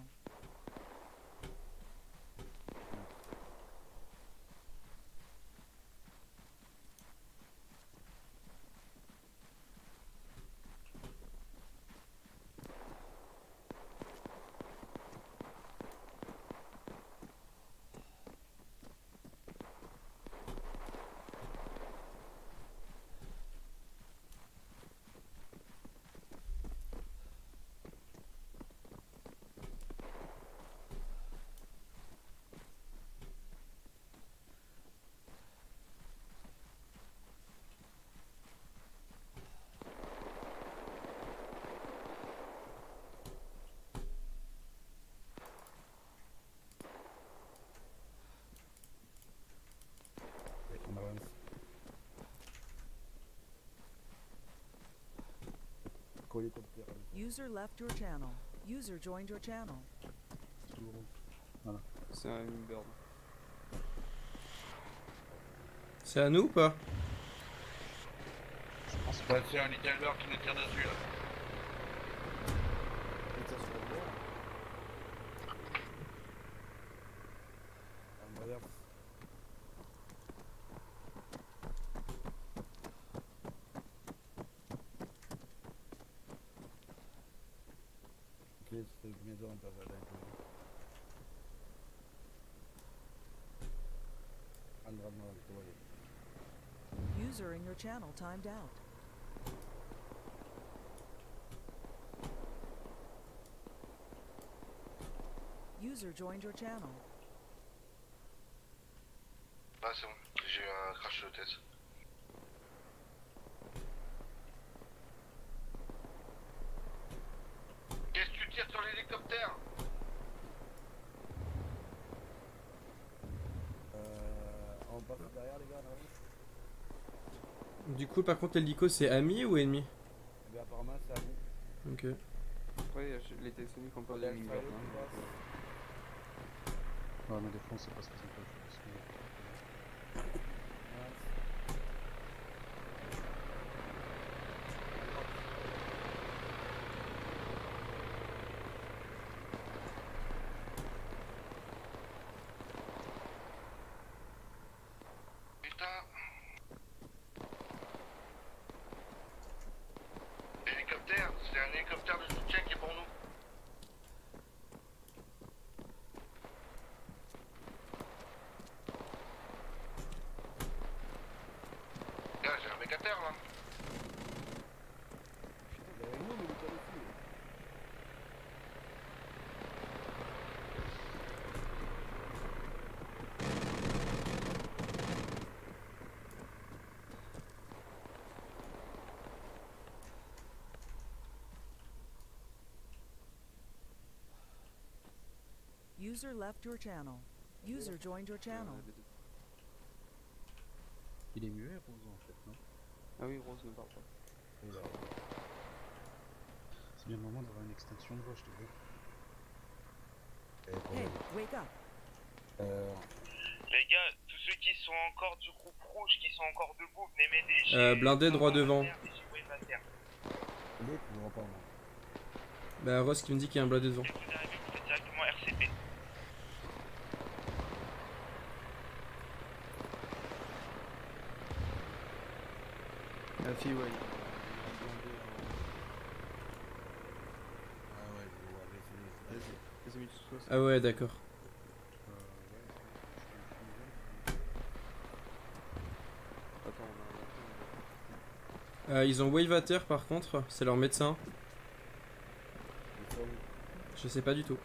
hélicoptère. User left your channel. User joined your channel. Voilà. C'est un Hummingbird. C'est à nous ou pas? Bah, c'est un Little Bird qui nous tire dessus là. User in your channel timed out. User joined your channel. Ah c'est bon, j'ai eu un crash de tête. Qu'est-ce que tu tires sur l'hélicoptère? On passe derrière les gars là. Du coup, par contre, l'hélico c'est ami ou ennemi? Eh bien, apparemment c'est à vous. Ok. Ouais, les Tessoniques ont pas de Hummingbird. Ouais, mais des fois on sait pas ce qu'ils ont fait. Hélicoptère, c'est un hélicoptère de soutien qui est pour nous. Là, j'ai un méga terre là. User left your channel. User joined your channel. Il est muet, Rose, en fait, non? Ah oui, Rose ne parle pas. C'est bien le moment d'avoir une extinction de voix, je te dis. Hey, wake up. Les gars, tous ceux qui sont encore du groupe rouge, qui sont encore debout, venez m'aider. Blindé droit devant. Bah, Ross qui me dit qu'il y a un blindé devant. Vous arrivez, vous faites directement RCP. La fille, ouais. Ah ouais, d'accord. Ils ont wave à terre par contre, c'est leur médecin. Je sais pas du tout.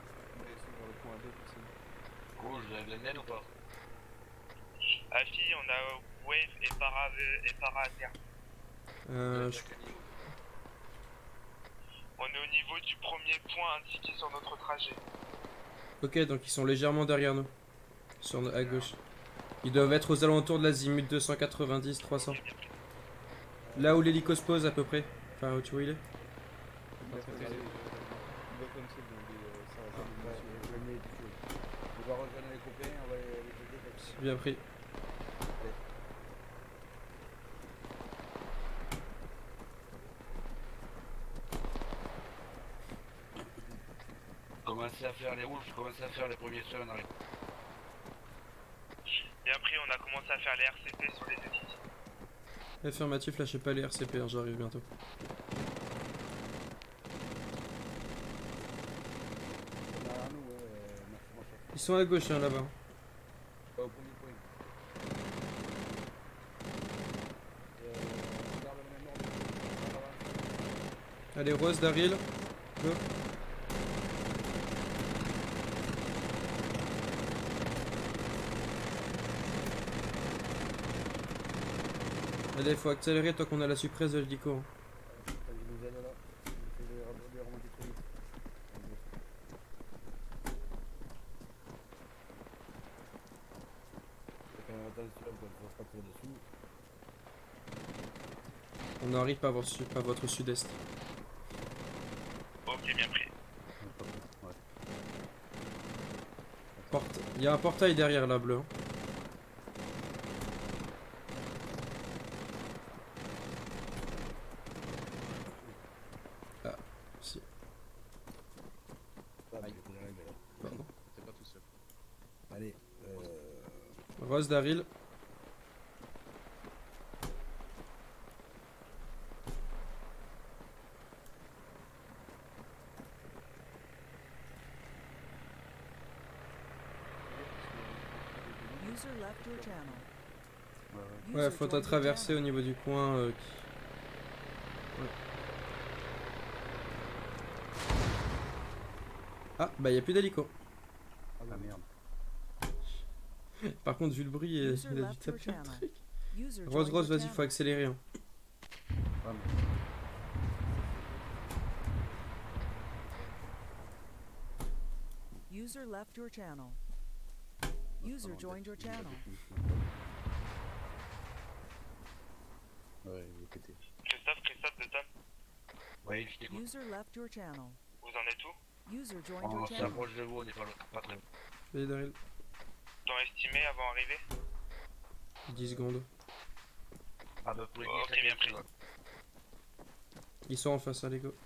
Rouge, vous avez de la mienne ou pas? Afi, on a wave et para à terre. Je- On est au niveau du premier point indiqué sur notre trajet. Ok, donc ils sont légèrement derrière nous. À gauche. Ils doivent être aux alentours de l'azimut 290-300. Là où l'hélico se pose à peu près. Enfin, où tu vois il est. C'est bien pris. Commencez à faire les rouges, commencez à faire les premiers sauts en arrière. Et après, on a commencé à faire les RCP sur les deux sites. Affirmatif, lâchez pas les RCP, hein, j'arrive bientôt. Ils sont à gauche, hein, là-bas. Allez, Rose, Daryl. Go. Allez, faut accélérer tant qu'on a la suppresse de l'hélico. On arrive par votre sud-est. J'ai bien pris. Ouais. Il y a un portail derrière la bleue. Ah, si. Ah, mais il est arrivé, là. Pardon. T'es pas tout seul. Allez, Rose Daryl. User left your channel. Ouais, faut à traverser au niveau du coin. Ouais. Ah, bah y a plus d'hélico. Ah merde. Par contre, vu le bruit, il User a dû left your taper un channel. truc. User Rose, joined Rose, your vas-y, faut channel. accélérer. Hein. Ah, User left your channel. User joined your channel. Ouais, il est pété. Christophe, de Tom. Oui, je t'écoute. User left your channel. Vous en êtes où? User joined On your channel. s'approche de vous, on n'est pas très loin. Vas-y, Daryl. Temps estimé avant arrivée? 10 secondes. À peu près 10 Ok, bien pris. Ils sont en face, allez, go.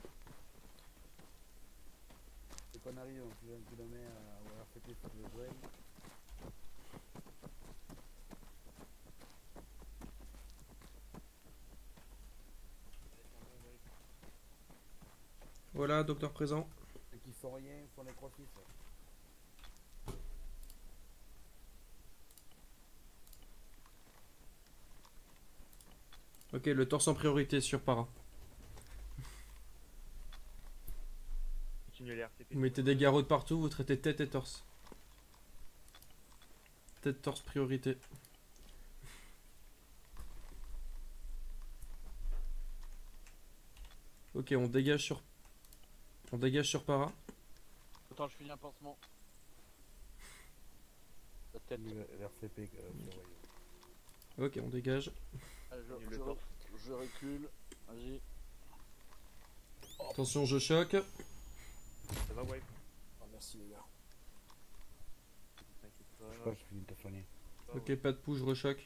dès qu'on arrive, on fait un coup de main à RFP sur le brain. Voilà, docteur présent. Ceux qui font rien font les crossfits. Ok, le torse en priorité sur para. Continuez les RTP. Vous mettez des garrots de partout, vous traitez tête et torse. Tête, torse, priorité. Ok, on dégage sur para. Attends, je finis un pansement. La tête. L'RCP surveille. Ok, on dégage. Allez, je recule. Vas-y. Attention, je choque. Ça va, ouais. Oh, merci les gars. T'inquiète Je pas. crois que je finis de téléphoner. Ok, pas de pouce, je rechoque.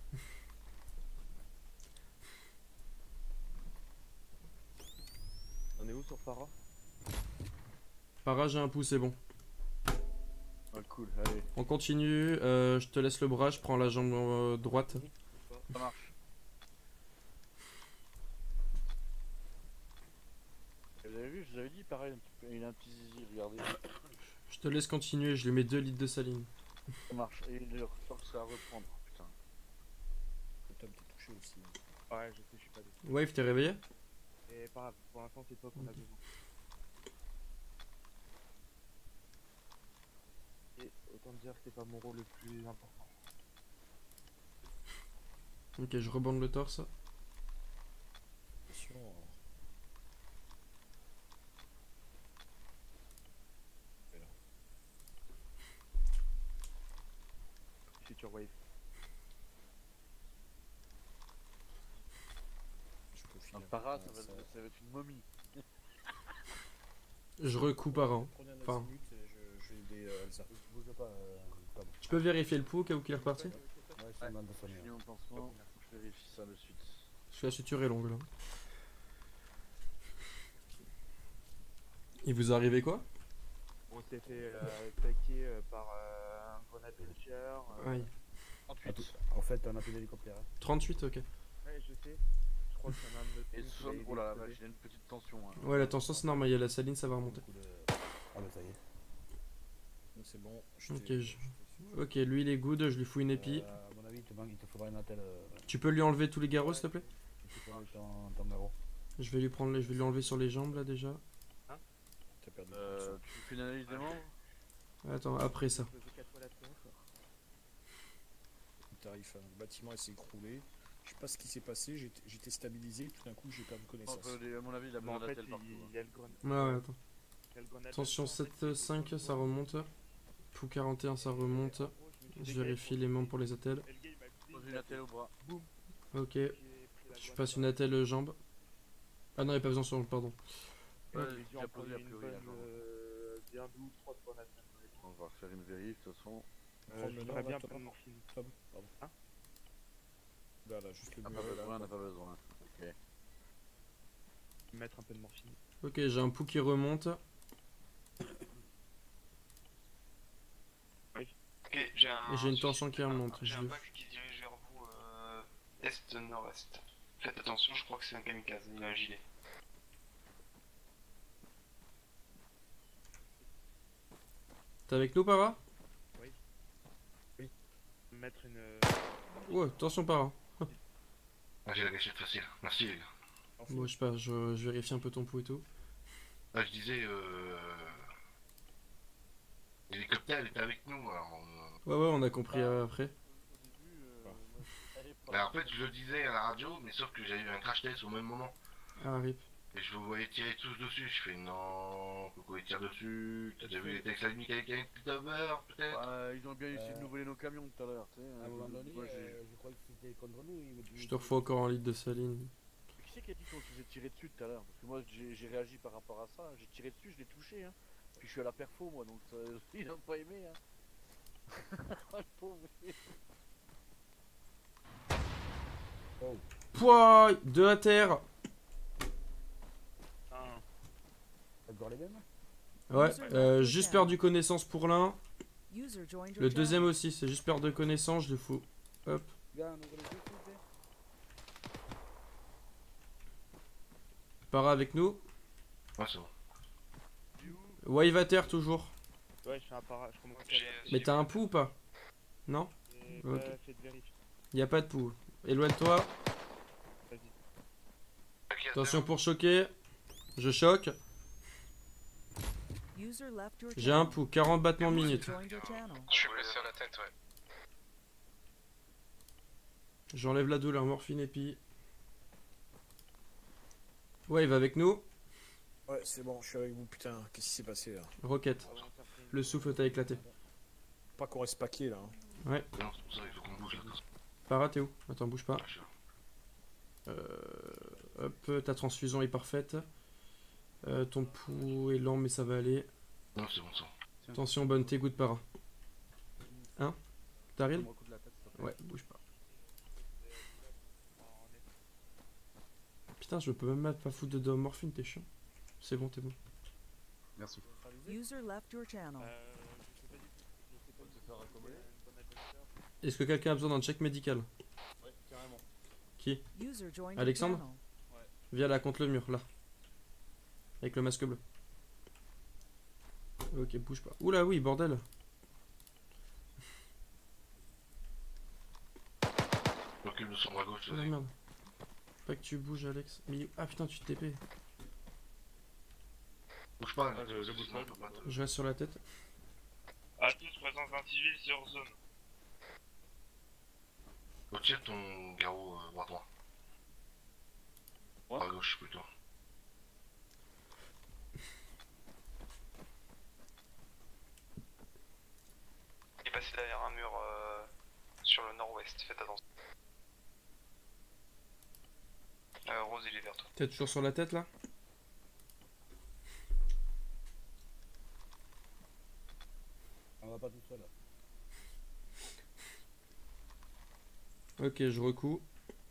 On est où sur Para? Para, j'ai un pouce, c'est bon. Ah cool, allez. On continue, je te laisse le bras, je prends la jambe droite. Ça marche. Vous avez vu, je vous avais dit pareil, il a un petit zizi, regardez. Je te laisse continuer, je lui mets 2 litres de saline. Ça marche, et il ressort, ça va reprendre, putain. Tom t'es touché aussi. Ouais, je sais, je suis pas déçu. Wave, t'es réveillé? Et pas grave, pour l'instant, c'est toi qu'on a besoin. Et autant dire que c'est pas mon rôle le plus important. Ok, je rebande le torse. Attention. Future wave. Un para, ça va être une momie. Je recoupe para. Hein. Prenez un Enfin, azimut, je vais aider Elsa. Bouge pas, Tom. tu peux vérifier le pouls au cas où qu'il est reparti? Ouais, je demande de soigner. Je finis mon pansement, je vérifie ça de suite. Parce que la suture est longue là. Il vous est arrivé quoi? On s'est fait attaquer par un grenade launcher. Aïe. 38. En fait, on a plus d'hélicoptère. 38, ok. Ouais, je sais. Je crois qu'il y en a un de notre Et groupe qui a oh là là, explosé. j'ai une petite tension. Hein. Ouais, la tension c'est normal, il y a la saline, ça va remonter. Ah bah ça y est. Donc c'est bon. Ok, lui il est good, je lui fous une épi. À mon avis, il te faudra une attelle. Tu peux lui enlever tous les garrots s'il te plaît? Tu peux mettre ton garrot. Je vais lui enlever sur les jambes là déjà. T'as perdu. Tu fais une analyse des membres? Attends, après ça. Tarif, le bâtiment s'est écroulé. Je sais pas ce qui s'est passé, j'étais stabilisé, tout d'un coup j'ai perdu connaissance. À mon avis, il a besoin En fait, d'attelle partout. il y a le grenade. Ouais, attends. Il y a le grenade Attention, launcher, en fait, 7-5, ça remonte. Pou 41, ça remonte. Je vérifie les membres pour les attelles. Et le gars, il m'a pris, Pose une attelle au bras. boum. Ok, J'ai pris la je boîte. passe une attelle jambe. Ah non, il n'y a pas besoin sur le pardon. Ouais, J'ai dû j'ai en posé prendre a une priori, bonne, d'accord. bien 2 ou 3 fois la semaine. On va refaire une vérif de toute façon. J'aimerais bien un peu de morphine. Pardon. Hein? Là, juste le On n'a mur pas est là, besoin, on quoi. n'a pas besoin. Ok. Mettre un peu de morphine. Ok, j'ai un pouls qui remonte. Ok, j'ai un. Et j'ai une tension qui remonte. J'ai Je un le- pack qui se dirige vers vous, est-nord-est. Faites attention, je crois que c'est un kamikaze, il a un gilet. T'es avec nous, Para? Oui. Mettre une. Ouais, attention, Para. Ah, j'ai la gâchette facile. Merci les gars. Bon, je sais pas, je vérifie un peu ton pouls et tout. Ah, je disais, l'hélicoptère il était avec nous, alors. Ouais, on a compris après. Bah, en fait, je le disais à la radio, mais sauf que j'avais eu un crash test au même moment. Ah, rip. Et je vous voyais tirer tous dessus. Je fais non, pourquoi ils tirent dessus? T'as déjà vu les textes ennemis avec un cover, peut-être? Ils ont bien essayé de nous voler nos camions tout à l'heure, tu sais. À un moment donné, moi, je crois que c'était contre nous. Je te refais encore un litre de saline. Qui c'est qui a dit qu'on se faisait tirer dessus tout à l'heure? Parce que moi j'ai réagi par rapport à ça, j'ai tiré dessus, je l'ai touché, hein. Puis je suis à la perfo moi, donc ils n'ont pas aimé, hein. Le pauvre. Oh. Pouah, 2 à terre. T'as encore les mêmes? Ouais, juste perdu connaissance pour l'un. User joined your Le deuxième channel. aussi, c'est juste perte de connaissance, je le fous. Hop. Gars, on ouvre les yeux, s'il vous plaît. Para avec nous. Ouais, c'est bon. Wave à terre toujours. Ouais, je fais un para. Je commence à Mais t'as un pouls ou pas? Non? J'ai Ok. pas fait de vérif. Y a pas de pouls. Éloigne-toi. Vas-y. Attention pour choquer. Je choque. User left your J'ai un channel. pouls, 40 battements User minutes. joined your channel. Je suis blessé à la tête, ouais. J'enlève la douleur, morphine et puis. Wave avec nous. Ouais, c'est bon, je suis avec vous, putain. Qu'est-ce qui s'est passé là? Roquette. Le souffle t'a éclaté. Pas qu'on reste paqué là. Hein. Ouais. Non, c'est pour ça qu'il faut qu'on bouge là. Para, t'es où? Attends, bouge pas. Hop, ta transfusion est parfaite. Ton pouls est lent, mais ça va aller. Non, c'est bon ça. Attention, bonne tes gouttes para. Hein? Daryl? Ouais, bouge pas. Putain, je peux même pas foutre de morphine, t'es chiant. C'est bon, t'es bon. Merci. User left your channel. Est-ce que quelqu'un a besoin d'un check médical? Ouais, carrément. Qui? User joined your Alexandre? channel. Ouais. Viens là, contre le mur, là. Avec le masque bleu. Ok, bouge pas. Oula, oui, bordel. Recule de sombre à gauche, Oh la merde. Pas que tu bouges, Alex. Mais... Ah putain, tu te TP. Bouge pas, je bouge pas. Je reste sur la tête. À tous, présence d'un civil sur zone. Retire ton garrot droit. À gauche plutôt. Il est passé derrière un mur sur le nord-ouest, faites attention. Rose, il est vers toi. T'es toujours sur la tête là? On va pas tout seul là. Ok, je recouds.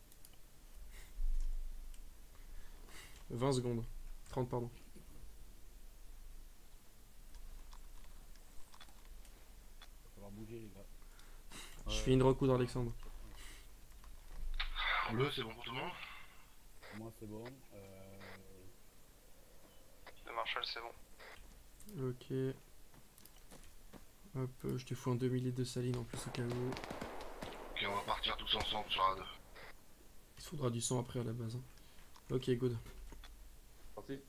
20 secondes. 30 pardon. Il va falloir bouger les gars. Je fais une recoudre Alexandre. Bleu, c'est bon pour tout le monde? Moi c'est bon. Le Marshall, c'est bon. Ok. Hop, je te fous un demi-litre de saline en plus au cas où. Ok, on va partir tous ensemble sur A2. Il te faudra du sang après à la base. Hein. Ok, good. Parti.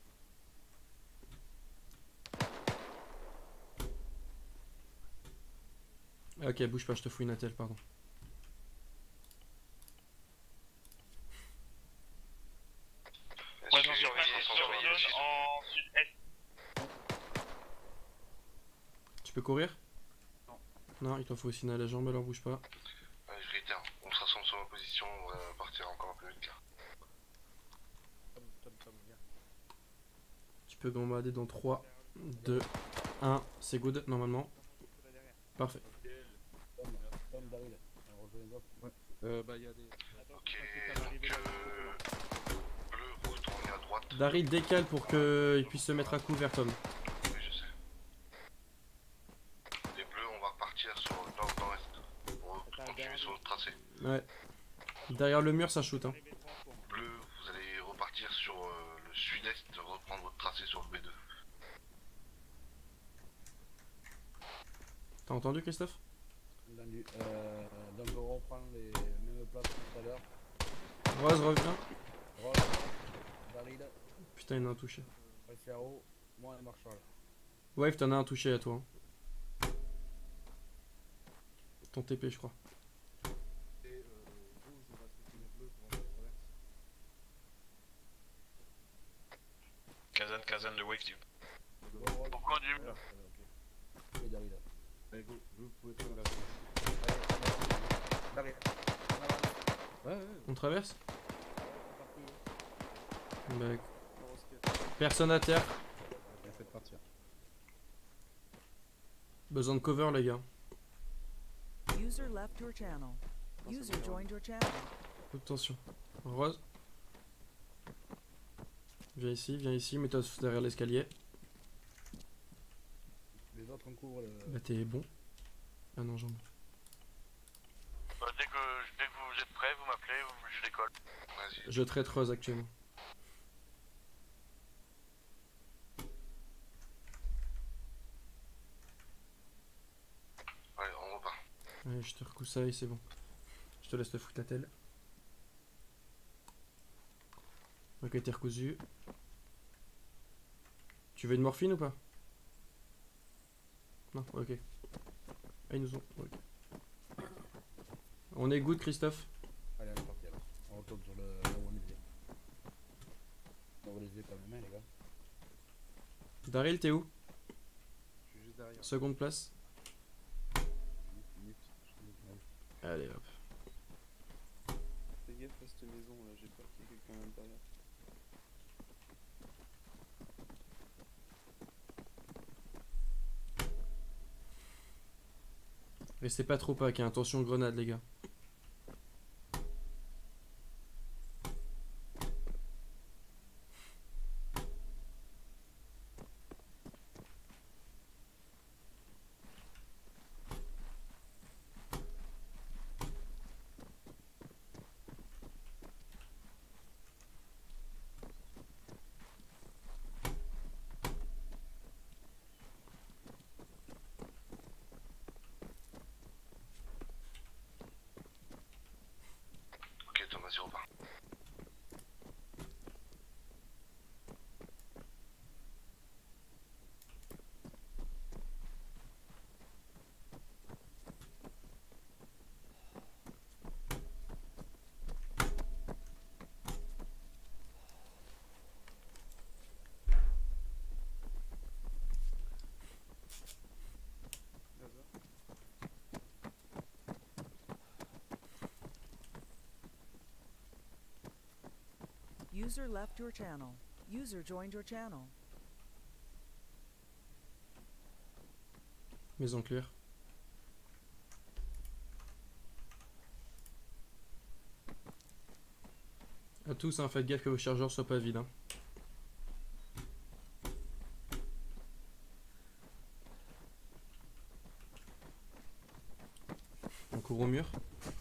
Ok, bouge pas, je te fous une attelle, pardon. Présence sur zone en sud-est. Tu peux courir? Non, il t'en faut aussi une à la jambe, alors bouge pas. Allez, je réitère. On se rassemble sur ma position, on va partir encore un peu vite là. peux gambader dans 3, 2, 1. C'est good normalement. Parfait. Bah, y a des. Ok, donc bleu, vous retournez à droite. Daryl décale pour qu'il puisse se mettre à couvert, Tom. Oui, je sais. Les bleus, on va repartir sur le nord-nord-est pour continuer sur notre tracé. Ouais. Derrière le mur, ça shoot. Hein. Bleu, vous allez repartir sur le sud-est, reprendre votre tracé sur le B2. T'as entendu, Christophe? Donc on reprend les mêmes places que tout à l'heure. Rose, reviens. Rose, Daryl, Putain, il y en a un touché. Préféro, moi et Marshall. Wave, t'en as un touché à toi. Hein. Ton TP, je crois. Et vous, je vais respecter les bleus pour la traverse. Kazan de Wave Tube. Pourquoi du mur? Et Daryl. Allez, go, vous pouvez prendre la Daryl. On traverse? Bah, personne à terre. Faites partir. Besoin de cover, les gars. User left your channel. User joined your channel. Attention. Rose. Viens ici, mets-toi derrière l'escalier. Les autres on couvre le... Bah t'es bon. Ah non, j'en ai. Dès que vous êtes prêts, vous m'appelez, je décolle. Vas-y. Je traite Rose actuellement. Allez, on repart. Allez, je te recoue ça et c'est bon. Je te laisse te foutre la telle. Ok, t'es recousu. Tu veux une morphine ou pas? Non, ok. Ah, ils nous ont... ok. On est good, Christophe? Allez, on est parti alors. On retourne sur le... là où on était. On va les yeux quand même, hein, les gars. Daryl, t'es où? Je suis juste derrière. Seconde place. Allez, hop. Fais gaffe à cette maison là, j'ai peur qu'il y ait quelqu'un à l'intérieur. Restez pas trop pack, hein. Attention grenade, les gars. Ok, Tom, vas-y, repars. User left your channel. User joined your channel. Maison claire. À tous, hein, faites gaffe que vos chargeurs soient pas vides. Hein. On court au mur.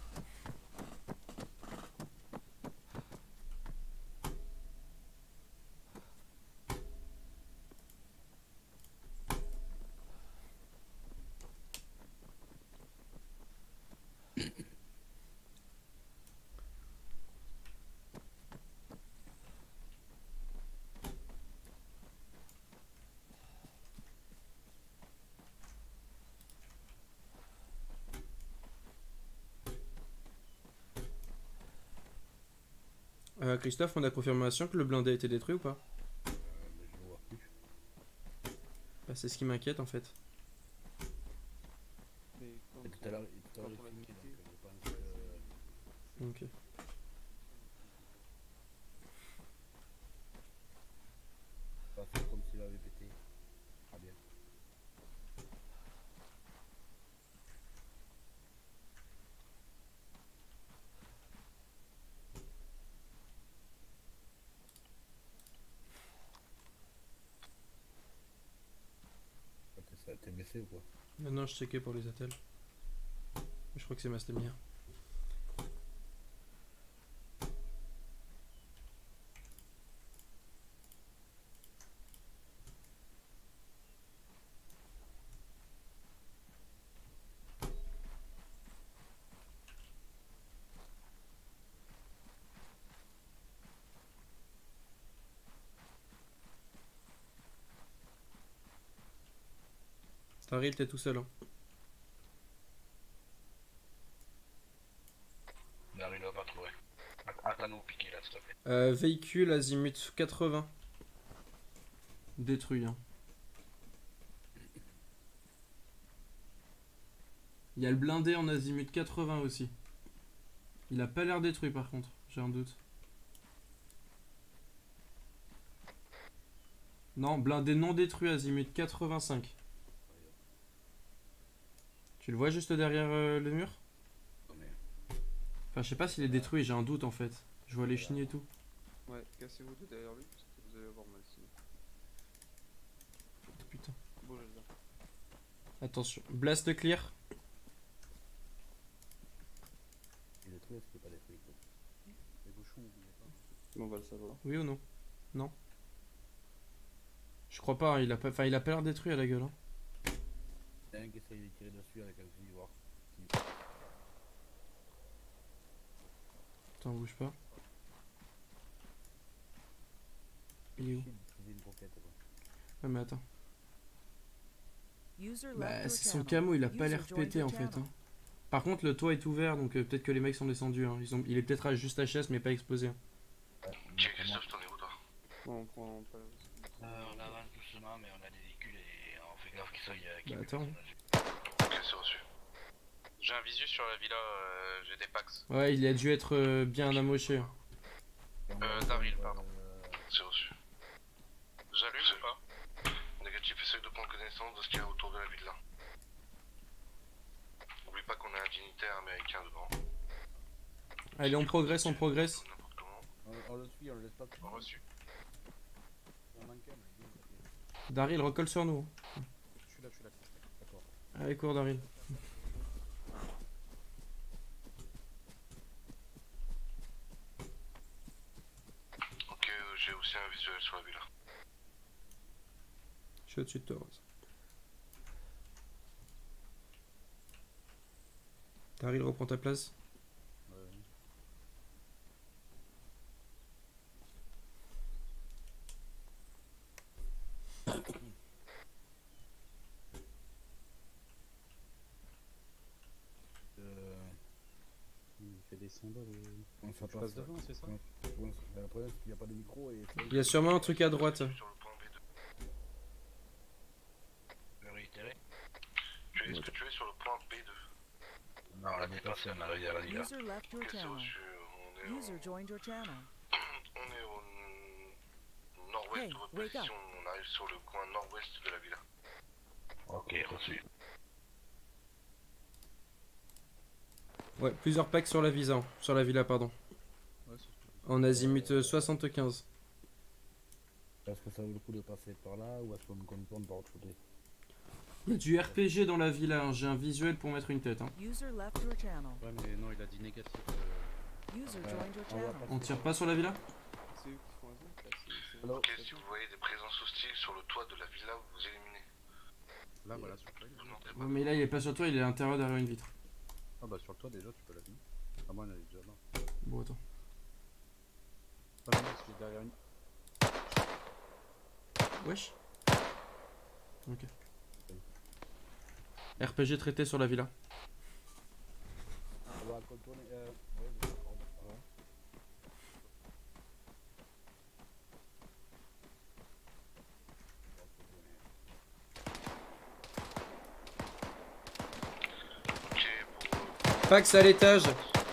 Christophe, on a confirmation que le blindé a été détruit ou pas? Mais je ne vois plus. Bah, c'est ce qui m'inquiète en fait. Mais quand, Et tout à l'heure, il quand on l'a fini, quitté, donc je pense que... Ok. On va faire comme s'il passé ou quoi? Maintenant je checkais pour les attelles. Je crois que c'est ma stamina. Staril, t'es tout seul. Hein. Daryl va pas trouver. Attends-nous piquer là, s'il te plaît. Véhicule azimut 80. Détruit. Hein. Il y a le blindé en azimut 80 aussi. Il a pas l'air détruit par contre, j'ai un doute. Non, blindé non détruit azimut 85. Tu le vois juste derrière le mur? Enfin, je sais pas s'il est détruit, j'ai un doute en fait. Je vois les chenilles et tout. Ouais, cassez-vous de derrière lui parce que vous allez avoir mal sinon. Putain. Bougez là. Attention, blast clear. Il est détruit, est-ce qu'il est pas détruit quoi? Les bouchons, n'oubliez pas. On va le savoir. Oui ou non? Non. Je crois pas, hein, il a pas l'air détruit à la gueule. Hein. Il y en a un qui essaye de tirer dessus avec un fusil voir. Attends, bouge pas. Il est où? Ouais, mais attends. Bah, c'est son camo, il a pas l'air pété en fait. Hein. Par contre, le toit est ouvert donc peut-être que les mecs sont descendus. Hein. Il est peut-être juste HS mais pas explosé. Hein. Ok, Christophe, t'en es où toi? Bon, on prend pas. On avance doucement, mais on a des véhicules et on fait gaffe qu'ils soient. Bah, attends. Ok, c'est reçu. J'ai un visu sur la villa, j'ai des packs. Ouais, il a dû être bien amoché. Hein. Daryl, pardon. C'est reçu. J'allume ou pas? Négatif, essaye de prendre connaissance de ce qu'il y a autour de la villa. N'oublie pas qu'on a un dignitaire américain devant. Allez, on progresse, on progresse. On le suit, on le laisse pas. Reçu. On manque un, mais Daryl, recolle sur nous. je suis là, d'accord. Allez, cours Daryl. Ok, j'ai aussi un visuel sur la villa. Je suis au-dessus de toi, Rose. Daryl, reprends ta place. Il fait des symboles. Ça passe devant, c'est ça? Le problème, c'est qu'il n'y a pas de micro et. Il y a sûrement un truc à droite. Réitéré. Est-ce que tu es sur le point B2? Non, on l'a dépassé, on arrive à la villa. User left your channel. User joined your channel. On est au nord-ouest de votre wake up. position, on arrive sur le coin nord-ouest de la villa. Ok, reçu. Ouais, plusieurs packs sur la visa, sur la villa, pardon. Ouais, en azimut 75. Est-ce que ça vaut le coup de passer par là ou est-ce qu'on tourne par l'autre côté? Il y a du RPG dans la villa, hein. J'ai un visuel pour mettre une tête. Hein. User left your channel. Ouais, mais non, il a dit négatif. User joined your channel. On tire pas sur la villa? C'est eux qui font un zoom. Ok, si vous voyez des présences hostiles sur le toit de la villa, vous vous éliminez. Là, voilà, sur le toit. Ouais, mais là il est pas sur toi, il est à l'intérieur derrière une vitre. Ah bah sur le toit déjà, tu peux la vie. Ah moi, elle est déjà là. Bon, attends. Ah non, c'est derrière une... Wesh. Ok. RPG traité sur la villa. On va contourner. Pax à l'étage.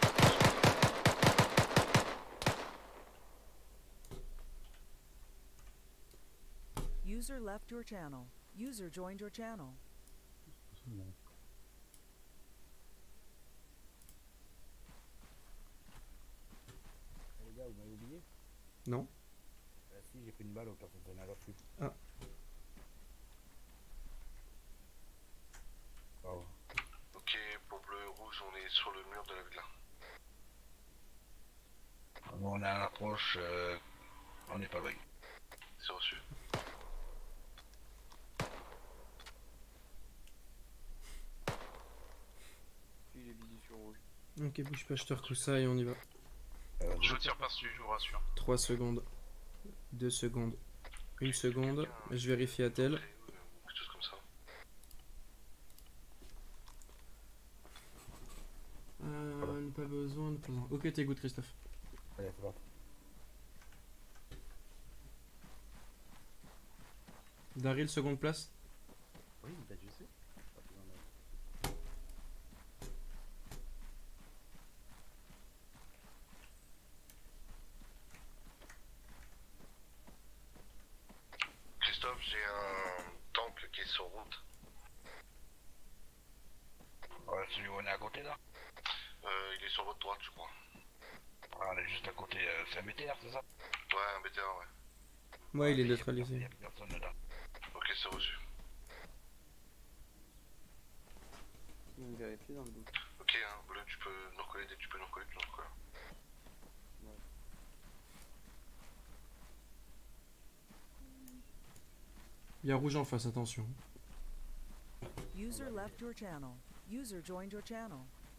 User left your channel. User joined your channel. Les gars, vous m'avez oublié? Non. Si, j'ai pris une balle au personnel à l'affût. Ah. sur le mur de la villa. On est à l'approche, on n'est pas loin. C'est reçu. Puis j'ai visé sur rouge. Ok, bouge pas, je te recoupe ça et on y va. Je tire par-dessus, je vous rassure. 3 secondes. 2 secondes. 1 seconde. Je vérifie à tel. Quelque chose comme ça. Pas besoin, pas besoin. Ok, t'es good, Christophe. Allez, c'est parti. Daryl, seconde place. Oui, bah je sais. Pas besoin de- Christophe, j'ai un tank qui est sur route. Ouais, celui où on est à côté là. Il est sur votre droite, je crois. Ah, on est juste à côté, c'est un BTR, c'est ça? Ouais, un BTA, ouais. Ouais, il est neutralisé. Il y a personne là. Ok, c'est reçu. Je vais vérifier dans le doute. Ok, hein, bleu, tu peux nous recoller dès que tu peux nous recoller, tu nous recolles. Il y a rouge en face, attention. User left your channel. User joined your channel.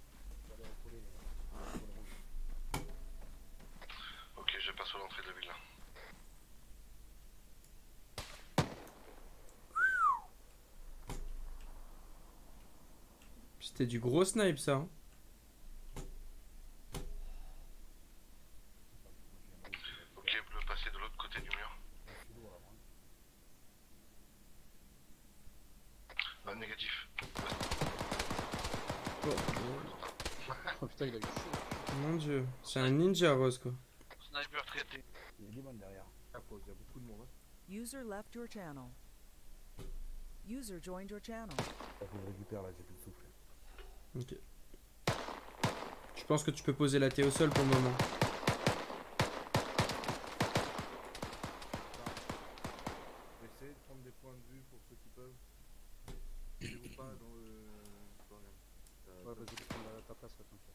Ok, je passe à l'entrée de la villa. C'était du gros snipe ça. Hein. Ok, bleu, passez de l'autre côté du mur. Ah, négatif. Oh putain, il a eu chaud. Mon dieu, c'est un ninja rose quoi. Sniper traité. Il y a des bonnes derrière. Ah, faut dire beaucoup de monde. Hein. User left your channel. User joined your channel. Faut que je récupère là, j'ai plus de souffle. Ok. Je pense que tu peux poser la T au sol pour le moment. Essayez de prendre des points de vue pour ceux qui peuvent. Ou pas dans le. Ouais, vas-y, tu prends ta place, ouais, t'inquiète.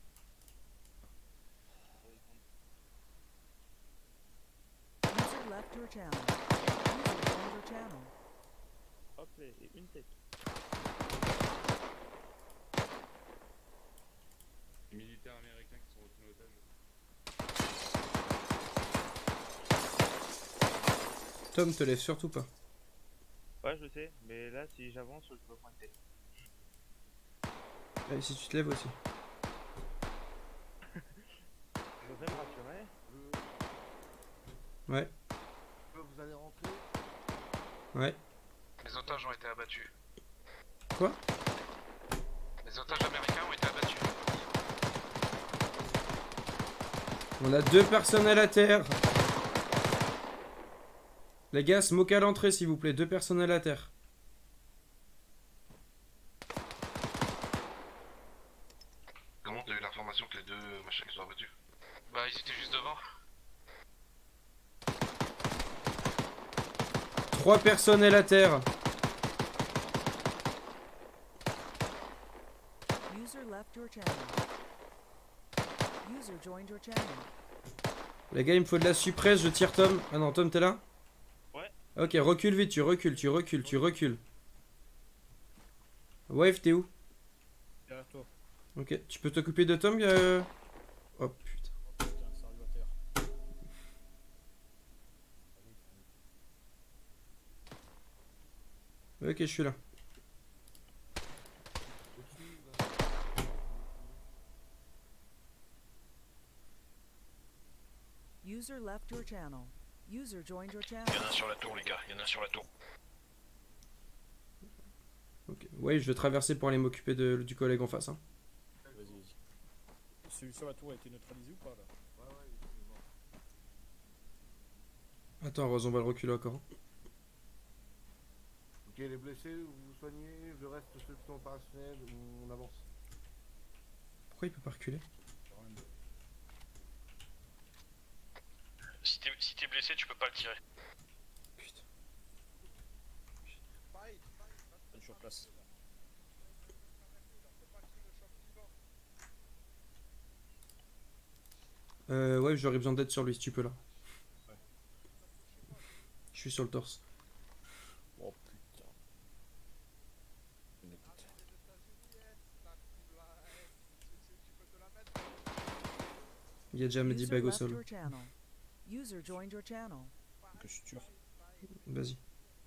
User left your channel. User joined your channel. Hop, et une tête. Les militaires américains qui sont retenus otages. Tom, te lève surtout pas. Ouais, je sais, mais là, si j'avance, je peux pointer. Allez, si tu te lèves aussi. Je voudrais me rassurer. Ouais, Vous allez rentrer. ouais. Les otages ont été abattus. Quoi? Les otages américains ont été abattus. On a 2 personnels à terre. Les gars, smoke à l'entrée s'il vous plaît, 2 personnels à terre. Comment t'as eu l'information que les deux machins qui sont abattus? Bah, ils étaient juste devant. 3 personnels à terre. User left your channel. User joined your channel. Les gars, il me faut de la suppresse, je tire Tom. Ah non, Tom, t'es là? Ouais. Ok, recule vite, tu recules. Wave, t'es où? Derrière toi. Ok, tu peux t'occuper de Tom Oh putain. Putain, sérieux à terre. Ok, je suis là. User left your channel. User joined your channel. Il y en a un sur la tour, les gars, il y en a un sur la tour. Ok, ouais, je vais traverser pour aller m'occuper du collègue en face. Hein. Vas-y, vas-y. Celui sur la tour a été neutralisé ou pas là? Ouais, ouais, il est mort. Attends, Rose, on va le reculer encore. Ok, les blessés, vous vous soignez, je reste ceux qui sont opérationnels, on avance. Pourquoi il peut pas reculer? Si t'es blessé, tu peux pas le tirer. Putain. Sur place. Ouais, j'aurais besoin d'aide sur lui si tu peux là. Ouais. Je suis sur le torse. Oh putain. Il y a déjà Medibag au sol. User joined your channel. Que je tue. Vas-y.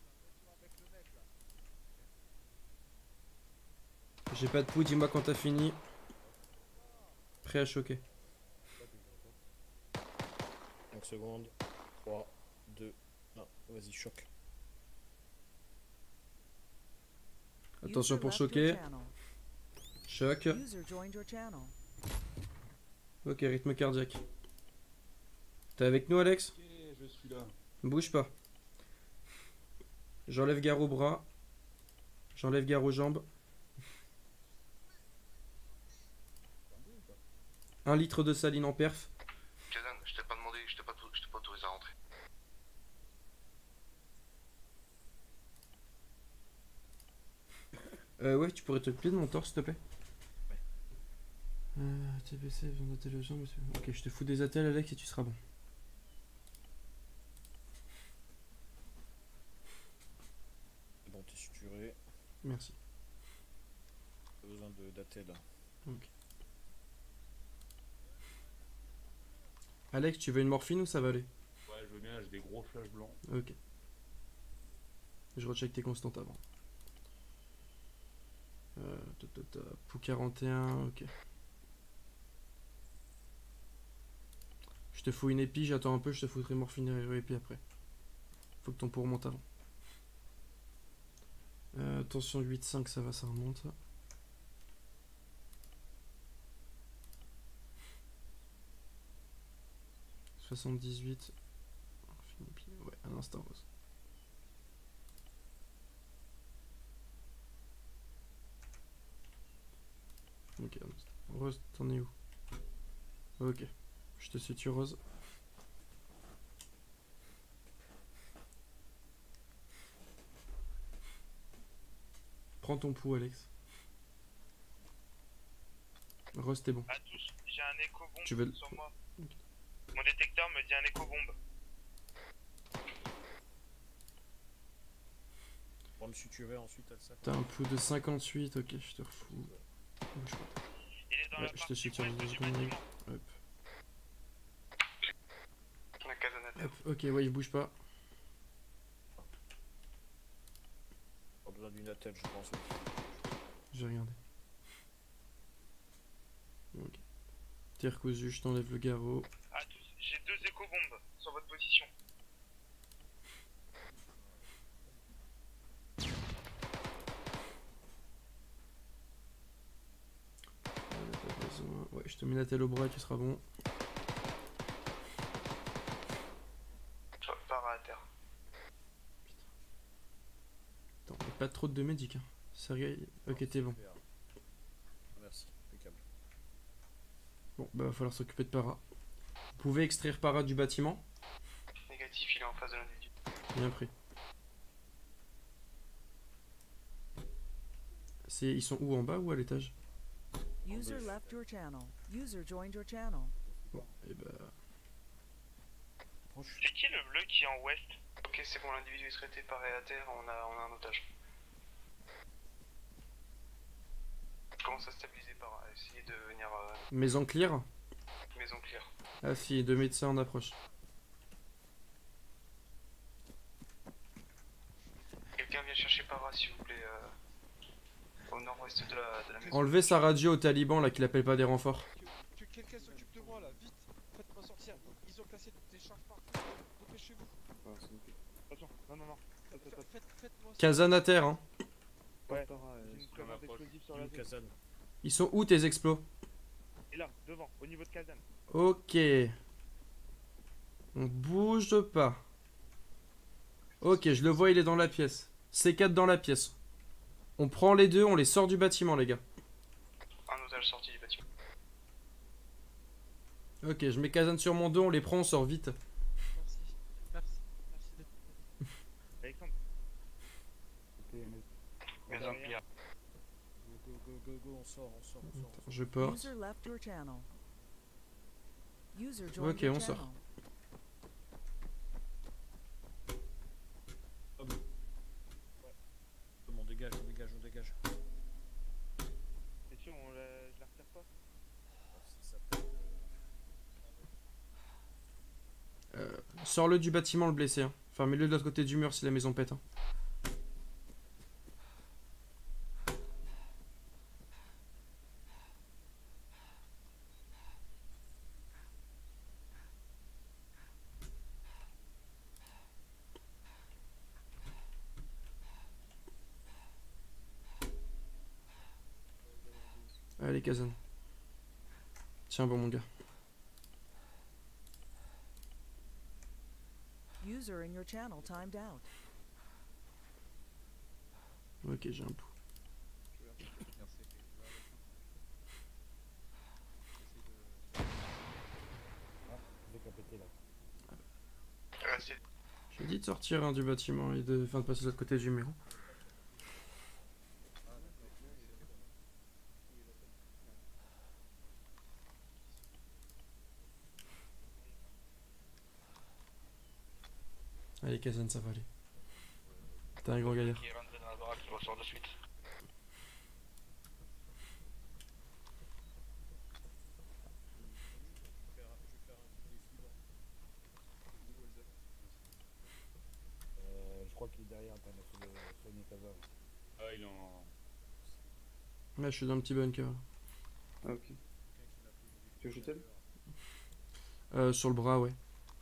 J'ai pas de pouls, dis-moi quand t'as fini. Prêt à choquer. 5 secondes. 3, 2, 1. Vas-y, choc. Attention pour choquer. Choc. Ok, rythme cardiaque. T'es avec nous, Alex? Ok, je suis là. Bouge pas. J'enlève Gare au bras. J'enlève Gare aux jambes. 1 litre de saline en perf. Kazan, je t'ai pas demandé, je t'ai pas autorisé à rentrer. Ouais, tu pourrais te plier de mon torse, s'il te plaît. TPC, besoin d'attelle aux jambes. Ok, je te fous des attelles, Alex, et tu seras bon. Bon, t'es suturé. Merci. Pas besoin d'attelle. Ok. Alex, tu veux une morphine ou ça va aller? Ouais, je veux bien, j'ai des gros flashs blancs. Ok. Je recheck tes constantes avant. Pou 41, ok. Je te fous une épi, j'attends un peu, je te foutrai morphine et épi après. Faut que ton pouls remonte avant. Tension 8,5, ça va, ça remonte. « 78. » Ouais, un instant rose. Ok, un instant. Rose, t'en es où? Ok, je te suture Rose. Prends ton pouls, Alex. Rose, t'es bon. À tous, j'ai un éco-bombe Tu veux... sur moi. Mon détecteur me dit un éco-bombe. On va me suturer ensuite, elle ça. T'as un pouls de 58, ok, je te refous. Bouge pas. Il est dans la Je te suture une seconde. Hop. Hop, ok, ouais, il bouge pas. Pas besoin d'une attelle, je pense. J'ai regardé. Ok. Terre cousue, je t'enlève le garrot. À tous, j'ai 2 éco-bombes sur votre position. Ouais, je te mets la telle au bras et tu seras bon. Je pars à terre. Attends, y a pas trop de médic. Hein. Sérieux. Ok, t'es bon. Merci, impeccable. Bon, bah va falloir s'occuper de Para. Vous pouvez extraire Para du bâtiment? Négatif, il est en face de l'individu. Bien pris. Ils sont où, en bas ou à l'étage? User left your channel. User joined your channel. Bon, et bah... C'est qui le bleu qui est en ouest? Ok, c'est bon, l'individu est traité par à terre, on a un otage. Je commence à stabiliser par essayer de venir... Maison clear? Maison clear. Ah si, 2 médecins en approche. Quelqu'un vient chercher Para, s'il vous plaît, au nord-ouest de la maison. Enlevez sa radio aux talibans là, qu'il appelle pas des renforts. Que quelqu'un s'occupe de moi là, vite. Faites-moi sortir. Ils ont placé des charges partout. Dépêchez-vous. Attention, non. Faites-moi Kazan à terre, hein. Ouais, j'ai une commande explosive sur la zone. Kazan. Ils sont où tes explos? Et là, devant, au niveau de Kazan. Ok. On bouge pas. Ok, je le vois, il est dans la pièce. C4 dans la pièce. On prend les deux, on les sort du bâtiment, les gars. Un otage sorti du bâtiment. Ok, je mets Kazan sur mon dos, on les prend, on sort vite. Merci Alexandre. Maison clear. Go, on sort. Attends, je porte. User left your channel. User joined Ok, your on sort. channel. On dégage, on dégage, on dégage. Et sûr, je la retire pas. Sors-le du bâtiment, le blessé. Hein. Enfin, mets-le de l'autre côté du mur si la maison pète. Hein. Allez, Kazan. Tiens, bon, mon gars. User in your channel timed out. Ok, j'ai un pouls. J'ai dit de sortir hein, du bâtiment et de passer de l'autre côté du mur. Allez, Kazan, ça va aller. T'es un gros gaillard. Qui est rentré dans la baraque, il ressort de suite. Je crois qu'il est derrière en train de soigner Kazan. Ah, il est en. Là, je suis dans le petit bunker. Ah, ok. Tu veux jeter Sur le bras, ouais.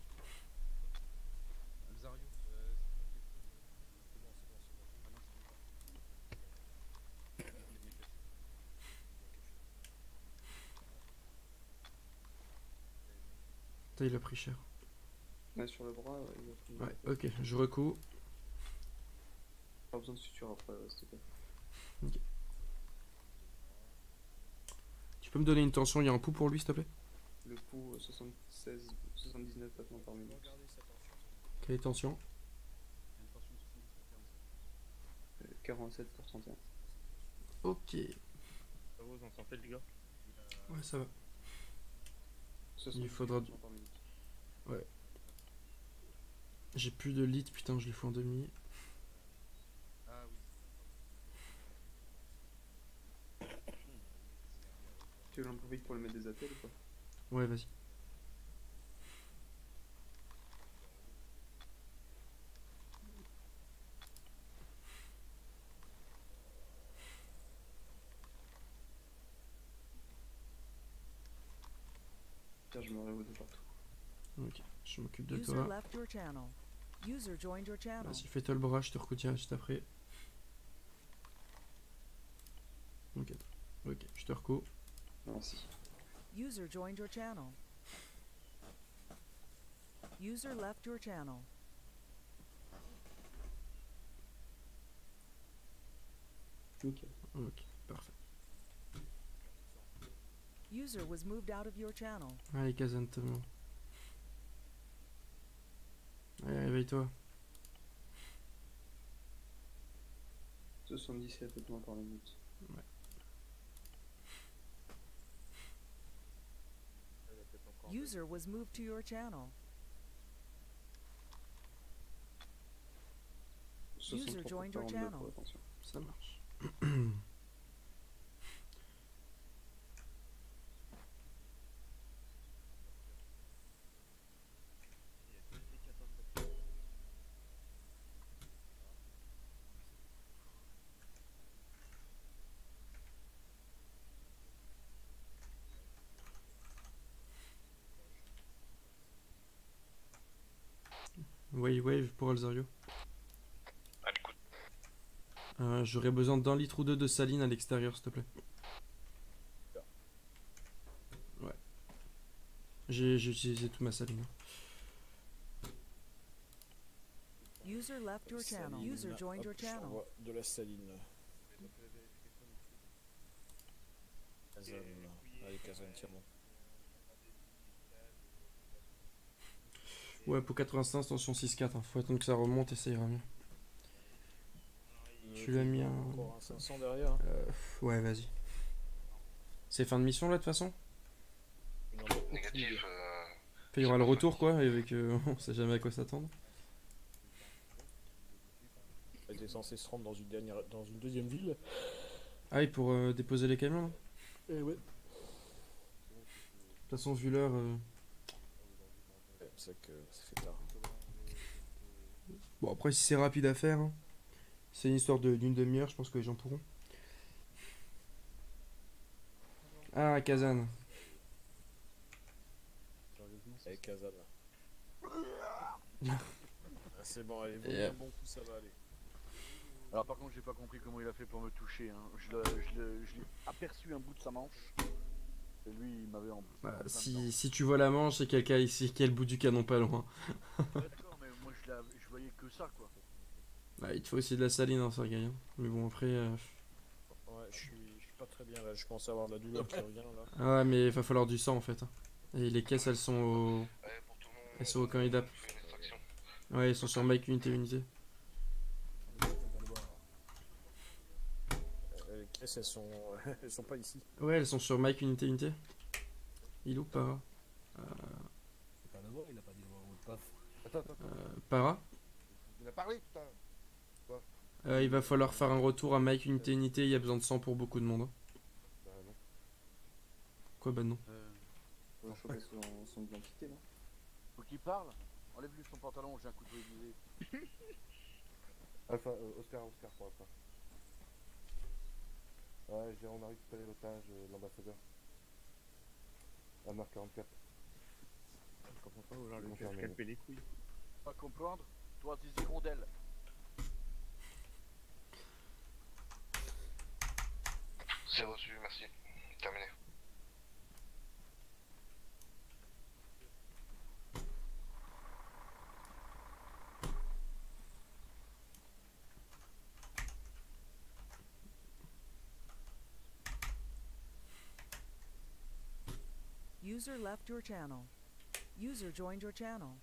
Putain, il a pris cher. Ouais, sur le bras, il a pris... Ouais, ok, je recouds. Pas besoin de suture après, s'il te plaît. Ok. Tu peux me donner une tension, il y a un pouls pour lui, s'il te plaît? Le pouls, 79 battements par minute. Quelle est tension? 47 pour 31. Ok. Ça va, on s'en fait, les gars. Ouais, ça va. 78 Il faudra du... battements par minute. Ouais. J'ai plus de litres, putain, je les fous en demi. Ah oui. Tu veux en profiter pour le mettre des appels ou pas? Ouais, vas-y. Tiens, je me réveille de partout. Ok, je m'occupe de User toi. left your channel. User joined your channel. Vas-y, fais-toi le bras, je te recoutiens juste après. Ok, ok, je te recous. Merci. User joined your channel. User left your channel. Nickel. Ok, parfait. User was moved out of your channel. Allez, Kazan, t'es bon. Allez, réveille-toi. 77 battements par minute. Ouais. User was moved to your channel. User joined your channel. Ça marche. Wave pour Alzario. J'aurais besoin d'un litre ou deux de saline à l'extérieur, s'il te plaît. Ouais. J'ai utilisé toute ma saline. User left your channel. User joined your channel. De la saline. Kazan. Allez, Kazan, tiens-moi. Ouais, pour 85, tension 6-4. Hein. Faut attendre que ça remonte et ça ira mieux. Tu l'as mis un... Encore un 500 derrière. Ouais, vas-y. C'est fin de mission là de toute façon? Négatif, Enfin, il y aura le retour quoi, avec on sait jamais à quoi s'attendre. Elle était censée se rendre dans une deuxième ville. Ah oui, pour déposer les camions là. Eh ouais. De toute façon, vu l'heure. C'est que ça fait tard. Bon, après, si c'est rapide à faire, hein, c'est une histoire d'une demi-heure, je pense que les gens pourront. Ah, Kazan. Avec Kazan là. C'est bon, allez, un bon coup, ça va aller. Alors par contre, j'ai pas compris comment il a fait pour me toucher. Hein. Je l'ai aperçu un bout de sa manche. Et lui, il m'avait en... Bah, si tu vois la manche, c'est quelqu'un ici qui a le bout du canon pas loin. D'accord, mais moi je voyais que ça quoi. Bah, il te faut aussi de la saline, hein, Sergei. Hein. Mais bon, après. Ouais, je suis pas très bien là, je commence à avoir de la douleur qui revient là. Ah, mais il va falloir du sang en fait. Hein. Et les caisses, elles sont au. Elles sont au camp IDAP. Ouais, ils sont sur Mike unité. Les caisses, elles sont pas ici. Ouais, elles sont sur Mike unité. Il ou Para Il a pas dit le mot de passe. Attends. Para Il a parlé putain. Quoi il va falloir faire un retour à Mike unité. Il y a besoin de sang pour beaucoup de monde. Hein. Bah non. Quoi, bah non. Faut choper son identité là. Faut qu'il parle. Enlève-lui son pantalon, j'ai un couteau aiguisé. Alpha, Oscar pour Alpha. Ouais, on a récupéré l'otage, l'ambassadeur. Amar 44. Je comprends pas où genre le fait scalper les couilles. Pas comprendre, toi tes hirondelles. C'est reçu, merci. Terminé. User left your channel. User joined your channel.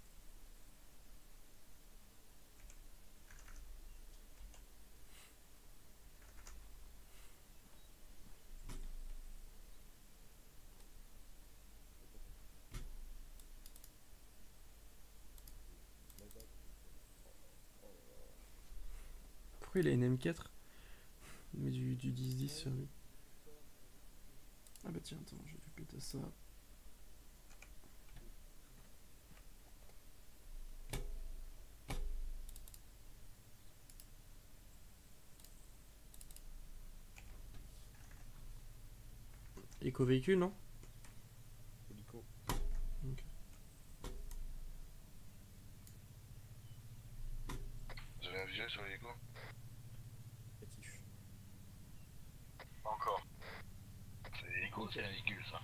Pourquoi il a une M4? Il met du 10-10 sur lui. Ah bah tiens, attends, je vais péter ça. Éco-véhicule, non? Hélico. Ok. Vous avez un visuel sur l'hélico? Négatif. Pas encore. C'est l'hélico, c'est un véhicule ça.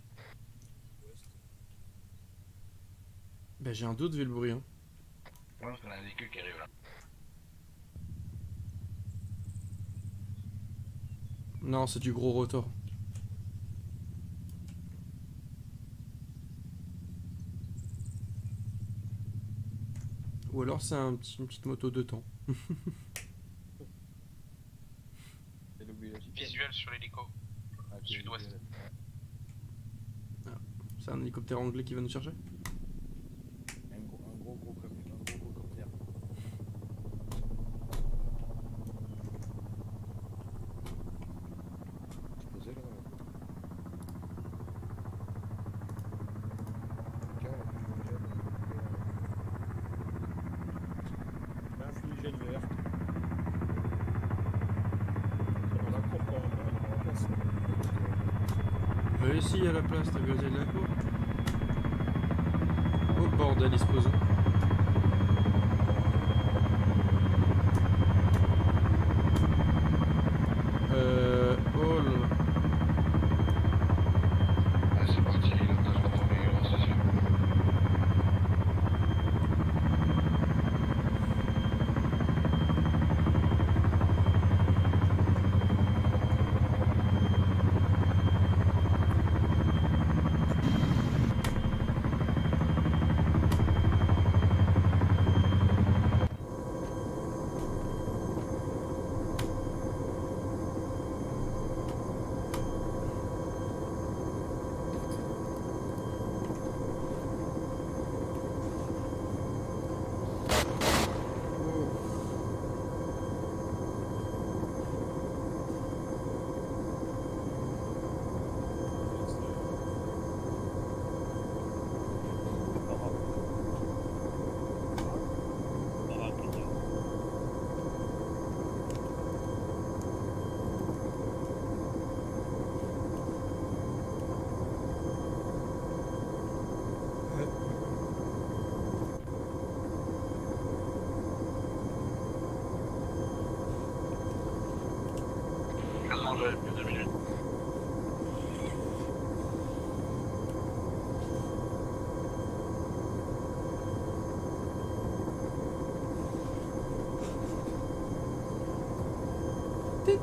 Bah j'ai un doute vu le bruit. Hein. Ouais, parce qu'on a un véhicule qui arrive là. Non, c'est du gros rotor. Ou alors c'est une petite moto de temps. Visuel sur l'hélico. Sud-ouest. Ah, c'est un hélicoptère anglais qui va nous chercher? Un gros hélicoptère. Posé là. Un fumigène vert. Ça va la cour quand même, il y a la place. Si, il y a la place, t'as gazé de la cour. Oh bordel, il se pose. Oh là là. Allez, c'est parti, l'otage va tomber en station.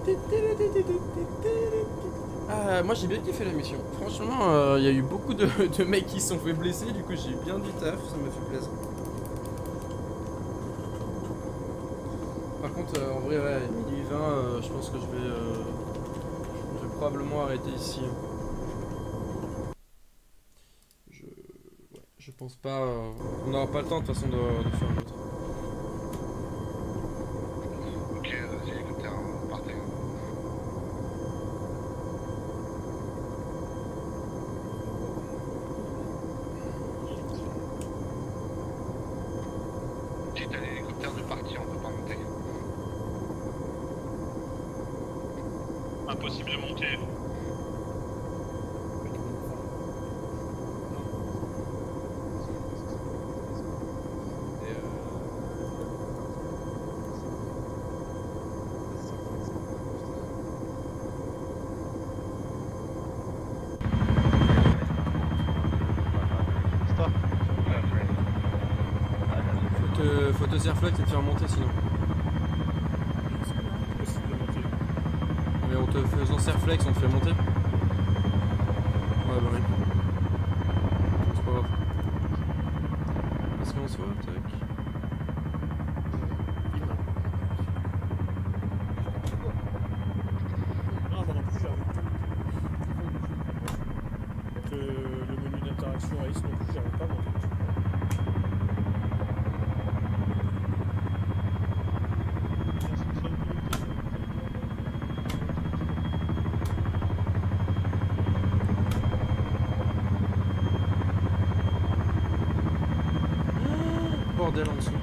Ah, moi j'ai bien kiffé la mission. Franchement, il y a eu beaucoup de mecs qui se sont fait blesser, du coup j'ai bien du taf, ça me fait plaisir. Par contre, en vrai, ouais, minuit 20, je pense que je vais probablement arrêter ici. Je pense pas. On n'aura pas le temps de toute façon de faire l'autre. Ok, vas-y, hélicoptère, partez. Dites à l'hélicoptère de partir, on peut pas monter. Impossible de monter. Faut te serflex et te faire monter sinon. Mais en te faisant serflex, on te fait monter. Ouais, bah oui. C'est pas grave. Parce qu'en soit, tac. Ah, moi non plus, j'arrive pas. Donc, le menu d'interaction à Ace non plus, j'arrive pas à monter. Bordel en dessous.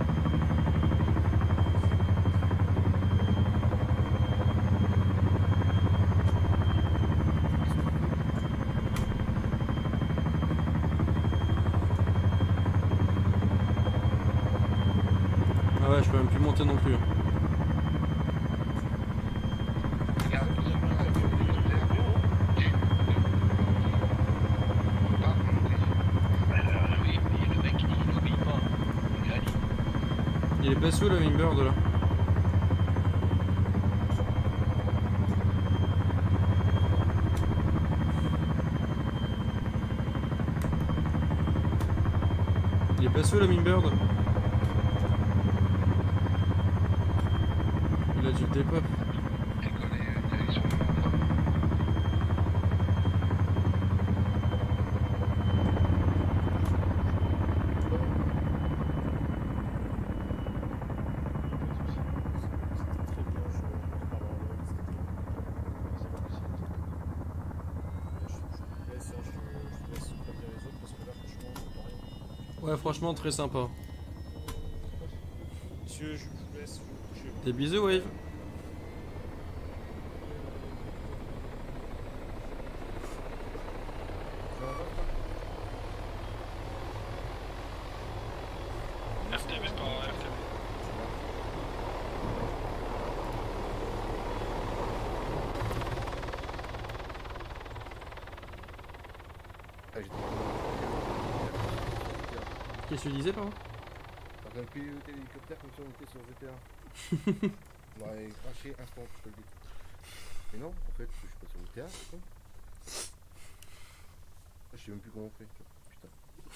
Ah ouais, je peux même plus monter non plus. Il est passé où le Hummingbird là? Il est passé où le Hummingbird? Il a dû le dépop. Ouais, franchement, très sympa. Monsieur, je vous laisse. Des bisous, Wave. RTB pas RTB. Qu'est-ce que tu disais, pardon? T'as quand même piloté l'hélicoptère comme si on était sur GTA. On aurait craché instant, je te le dis. Mais non, en fait, je suis pas sur GTA, c'est con. Je sais même plus comment on fait. Putain.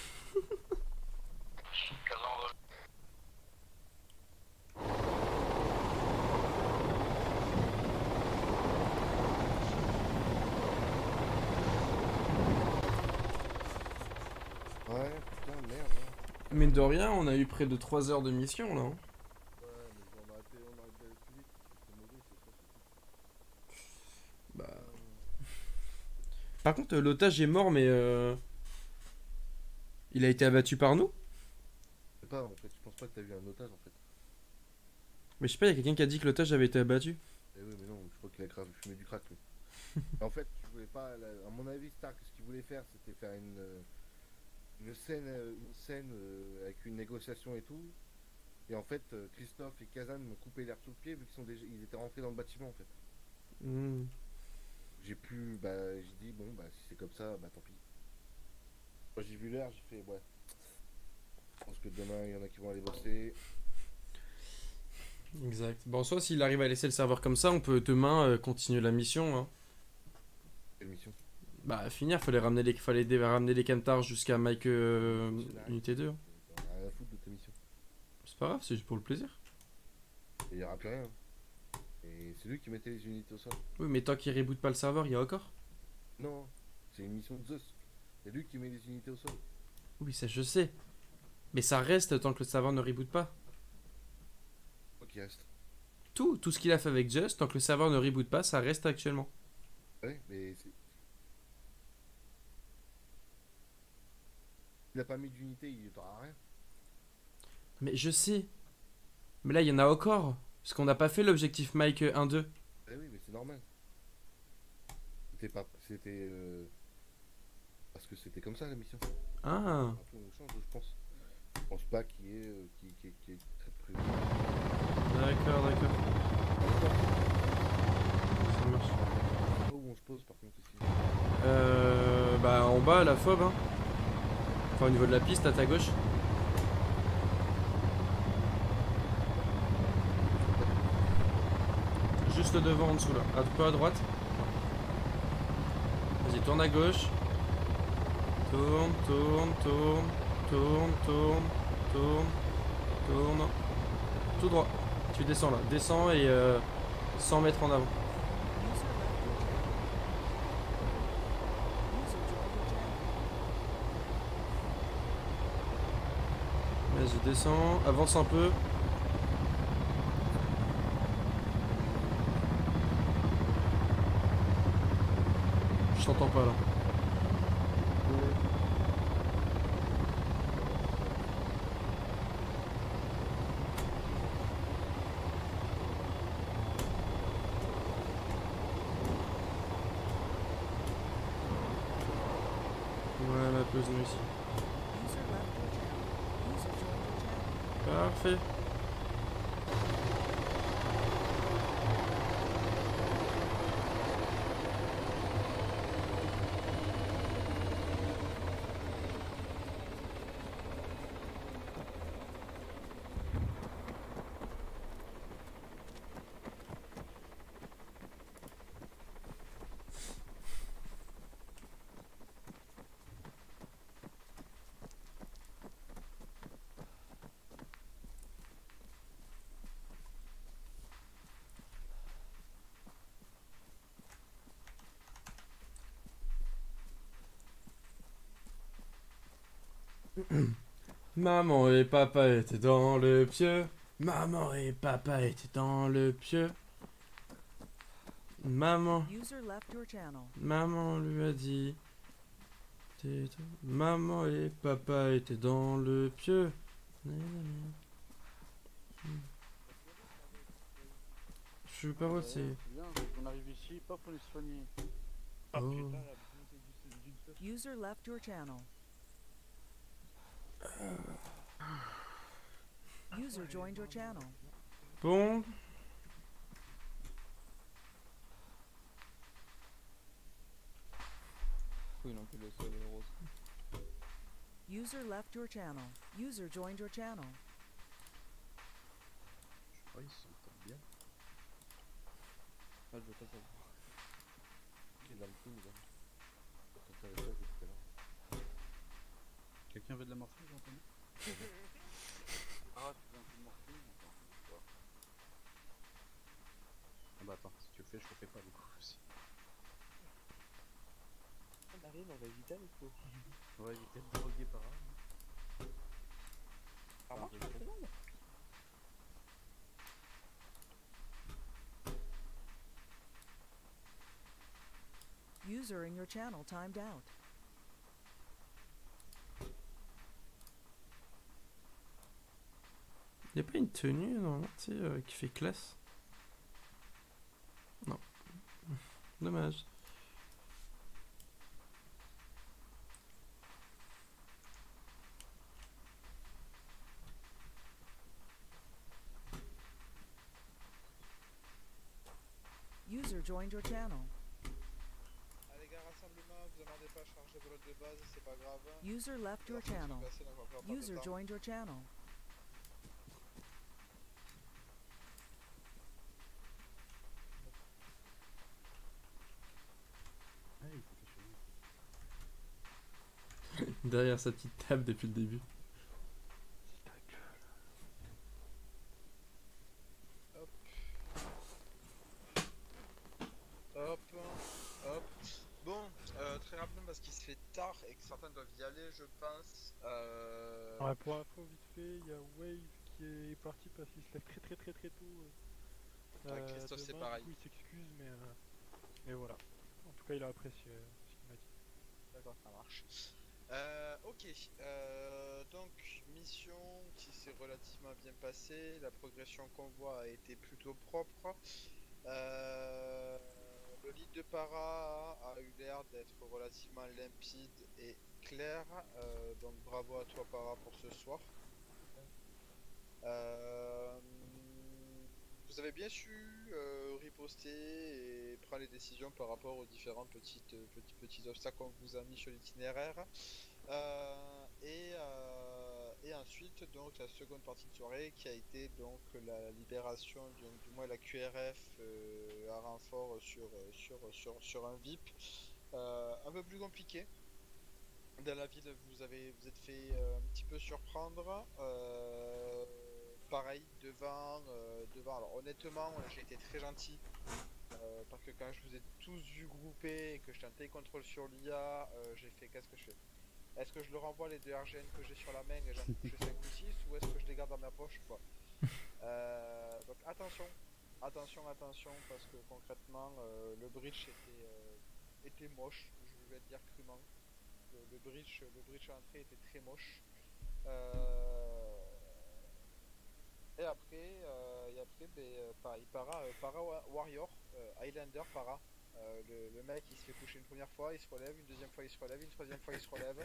Ouais, putain, merde. Hein. Mine de rien, on a eu près de 3 heures de mission là. Hein. Ouais, mais on aurait pu aller plus vite. C'est mauvais, c'est ça, c'est tout. Bah. Par contre, l'otage est mort, mais il a été abattu par nous? Je sais pas, en fait, je pense pas que t'as vu un otage en fait. Mais je sais pas, il y a quelqu'un qui a dit que l'otage avait été abattu. Eh oui, mais non, je crois qu'il a fumé du crack lui. En fait, tu voulais pas, à mon avis, Stark, ce qu'il voulait faire, c'était faire une scène avec une négociation et tout. Et en fait, Christophe et Kazan me coupaient l'air sous le pied vu qu'ils étaient rentrés dans le bâtiment en fait. Mmh. J'ai dit bon, bah si c'est comme ça, bah tant pis. Moi j'ai vu l'heure, j'ai fait ouais. Je pense que demain il y en a qui vont aller bosser. Exact. Bon, soit s'il arrive à laisser le serveur comme ça, on peut demain continuer la mission. Hein. Quelle mission? Bah, finir, fallait ramener les camtars jusqu'à Mike Unité 2. On a rien à foutre de ta mission. C'est pas grave, c'est juste pour le plaisir. Il y aura plus rien. Et c'est lui qui mettait les unités au sol. Oui, mais tant qu'il reboot pas le serveur, il y a encore. Non, c'est une mission de Zeus. C'est lui qui met les unités au sol. Oui, ça je sais. Mais ça reste tant que le serveur ne reboot pas. Ok, reste. Tout ce qu'il a fait avec Just, tant que le serveur ne reboot pas, ça reste actuellement. Ouais, mais c'est... Il a pas mis d'unité, il t'aura rien. Mais je sais. Mais là, il y en a encore. Parce qu'on n'a pas fait l'objectif Mike 1-2. Eh oui, mais c'est normal. C'était pas... C'était... Parce que c'était comme ça la mission. Ah. Après, on change, je pense. Je pense pas qu'il y ait... qu'il y ait très prévu. D'accord. Ça marche. Où on se pose par contre ici? Bah en bas, la fob. Hein. Enfin, au niveau de la piste, à ta gauche. Juste devant, en dessous là. Un peu à droite. Vas-y, tourne à gauche. Tourne. Tout droit. Tu descends là. Descends et 100 mètres en avant. Vas-y, descends. Avance un peu. Je t'entends pas là. Voilà, pose-nous ici. Parfait. Maman et papa étaient dans le pieu. Maman et papa étaient dans le pieu. Maman lui a dit. Maman et papa étaient dans le pieu. Je sais pas où c'est. Bien, on arrive ici, pop, on est soigné. Oh. User left your channel. User joined your channel. Bon. Oui, non, plus le sol est rose. User left your channel. User joined your channel. Je crois qu'ils s'entendent bien. Ah, je veux pas savoir. Il est dans le coup, là. C'est intéressant, tout à l'heure. Quelqu'un veut de la morphine, j'ai entendu? Ah, tu veux un peu de morphine? Ah bah attends, si tu le fais, je le fais pas du coup aussi. Marine, on va éviter le coup. On va éviter de droguer par là. Ça marche, c'est bon. User in your channel timed out. Y'a pas une tenue normalement, tu sais, qui fait classe? Non. Dommage. User joined your channel. Ah les gars, rassemblement, vous demandez pas à charger vos lots de base, c'est pas grave. User left your channel. User joined your channel. Derrière sa petite table depuis le début. Hop, hop. Bon, très rapidement parce qu'il se fait tard et que certains doivent y aller, je pense. Ouais, pour info, vite fait, il y a Wave qui est parti parce qu'il se lève très tôt. Christophe, c'est demain, pareil. Du coup, il s'excuse, mais voilà. En tout cas, il a apprécié ce qu'il m'a dit. D'accord, ça marche. Ok, donc mission qui s'est relativement bien passée, la progression qu'on voit a été plutôt propre. Le lead de para a eu l'air d'être relativement limpide et clair, donc bravo à toi para pour ce soir. Vous avez bien su riposter et prendre les décisions par rapport aux différents petits obstacles qu'on vous a mis sur l'itinéraire. Et ensuite donc la seconde partie de soirée qui a été donc la libération du moins la QRF à renfort sur un VIP un peu plus compliqué. Dans la ville vous êtes fait un petit peu surprendre, pareil devant alors honnêtement j'ai été très gentil parce que quand je vous ai tous vu groupés et que je tentais contrôle sur l'IA, j'ai fait qu'est-ce que je fais? Est-ce que je le renvoie les 2 RGN que j'ai sur la main et j'en touche 5 ou 6 ou est-ce que je les garde dans ma poche ou pas? Donc attention parce que concrètement le bridge était moche, je vais te dire crûment. Le bridge à l'entrée était très moche. Et après pareil, para Warrior, Highlander para. Le mec il se fait coucher une première fois, il se relève, une deuxième fois il se relève, une troisième fois il se relève.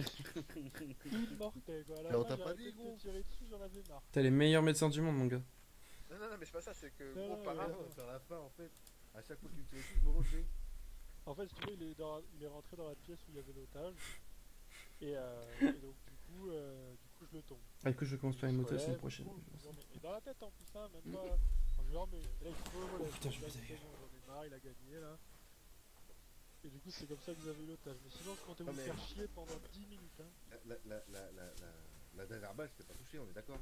Immortel quoi, on t'a pas dit gros. Tirer dessus, j'en avais marre. T'as les meilleurs médecins du monde, mon gars. Non mais c'est pas ça, c'est que Non, gros non, para. Sur la fin en fait, à chaque fois qu'il me tirait dessus, je me relevais. En fait, si tu veux, il est rentré dans la pièce où il y avait l'otage. Et donc, du coup, je le tombe. Ah, écoute, je commence par une moto la semaine prochaine. Et dans la tête en plus, hein, même pas. Je lui remets. Et là, il faut relève. Putain, je me J'en ai marre, il a gagné là. Et du coup, c'est comme ça que vous avez eu l'otage. Mais sinon, je comptais vous faire chier pendant 10 minutes. Hein. La dernière balle, je t'ai pas touché, on est d'accord?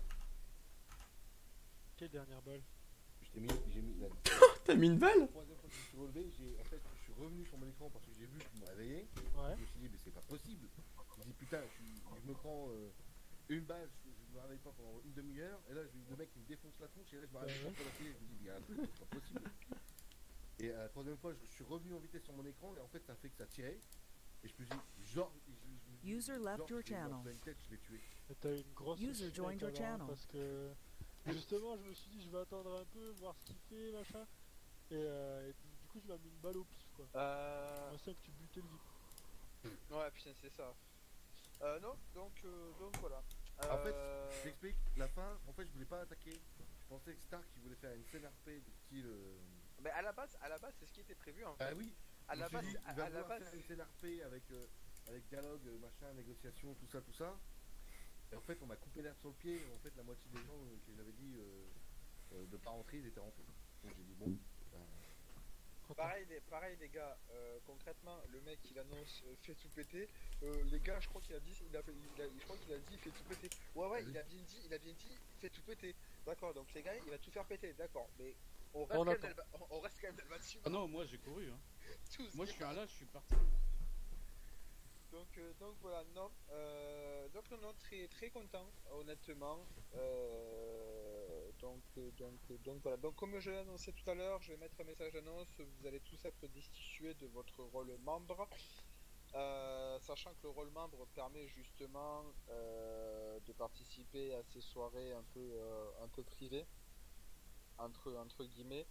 Quelle dernière balle? J'ai mis la... T'as mis une balle? La troisième fois que je me suis relevé, je suis revenu sur mon écran parce que j'ai vu que je me réveillais. Ouais. Je me suis dit, mais c'est pas possible. Je me dis, putain, je me prends une balle, je me réveille pas pendant une demi-heure. Et là, le mec il me défonce la tronche. Et là, je me réveille pas pour la télé. Je me dis, il y a un truc, c'est pas possible. Et la troisième fois, je suis revenu en vitesse sur mon écran. Et en fait, ça fait que ça tirait. Et je me suis dit, genre, User left your channel. je l'ai tué. T'as eu une grosse User joined your channel. parce que justement, je me suis dit, je vais attendre un peu, voir ce qu'il fait, machin. Et du coup, je lui ai mis une balle au pif, quoi. Je sais que tu butais le VIP. Ouais, putain, c'est ça. Non, donc voilà. En fait, je t'explique, la fin, en fait, je voulais pas attaquer. Je pensais que Stark il voulait faire une CNRP du style. Mais à la base, c'est ce qui était prévu en fait. Ah oui. À la base, il va faire une CNRP avec dialogue, machin, négociation, tout ça. Et en fait, on m'a coupé l'herbe sur le pied. Et en fait, la moitié des gens que j'avais dit de pas rentrer, ils étaient rentrés. Donc j'ai dit bon. Pareil les gars, concrètement le mec il annonce fait tout péter, les gars je crois qu'il a dit fait tout péter. Ouais il a bien dit fait tout péter. D'accord, donc les gars il va tout faire péter, d'accord, mais on reste quand même dans le bâtiment. Ah non, moi j'ai couru hein. Moi je suis là, je suis parti. Donc voilà, non, très content, honnêtement. Donc voilà, donc comme je l'ai annoncé tout à l'heure, je vais mettre un message d'annonce, vous allez tous être destitués de votre rôle membre, sachant que le rôle membre permet justement de participer à ces soirées un peu privées, entre guillemets.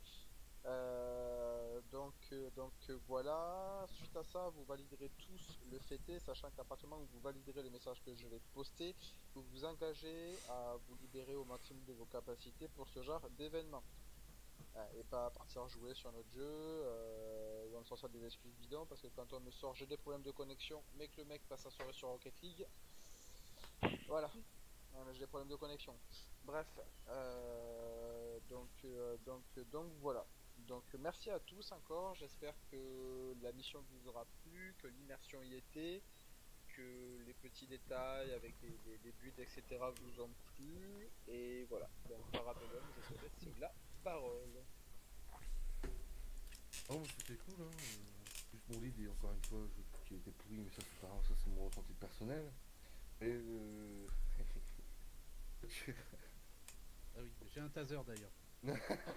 Donc voilà, suite à ça vous validerez tous le fêté, sachant qu'à partir du moment où vous validerez les messages que je vais poster, vous vous engagez à vous libérer au maximum de vos capacités pour ce genre d'événement, et pas partir jouer sur notre jeu ou en sortir des excuses bidons, parce que quand on me sort j'ai des problèmes de connexion mais que le mec passe sa soirée sur Rocket League, voilà, j'ai des problèmes de connexion, bref, donc voilà. Donc merci à tous encore, j'espère que la mission vous aura plu, que l'immersion y était, que les petits détails avec les buts, etc. vous ont plu. Et voilà. Donc, Parabellum, je te laisse la parole. Oh, c'était cool, hein. Juste mon lead, et encore une fois, je trouve qu'il était pourri, mais ça c'est pas grave, ça c'est mon ressenti personnel. Et Ah oui, j'ai un taser d'ailleurs. Ah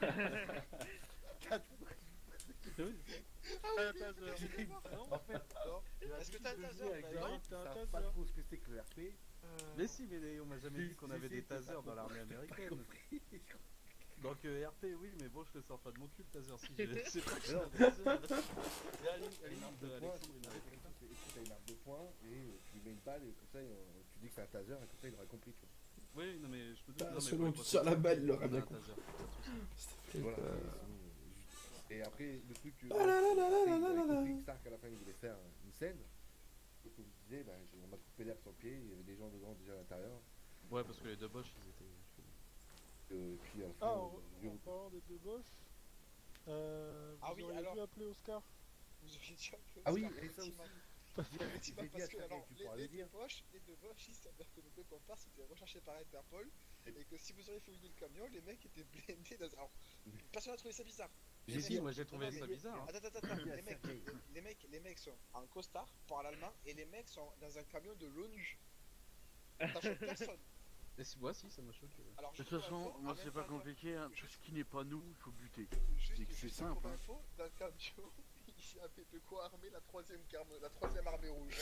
oui, non, en fait, est-ce que t'as un taser d'ailleurs? t'as un Ça taser pas trop ce que c'est que le RP. Mais si, mais on m'a jamais dit qu'on avait des tasers dans l'armée américaine. Donc RP, oui, mais bon, je le sors pas de mon cul, le taser. Si c'est pas que j'ai un taser. Et à une arme de poing, t'as une arme de poing, et tu lui mets une balle, et comme ça, tu dis que c'est un taser, et comme ça, il aurait compris, tu vois. Oui, non, mais je me Bah, doute. selon qui tire la balle, il aurait bien compris. Voilà. Et après, le truc que. Ah là là là là là là là. compris que Stark, à la fin, il voulait faire une scène. Et comme je disais, on m'a coupé l'air sur le pied, il y avait des gens dedans déjà à l'intérieur. Ouais, parce que les deux Bosch, ils étaient. Puis à la fin, en parlant des deux Bosch, vous auriez dû appeler Oscar. Vous auriez dû appeler Oscar. Ah oui, et ça aussi. Effectivement, parce que alors, les deux Bosch, il s'avère que le mec qu'on part, c'était recherché par Interpol, et que si vous auriez fouillé le camion, les mecs étaient blindés dans... Alors, personne n'a trouvé ça bizarre. J'ai dit, moi j'ai trouvé ça bizarre. Attends, les mecs sont en costard, parlent allemand, et les mecs sont dans un camion de l'ONU. Ça choque personne. Et si, moi si, ça m'a choqué. Alors, de toute façon, moi c'est pas compliqué, hein. Tout ce qui n'est pas nous, il faut buter. C'est simple. Pour info, dans le camion, il y avait de quoi armer la troisième armée rouge.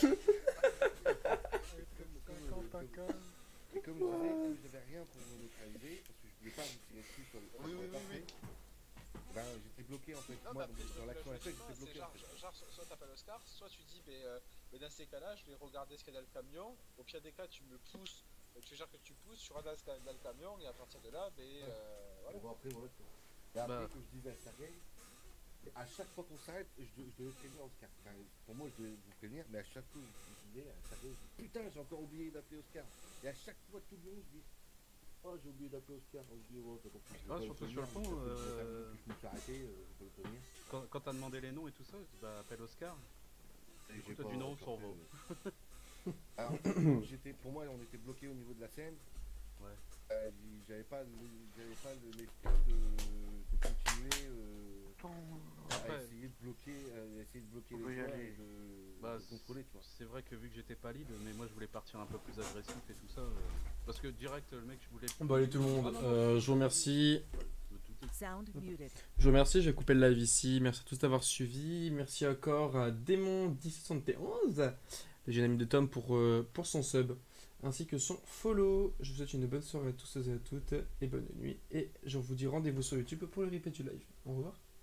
Et comme je disais, j'avais rien pour me neutraliser, parce que je voulais pas me tirer dessus sur le Oui. Ben, j'étais bloqué en fait. Non, moi, mais dans l'action FF, j'étais bloqué. Genre, soit t'appelles Oscar, soit tu dis, mais dans ces cas-là, je vais regarder ce qu'il y a dans le camion. Au pire des cas, tu me pousses. Tu fais genre que tu pousses, tu regardes ce qu'il y a dans le camion, et à partir de là, voilà. Bon, après, voilà. Et après, comme je disais à Sergei, à chaque fois qu'on s'arrête, je devais prévenir Oscar. Enfin, pour moi, je devais vous prévenir, mais à chaque fois, je disais à Sergei, putain, j'ai encore oublié d'appeler Oscar. Et à chaque fois, tout le monde, je dis, oh, j'ai oublié d'appeler Oscar. Je dis, oh, t'as compris. Ah, surtout sur le pont, je me suis arrêté, je peux le prévenir. Quand t'as demandé les noms et tout ça, je dis, bah, appelle Oscar. Et j'ai pas du nom sur vous. Alors, pour moi, on était bloqué au niveau de la scène. Ouais. J'avais pas l'esprit de continuer à essayer de bloquer les joueurs et de contrôler, tu vois. C'est vrai que vu que j'étais pas lead, mais moi je voulais partir un peu plus agressif et tout ça. Parce que direct, le mec, je voulais. Bon, allez, tout le monde, je vous remercie. Sound muted. Je vous remercie, je vais couper le live ici. Merci à tous d'avoir suivi. Merci encore à Démon1071, le jeune ami de Tom, pour son sub, ainsi que son follow. Je vous souhaite une bonne soirée à tous et à toutes, et bonne nuit. Et je vous dis rendez-vous sur YouTube pour le replay du live. Au revoir.